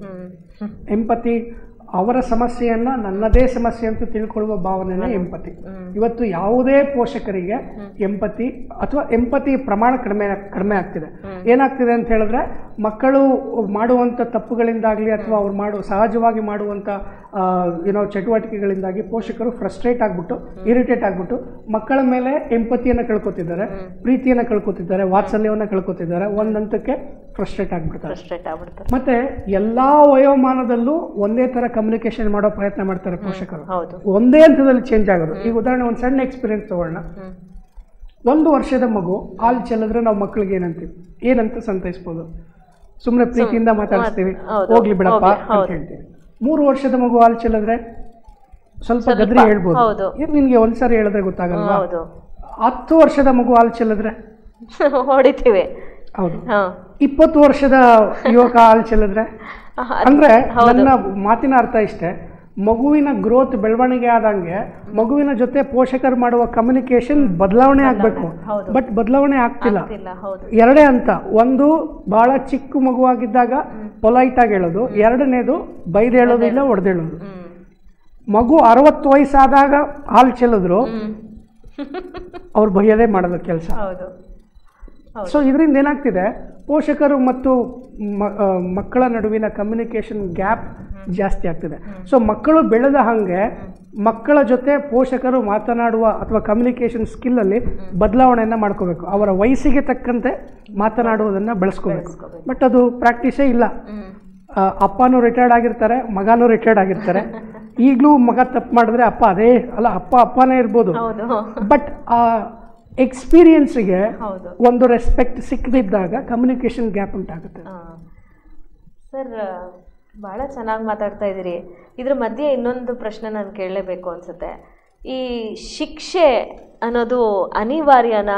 ಎಂಪತಿ ಅವರ ಸಮಸ್ಯೆಯನ್ನ ನನ್ನದೇ ಸಮಸ್ಯೆ ಅಂತ ತಿಳ್ಕೊಳ್ಳುವ ಭಾವನೆನೇ ಎಂಪತಿ. ಇವತ್ತು ಯಾವುದೇ ಪೋಷಕರಿಗೆ ಎಂಪತಿ ಅಥವಾ ಎಂಪತಿ ಪ್ರಮಾಣ ಕಡಿಮೆ ಕಡಿಮೆ ಆಗ್ತಿದೆ. ಏನಾಗ್ತಿದೆ ಅಂತ ಹೇಳಿದ್ರೆ, ಮಕ್ಕಳು ಮಾಡುವಂಥ ತಪ್ಪುಗಳಿಂದಾಗಲಿ ಅಥವಾ ಅವ್ರು ಮಾಡುವ ಸಹಜವಾಗಿ ಮಾಡುವಂಥ ಏನೋ ಚಟುವಟಿಕೆಗಳಿಂದಾಗಿ ಪೋಷಕರು ಫ್ರಸ್ಟ್ರೇಟ್ ಆಗ್ಬಿಟ್ಟು ಇರಿಟೇಟ್ ಆಗ್ಬಿಟ್ಟು ಮಕ್ಕಳ ಮೇಲೆ ಎಂಪತಿಯನ್ನು ಕಳ್ಕೊತಿದ್ದಾರೆ, ಪ್ರೀತಿಯನ್ನು ಕಳ್ಕೊತಿದ್ದಾರೆ, ವಾತ್ಸಲ್ಯವನ್ನು ಕಳ್ಕೊತಿದ್ದಾರೆ. ಒಂದ್ ಹಂತಕ್ಕೆ ಫ್ರಸ್ಟ್ರೇಟ್ ಆಗ್ಬಿಡ್ತಾರೆ. ಮತ್ತೆ ಎಲ್ಲಾ ವಯೋಮಾನದಲ್ಲೂ ಒಂದೇ ತರ ಕಮ್ಯುನಿಕೇಶನ್ ಮಾಡೋ ಪ್ರಯತ್ನ ಮಾಡ್ತಾರೆ ಪೋಷಕರು, ಒಂದೇ ಹಂತದಲ್ಲಿ ಚೇಂಜ್ ಆಗೋದು. ಈಗ ಉದಾಹರಣೆ ಒಂದು ಸಣ್ಣ ಎಕ್ಸ್ಪೀರಿಯನ್ಸ್ ತಗೊಳ್ಳೋಣ. ಒಂದು ವರ್ಷದ ಮಗು ಹಾಲು ಚೆಲ್ಲಿದ್ರೆ ನಾವು ಮಕ್ಕಳಿಗೆ ಏನಂತೀವಿ, ಏನಂತ ಸಂತೈಸ್ಬೋದು? ಸುಮ್ಮನೆ ಪ್ರೀತಿಯಿಂದ ಮಾತಾಡಿಸ್ತೀವಿ, ಹೋಗ್ಲಿ ಬಿಡಪ್ಪ ಅಂತ ಹೇಳ್ತೀವಿ. ಮೂರು ವರ್ಷದ ಮಗು ಹಾಲು ಚೆಲ್ಲಿದ್ರೆ ಸ್ವಲ್ಪ ಗದ್ರಿ ಹೇಳ್ಬೋದು, ನಿನ್ಗೆ ಒಂದ್ಸರಿ ಹೇಳಿದ್ರೆ ಗೊತ್ತಾಗಲ್ವಾ? ಹತ್ತು ವರ್ಷದ ಮಗು ಹಾಲು ಚೆಲ್ಲಿದ್ರೆ ಹೊಡಿತೀವಿ. ಹೌದು. ಹಾ ಇಪ್ಪತ್ತು ವರ್ಷದ ಯುವಕ ಹಾಲು ಚೆಲ್ಲಿದ್ರೆ ಅಂದ್ರೆ ನನ್ನ ಮಾತಿನ ಅರ್ಥ ಇಷ್ಟೇ, ಮಗುವಿನ ಗ್ರೋತ್ ಬೆಳವಣಿಗೆ ಆದಂಗೆ ಮಗುವಿನ ಜೊತೆ ಪೋಷಕರು ಮಾಡುವ ಕಮ್ಯುನಿಕೇಶನ್ ಬದಲಾವಣೆ ಆಗಬೇಕು. ಬಟ್ ಬದಲಾವಣೆ ಆಗ್ತಿಲ್ಲ. ಎರಡೇ ಹಂತ. ಒಂದು ಬಹಳ ಚಿಕ್ಕ ಮಗುವಾಗಿದ್ದಾಗ ಪೊಲೈಟ್ ಆಗಿ ಹೇಳೋದು, ಎರಡನೇದು ಬೈದು ಹೇಳೋದು ಇಲ್ಲ ಹೊಡೆದೇಳೋದು. ಮಗು ಅರವತ್ತು ವಯಸ್ಸಾದಾಗ ಹಾಲು ಚೆಲ್ಲಿದ್ರು ಅವ್ರು ಬೈಯದೇ ಮಾಡೋದು ಕೆಲಸ. ಸೊ ಇದರಿಂದ ಏನಾಗ್ತಿದೆ, ಪೋಷಕರು ಮತ್ತು ಮಕ್ಕಳ ನಡುವಿನ ಕಮ್ಯುನಿಕೇಷನ್ ಗ್ಯಾಪ್ ಜಾಸ್ತಿ ಆಗ್ತಿದೆ. ಸೊ ಮಕ್ಕಳು ಬೆಳೆದ ಹಾಗೆ ಮಕ್ಕಳ ಜೊತೆ ಪೋಷಕರು ಮಾತನಾಡುವ ಅಥವಾ ಕಮ್ಯುನಿಕೇಷನ್ ಸ್ಕಿಲ್ಲಲ್ಲಿ ಬದಲಾವಣೆಯನ್ನು ಮಾಡ್ಕೋಬೇಕು. ಅವರ ವಯಸ್ಸಿಗೆ ತಕ್ಕಂತೆ ಮಾತನಾಡುವುದನ್ನು ಬೆಳೆಸ್ಕೋಬೇಕು. ಬಟ್ ಅದು ಪ್ರಾಕ್ಟೀಸೇ ಇಲ್ಲ. ಅಪ್ಪನೂ ರಿಟೈರ್ಡ್ ಆಗಿರ್ತಾರೆ, ಮಗನೂ ರಿಟೈರ್ಡ್ ಆಗಿರ್ತಾರೆ. ಈಗಲೂ ಮಗ ತಪ್ಪು ಮಾಡಿದ್ರೆ ಅಪ್ಪ ಅದೇ ಅಲ್ಲ, ಅಪ್ಪ ಅಪ್ಪನೇ ಇರ್ಬೋದು. ಬಟ್ ಆ ಎಕ್ಸ್ಪೀರಿಯನ್ಸ್ಗೆ ಒಂದು ರೆಸ್ಪೆಕ್ಟ್ ಸಿಕ್ಕದಿದ್ದಾಗ ಕಮ್ಯುನಿಕೇಷನ್ ಗ್ಯಾಪ್ ಉಂಟಾಗುತ್ತೆ. ಸರ್, ಭಾಳ ಚೆನ್ನಾಗಿ ಮಾತಾಡ್ತಾ ಇದ್ದೀರಿ. ಇದ್ರ ಮಧ್ಯೆ ಇನ್ನೊಂದು ಪ್ರಶ್ನೆ ನಾನು ಕೇಳಲೇಬೇಕು ಅನಿಸುತ್ತೆ. ಈ ಶಿಕ್ಷೆ ಅನ್ನೋದು ಅನಿವಾರ್ಯನಾ?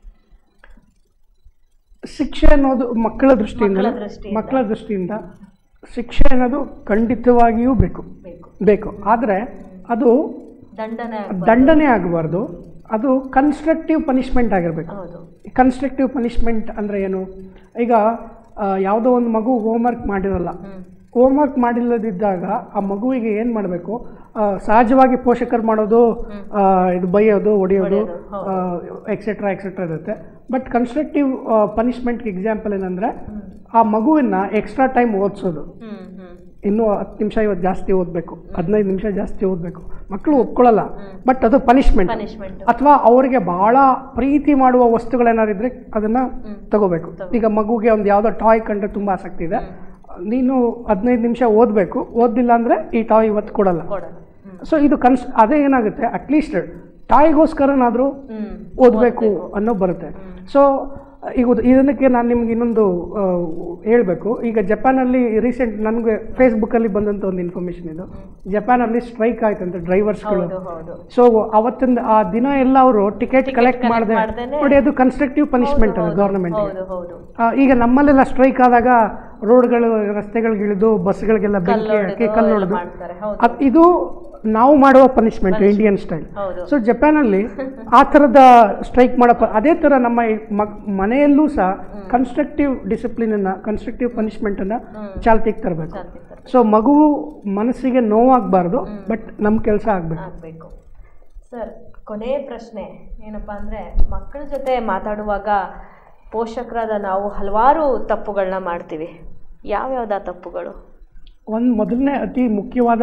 ಶಿಕ್ಷೆ ಅನ್ನೋದು ಮಕ್ಕಳ ದೃಷ್ಟಿಯಿಂದ ಮಕ್ಕಳ ದೃಷ್ಟಿಯಿಂದ ಶಿಕ್ಷೆ ಅನ್ನೋದು ಖಂಡಿತವಾಗಿಯೂ ಬೇಕು ಬೇಕು ಆದರೆ ಅದು ದಂಡನೆ ದಂಡನೆ ಆಗಬಾರ್ದು. ಅದು ಕನ್ಸ್ಟ್ರಕ್ಟಿವ್ ಪನಿಷ್ಮೆಂಟ್ ಆಗಿರಬೇಕು. ಕನ್ಸ್ಟ್ರಕ್ಟಿವ್ ಪನಿಷ್ಮೆಂಟ್ ಅಂದರೆ ಏನು? ಈಗ ಯಾವುದೋ ಒಂದು ಮಗು ಹೋಮ್ವರ್ಕ್ ಮಾಡಿರಲ್ಲ. ಹೋಮ್ವರ್ಕ್ ಮಾಡಿಲ್ಲದಿದ್ದಾಗ ಆ ಮಗುವಿಗೆ ಏನು ಮಾಡಬೇಕು? ಸಹಜವಾಗಿ ಪೋಷಕರು ಮಾಡೋದು ಇದು ಬೈಯೋದು, ಹೊಡೆಯೋದು, ಎಕ್ಸೆಟ್ರಾ ಎಕ್ಸೆಟ್ರಾ ಇರುತ್ತೆ. ಬಟ್ ಕನ್ಸ್ಟ್ರಕ್ಟಿವ್ ಪನಿಷ್ಮೆಂಟ್ಗೆ ಎಕ್ಸಾಂಪಲ್ ಏನಂದರೆ, ಆ ಮಗುವಿನ ಎಕ್ಸ್ಟ್ರಾ ಟೈಮ್ ಓದಿಸೋದು. ಇನ್ನೂ ಹತ್ತು ನಿಮಿಷ ಇವತ್ತು ಜಾಸ್ತಿ ಓದಬೇಕು, ಹದಿನೈದು ನಿಮಿಷ ಜಾಸ್ತಿ ಓದಬೇಕು. ಮಕ್ಕಳು ಒಪ್ಕೊಳ್ಳಲ್ಲ, ಬಟ್ ಅದು ಪನಿಷ್ಮೆಂಟ್. ಅಥವಾ ಅವರಿಗೆ ಬಹಳ ಪ್ರೀತಿ ಮಾಡುವ ವಸ್ತುಗಳೇನಾದ್ರು ಇದ್ರೆ ಅದನ್ನು ತಗೋಬೇಕು. ಈಗ ಮಗುಗೆ ಒಂದು ಯಾವುದೋ ಟಾಯ್ ಕಂಡ್ರೆ ತುಂಬ ಆಸಕ್ತಿ ಇದೆ, ನೀನು ಹದಿನೈದು ನಿಮಿಷ ಓದಬೇಕು, ಓದಿಲ್ಲ ಅಂದರೆ ಈ ಟಾಯ್ ಇವತ್ತು ಕೊಡಲ್ಲ. ಸೊ ಇದು ಕನ್ಸ್ ಅದೇ ಏನಾಗುತ್ತೆ, ಅಟ್ಲೀಸ್ಟ್ ಟಾಯ್ಗೋಸ್ಕರನಾದರೂ ಓದಬೇಕು ಅನ್ನೋ ಬರುತ್ತೆ. ಸೊ ಈಗ ಇದಕ್ಕೆ ನಾನು ನಿಮ್ಗೆ ಇನ್ನೊಂದು ಹೇಳಬೇಕು. ಈಗ ಜಪಾನಲ್ಲಿ ರೀಸೆಂಟ್ ನನಗೆ ಫೇಸ್ಬುಕ್ಕಲ್ಲಿ ಬಂದಂಥ ಒಂದು ಇನ್ಫಾರ್ಮೇಷನ್ ಇದು. ಜಪಾನಲ್ಲಿ ಸ್ಟ್ರೈಕ್ ಆಯ್ತಂತೆ ಡ್ರೈವರ್ಸ್ಗಳು. ಸೊ ಅವತ್ತಿಂದ ಆ ದಿನ ಎಲ್ಲ ಅವರು ಟಿಕೆಟ್ ಕಲೆಕ್ಟ್ ಮಾಡಿದೆ ನೋಡಿ, ಅದು ಕನ್ಸ್ಟ್ರಕ್ಟಿವ್ ಪನಿಷ್ಮೆಂಟ್ ಅದು ಗೌರ್ಮೆಂಟ್. ಈಗ ನಮ್ಮಲ್ಲೆಲ್ಲ ಸ್ಟ್ರೈಕ್ ಆದಾಗ ರೋಡ್ಗಳು ರಸ್ತೆಗಳಿಗಿಳಿದು ಬಸ್ಗಳಿಗೆಲ್ಲ ಬೆಂಕಿ ಹಾಕಿ ಕಲ್ಲು ಹೊಡೆದು, ಇದು ನಾವು ಮಾಡುವ ಪನಿಷ್ಮೆಂಟ್ ಇಂಡಿಯನ್ ಸ್ಟೈಲ್. ಸೊ ಜಪಾನಲ್ಲಿ ಆ ಥರದ ಸ್ಟ್ರೈಕ್ ಮಾಡೋ ಅದೇ ಥರ ನಮ್ಮ ಮನೆಯಲ್ಲೂ ಸಹ ಕನ್ಸ್ಟ್ರಕ್ಟಿವ್ ಡಿಸಿಪ್ಲಿನನ್ನು, ಕನ್ಸ್ಟ್ರಕ್ಟಿವ್ ಪನಿಷ್ಮೆಂಟನ್ನು ಚಾಲ್ತಿಗೆ ತರಬೇಕು. ಸೊ ಮಗು ಮನಸ್ಸಿಗೆ ನೋವಾಗಬಾರ್ದು, ಬಟ್ ನಮ್ಮ ಕೆಲಸ ಆಗಬೇಕು. ಸರ್, ಕೊನೆಯ ಪ್ರಶ್ನೆ ಏನಪ್ಪ ಅಂದರೆ, ಮಕ್ಕಳ ಜೊತೆ ಮಾತಾಡುವಾಗ ಪೋಷಕರಾದ ನಾವು ಹಲವಾರು ತಪ್ಪುಗಳನ್ನ ಮಾಡ್ತೀವಿ. ಯಾವ್ಯಾವ್ದು ಆ ತಪ್ಪುಗಳು? ಒಂದು ಮೊದಲನೇ ಅತಿ ಮುಖ್ಯವಾದ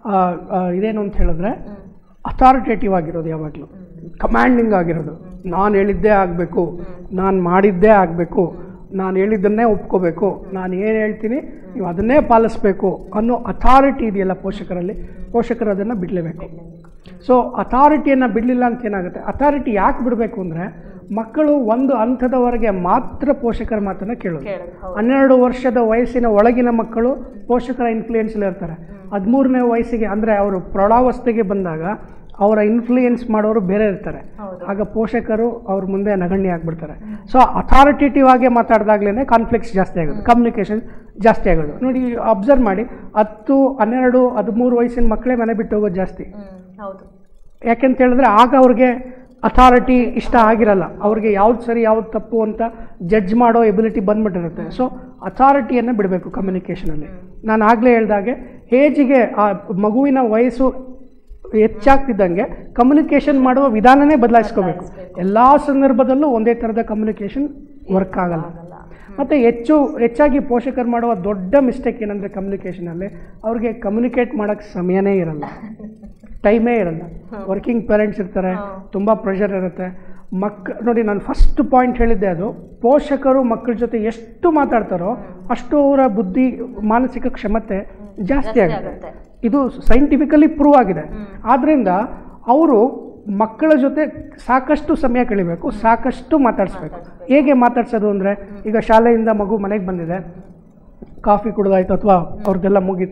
ಇದೇನು ಅಂತ ಹೇಳಿದ್ರೆ, ಅಥಾರಿಟೇಟಿವ್ ಆಗಿರೋದು, ಯಾವಾಗಲೂ ಕಮ್ಯಾಂಡಿಂಗ್ ಆಗಿರೋದು. ನಾನು ಹೇಳಿದ್ದೇ ಆಗಬೇಕು, ನಾನು ಮಾಡಿದ್ದೇ ಆಗಬೇಕು, ನಾನು ಹೇಳಿದ್ದನ್ನೇ ಒಪ್ಕೋಬೇಕು, ನಾನು ಏನು ಹೇಳ್ತೀನಿ ನೀವು ಅದನ್ನೇ ಪಾಲಿಸ್ಬೇಕು ಅನ್ನೋ ಅಥಾರಿಟಿ ಇದೆಯಲ್ಲ ಪೋಷಕರಲ್ಲಿ, ಪೋಷಕರು ಅದನ್ನು ಬಿಡಲೇಬೇಕು. ಸೊ ಅಥಾರಿಟಿಯನ್ನು ಬಿಡಲಿಲ್ಲ ಅಂತ ಏನಾಗುತ್ತೆ, ಅಥಾರಿಟಿ ಯಾಕೆ ಬಿಡಬೇಕು ಅಂದರೆ, ಮಕ್ಕಳು ಒಂದು ಹಂತದವರೆಗೆ ಮಾತ್ರ ಪೋಷಕರ ಮಾತನ್ನು ಕೇಳೋದು. ಹನ್ನೆರಡು ವರ್ಷದ ವಯಸ್ಸಿನ ಒಳಗಿನ ಮಕ್ಕಳು ಪೋಷಕರ ಇನ್ಫ್ಲೂಯೆನ್ಸಲ್ಲಿ ಇರ್ತಾರೆ. ಹದಿಮೂರನೇ ವಯಸ್ಸಿಗೆ ಅಂದರೆ ಅವರು ಪ್ರೌಢಾವಸ್ಥೆಗೆ ಬಂದಾಗ ಅವರ ಇನ್ಫ್ಲೂಯೆನ್ಸ್ ಮಾಡೋರು ಬೇರೆ ಇರ್ತಾರೆ. ಆಗ ಪೋಷಕರು ಅವ್ರ ಮುಂದೆ ನಗಣ್ಯ ಆಗಿಬಿಡ್ತಾರೆ. ಸೊ ಅಥಾರಿಟೇಟಿವ್ ಆಗಿ ಮಾತಾಡಿದಾಗಲೇ ಕಾನ್ಫ್ಲಿಕ್ಟ್ಸ್ ಜಾಸ್ತಿ ಆಗೋದು, ಕಮ್ಯುನಿಕೇಷನ್ ಜಾಸ್ತಿ ಆಗೋದು. ನೋಡಿ, ಅಬ್ಸರ್ವ್ ಮಾಡಿ, ಹತ್ತು ಹನ್ನೆರಡು ಹದಿಮೂರು ವಯಸ್ಸಿನ ಮಕ್ಕಳೇ ಮನೆ ಬಿಟ್ಟು ಹೋಗೋದು ಜಾಸ್ತಿ. ಯಾಕೆಂತ ಹೇಳಿದ್ರೆ ಆಗ ಅವ್ರಿಗೆ ಅಥಾರಿಟಿ ಇಷ್ಟ ಆಗಿರಲ್ಲ, ಅವ್ರಿಗೆ ಯಾವ್ದು ಸರಿ ಯಾವ್ದು ತಪ್ಪು ಅಂತ ಜಡ್ಜ್ ಮಾಡೋ ಎಬಿಲಿಟಿ ಬಂದ್ಬಿಟ್ಟಿರುತ್ತೆ. ಸೊ ಅಥಾರಿಟಿಯನ್ನು ಬಿಡಬೇಕು ಕಮ್ಯುನಿಕೇಷನಲ್ಲಿ. ನಾನು ಆಗಲೇ ಹೇಳ್ದಾಗೆ ಏಜಿಗೆ ಆ ಮಗುವಿನ ವಯಸ್ಸು ಹೆಚ್ಚಾಗ್ತಿದ್ದಂಗೆ ಕಮ್ಯುನಿಕೇಷನ್ ಮಾಡುವ ವಿಧಾನನೇ ಬದಲಾಯಿಸ್ಕೋಬೇಕು. ಎಲ್ಲ ಸಂದರ್ಭದಲ್ಲೂ ಒಂದೇ ಥರದ ಕಮ್ಯುನಿಕೇಷನ್ ವರ್ಕ್ ಆಗಲ್ಲ. ಮತ್ತು ಹೆಚ್ಚು ಹೆಚ್ಚಾಗಿ ಪೋಷಕರು ಮಾಡುವ ದೊಡ್ಡ ಮಿಸ್ಟೇಕ್ ಏನಂದರೆ ಕಮ್ಯುನಿಕೇಷನಲ್ಲಿ ಅವ್ರಿಗೆ ಕಮ್ಯುನಿಕೇಟ್ ಮಾಡೋಕ್ಕೆ ಸಮಯನೇ ಇರಲ್ಲ, ಟೈಮೇ ಇರಲ್ಲ. ವರ್ಕಿಂಗ್ ಪೇರೆಂಟ್ಸ್ ಇರ್ತಾರೆ, ತುಂಬ ಪ್ರೆಷರ್ ಇರುತ್ತೆ. ಮಕ್ ನೋಡಿ, ನಾನು ಫಸ್ಟ್ ಪಾಯಿಂಟ್ ಹೇಳಿದ್ದೆ ಅದು, ಪೋಷಕರು ಮಕ್ಕಳ ಜೊತೆ ಎಷ್ಟು ಮಾತಾಡ್ತಾರೋ ಅಷ್ಟು ಅವರ ಬುದ್ಧಿ ಮಾನಸಿಕ ಕ್ಷಮತೆ ಜಾಸ್ತಿ ಆಗುತ್ತೆ. ಇದು ಸೈಂಟಿಫಿಕಲಿ ಪ್ರೂವ್ ಆಗಿದೆ. ಆದ್ದರಿಂದ ಅವರು ಮಕ್ಕಳ ಜೊತೆ ಸಾಕಷ್ಟು ಸಮಯ ಕಳಿಬೇಕು, ಸಾಕಷ್ಟು ಮಾತಾಡಿಸ್ಬೇಕು. ಹೇಗೆ ಮಾತಾಡ್ಸೋದು ಅಂದರೆ, ಈಗ ಶಾಲೆಯಿಂದ ಮಗು ಮನೆಗೆ ಬಂದಿದೆ, ಕಾಫಿ ಕುಡ್ದಾಯ್ತು ಅಥವಾ ಅವ್ರದ್ದೆಲ್ಲ ಮುಗೀತು,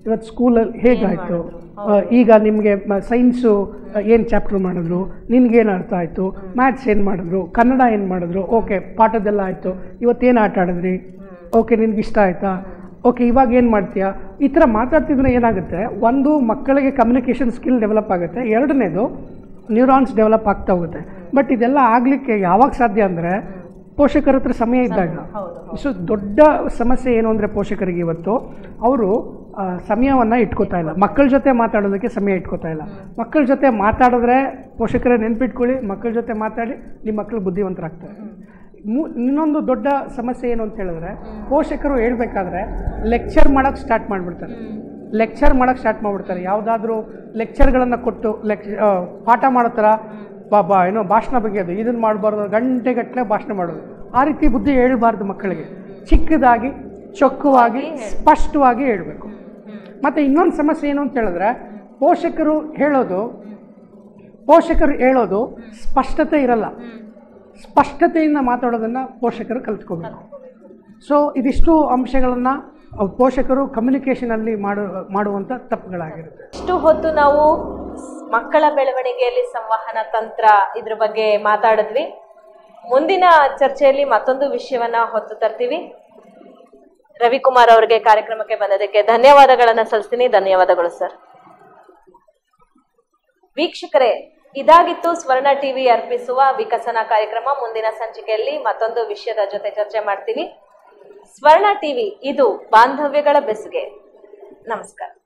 ಇವತ್ತು ಸ್ಕೂಲಲ್ಲಿ ಹೇಗಾಯಿತು, ಈಗ ನಿಮಗೆ ಸೈನ್ಸು ಏನು ಚಾಪ್ಟರ್ ಮಾಡಿದ್ರು, ನಿನ್ಗೇನು ಅರ್ಥ ಆಯಿತು, ಮ್ಯಾಥ್ಸ್ ಏನು ಮಾಡಿದ್ರು, ಕನ್ನಡ ಏನು ಮಾಡಿದ್ರು, ಓಕೆ ಪಾಠದೆಲ್ಲ ಆಯಿತು, ಇವತ್ತೇನು ಆಟ ಆಡಿದ್ರಿ, ಓಕೆ ನಿನ್ಗೆ ಇಷ್ಟ ಆಯಿತಾ, ಓಕೆ ಇವಾಗ ಏನು ಮಾಡ್ತೀಯಾ, ಈ ಥರ ಮಾತಾಡ್ತಿದ್ರೆ ಏನಾಗುತ್ತೆ, ಒಂದು ಮಕ್ಕಳಿಗೆ ಕಮ್ಯುನಿಕೇಷನ್ ಸ್ಕಿಲ್ ಡೆವಲಪ್ ಆಗುತ್ತೆ, ಎರಡನೇದು ನ್ಯೂರಾನ್ಸ್ ಡೆವಲಪ್ ಆಗ್ತಾ ಹೋಗುತ್ತೆ. ಬಟ್ ಇದೆಲ್ಲ ಆಗಲಿಕ್ಕೆ ಯಾವಾಗ ಸಾಧ್ಯ ಅಂದರೆ ಪೋಷಕರ ಹತ್ರ ಸಮಯ ಇದ್ದಾಗ. ಸೊ ದೊಡ್ಡ ಸಮಸ್ಯೆ ಏನು ಅಂದರೆ ಪೋಷಕರಿಗೆ ಇವತ್ತು ಅವರು ಸಮಯವನ್ನು ಇಟ್ಕೋತಾ ಇಲ್ಲ, ಮಕ್ಕಳ ಜೊತೆ ಮಾತಾಡೋದಕ್ಕೆ ಸಮಯ ಇಟ್ಕೋತಾ ಇಲ್ಲ. ಮಕ್ಕಳ ಜೊತೆ ಮಾತಾಡಿದ್ರೆ ಪೋಷಕರೇ ನೆನ್ಪಿಟ್ಕೊಳ್ಳಿ, ಮಕ್ಕಳ ಜೊತೆ ಮಾತಾಡಿ ನಿಮ್ಮ ಮಕ್ಕಳು ಬುದ್ಧಿವಂತರಾಗ್ತಾರೆ. ಮೂ ಇನ್ನೊಂದು ದೊಡ್ಡ ಸಮಸ್ಯೆ ಏನು ಅಂತ ಹೇಳಿದ್ರೆ ಪೋಷಕರು ಹೇಳ್ಬೇಕಾದ್ರೆ ಲೆಕ್ಚರ್ ಮಾಡೋಕ್ಕೆ ಸ್ಟಾರ್ಟ್ ಮಾಡಿಬಿಡ್ತಾರೆ ಲೆಕ್ಚರ್ ಮಾಡೋಕ್ಕೆ ಸ್ಟಾರ್ಟ್ ಮಾಡಿಬಿಡ್ತಾರೆ ಯಾವುದಾದ್ರೂ ಲೆಕ್ಚರ್ಗಳನ್ನು ಕೊಟ್ಟು ಲೆಕ್ ಪಾಠ ಮಾಡೋ ಥರ ಬಾಬಾ ಏನೋ ಭಾಷಣ ಬಗ್ಗೆ ಅದು ಇದನ್ನು ಮಾಡಬಾರ್ದು, ಗಂಟೆಗಟ್ಟಲೆ ಭಾಷಣ ಮಾಡೋದು. ಆ ರೀತಿ ಬುದ್ಧಿ ಹೇಳ್ಬಾರ್ದು ಮಕ್ಕಳಿಗೆ. ಚಿಕ್ಕದಾಗಿ ಚೊಕ್ಕವಾಗಿ ಸ್ಪಷ್ಟವಾಗಿ ಹೇಳಬೇಕು. ಮತ್ತು ಇನ್ನೊಂದು ಸಮಸ್ಯೆ ಏನು ಅಂತ ಹೇಳಿದ್ರೆ ಪೋಷಕರು ಹೇಳೋದು ಪೋಷಕರು ಹೇಳೋದು ಸ್ಪಷ್ಟತೆ ಇರಲ್ಲ. ಸ್ಪಷ್ಟತೆಯಿಂದ ಮಾತಾಡೋದನ್ನು ಪೋಷಕರು ಕಲ್ತ್ಕೋಬೇಕು. ಸೊ ಇದಿಷ್ಟು ಅಂಶಗಳನ್ನು ಪೋಷಕರು ಕಮ್ಯುನಿಕೇಷನಲ್ಲಿ ಮಾಡು ಮಾಡುವಂಥ ತಪ್ಪುಗಳಾಗಿರುತ್ತೆ. ಇಷ್ಟು ಹೊತ್ತು ನಾವು ಮಕ್ಕಳ ಬೆಳವಣಿಗೆಯಲ್ಲಿ ಸಂವಹನ ತಂತ್ರ ಇದ್ರ ಬಗ್ಗೆ ಮಾತಾಡಿದ್ವಿ. ಮುಂದಿನ ಚರ್ಚೆಯಲ್ಲಿ ಮತ್ತೊಂದು ವಿಷಯವನ್ನ ಹೊತ್ತು ತರ್ತೀವಿ. ರವಿಕುಮಾರ್ ಅವರಿಗೆ ಕಾರ್ಯಕ್ರಮಕ್ಕೆ ಬಂದದಕ್ಕೆ ಧನ್ಯವಾದಗಳನ್ನ ಸಲ್ಲಿಸ್ತೀನಿ. ಧನ್ಯವಾದಗಳು ಸರ್. ವೀಕ್ಷಕರೇ, ಇದಾಗಿತ್ತು ಸ್ವರ್ಣ ಟಿವಿ ಅರ್ಪಿಸುವ ವಿಕಸನ ಕಾರ್ಯಕ್ರಮ. ಮುಂದಿನ ಸಂಚಿಕೆಯಲ್ಲಿ ಮತ್ತೊಂದು ವಿಷಯದ ಜೊತೆ ಚರ್ಚೆ ಮಾಡ್ತೀವಿ. ಸ್ವರ್ಣ ಟಿವಿ, ಇದು ಬಾಂಧವ್ಯಗಳ ಬೆಸುಗೆ. ನಮಸ್ಕಾರ.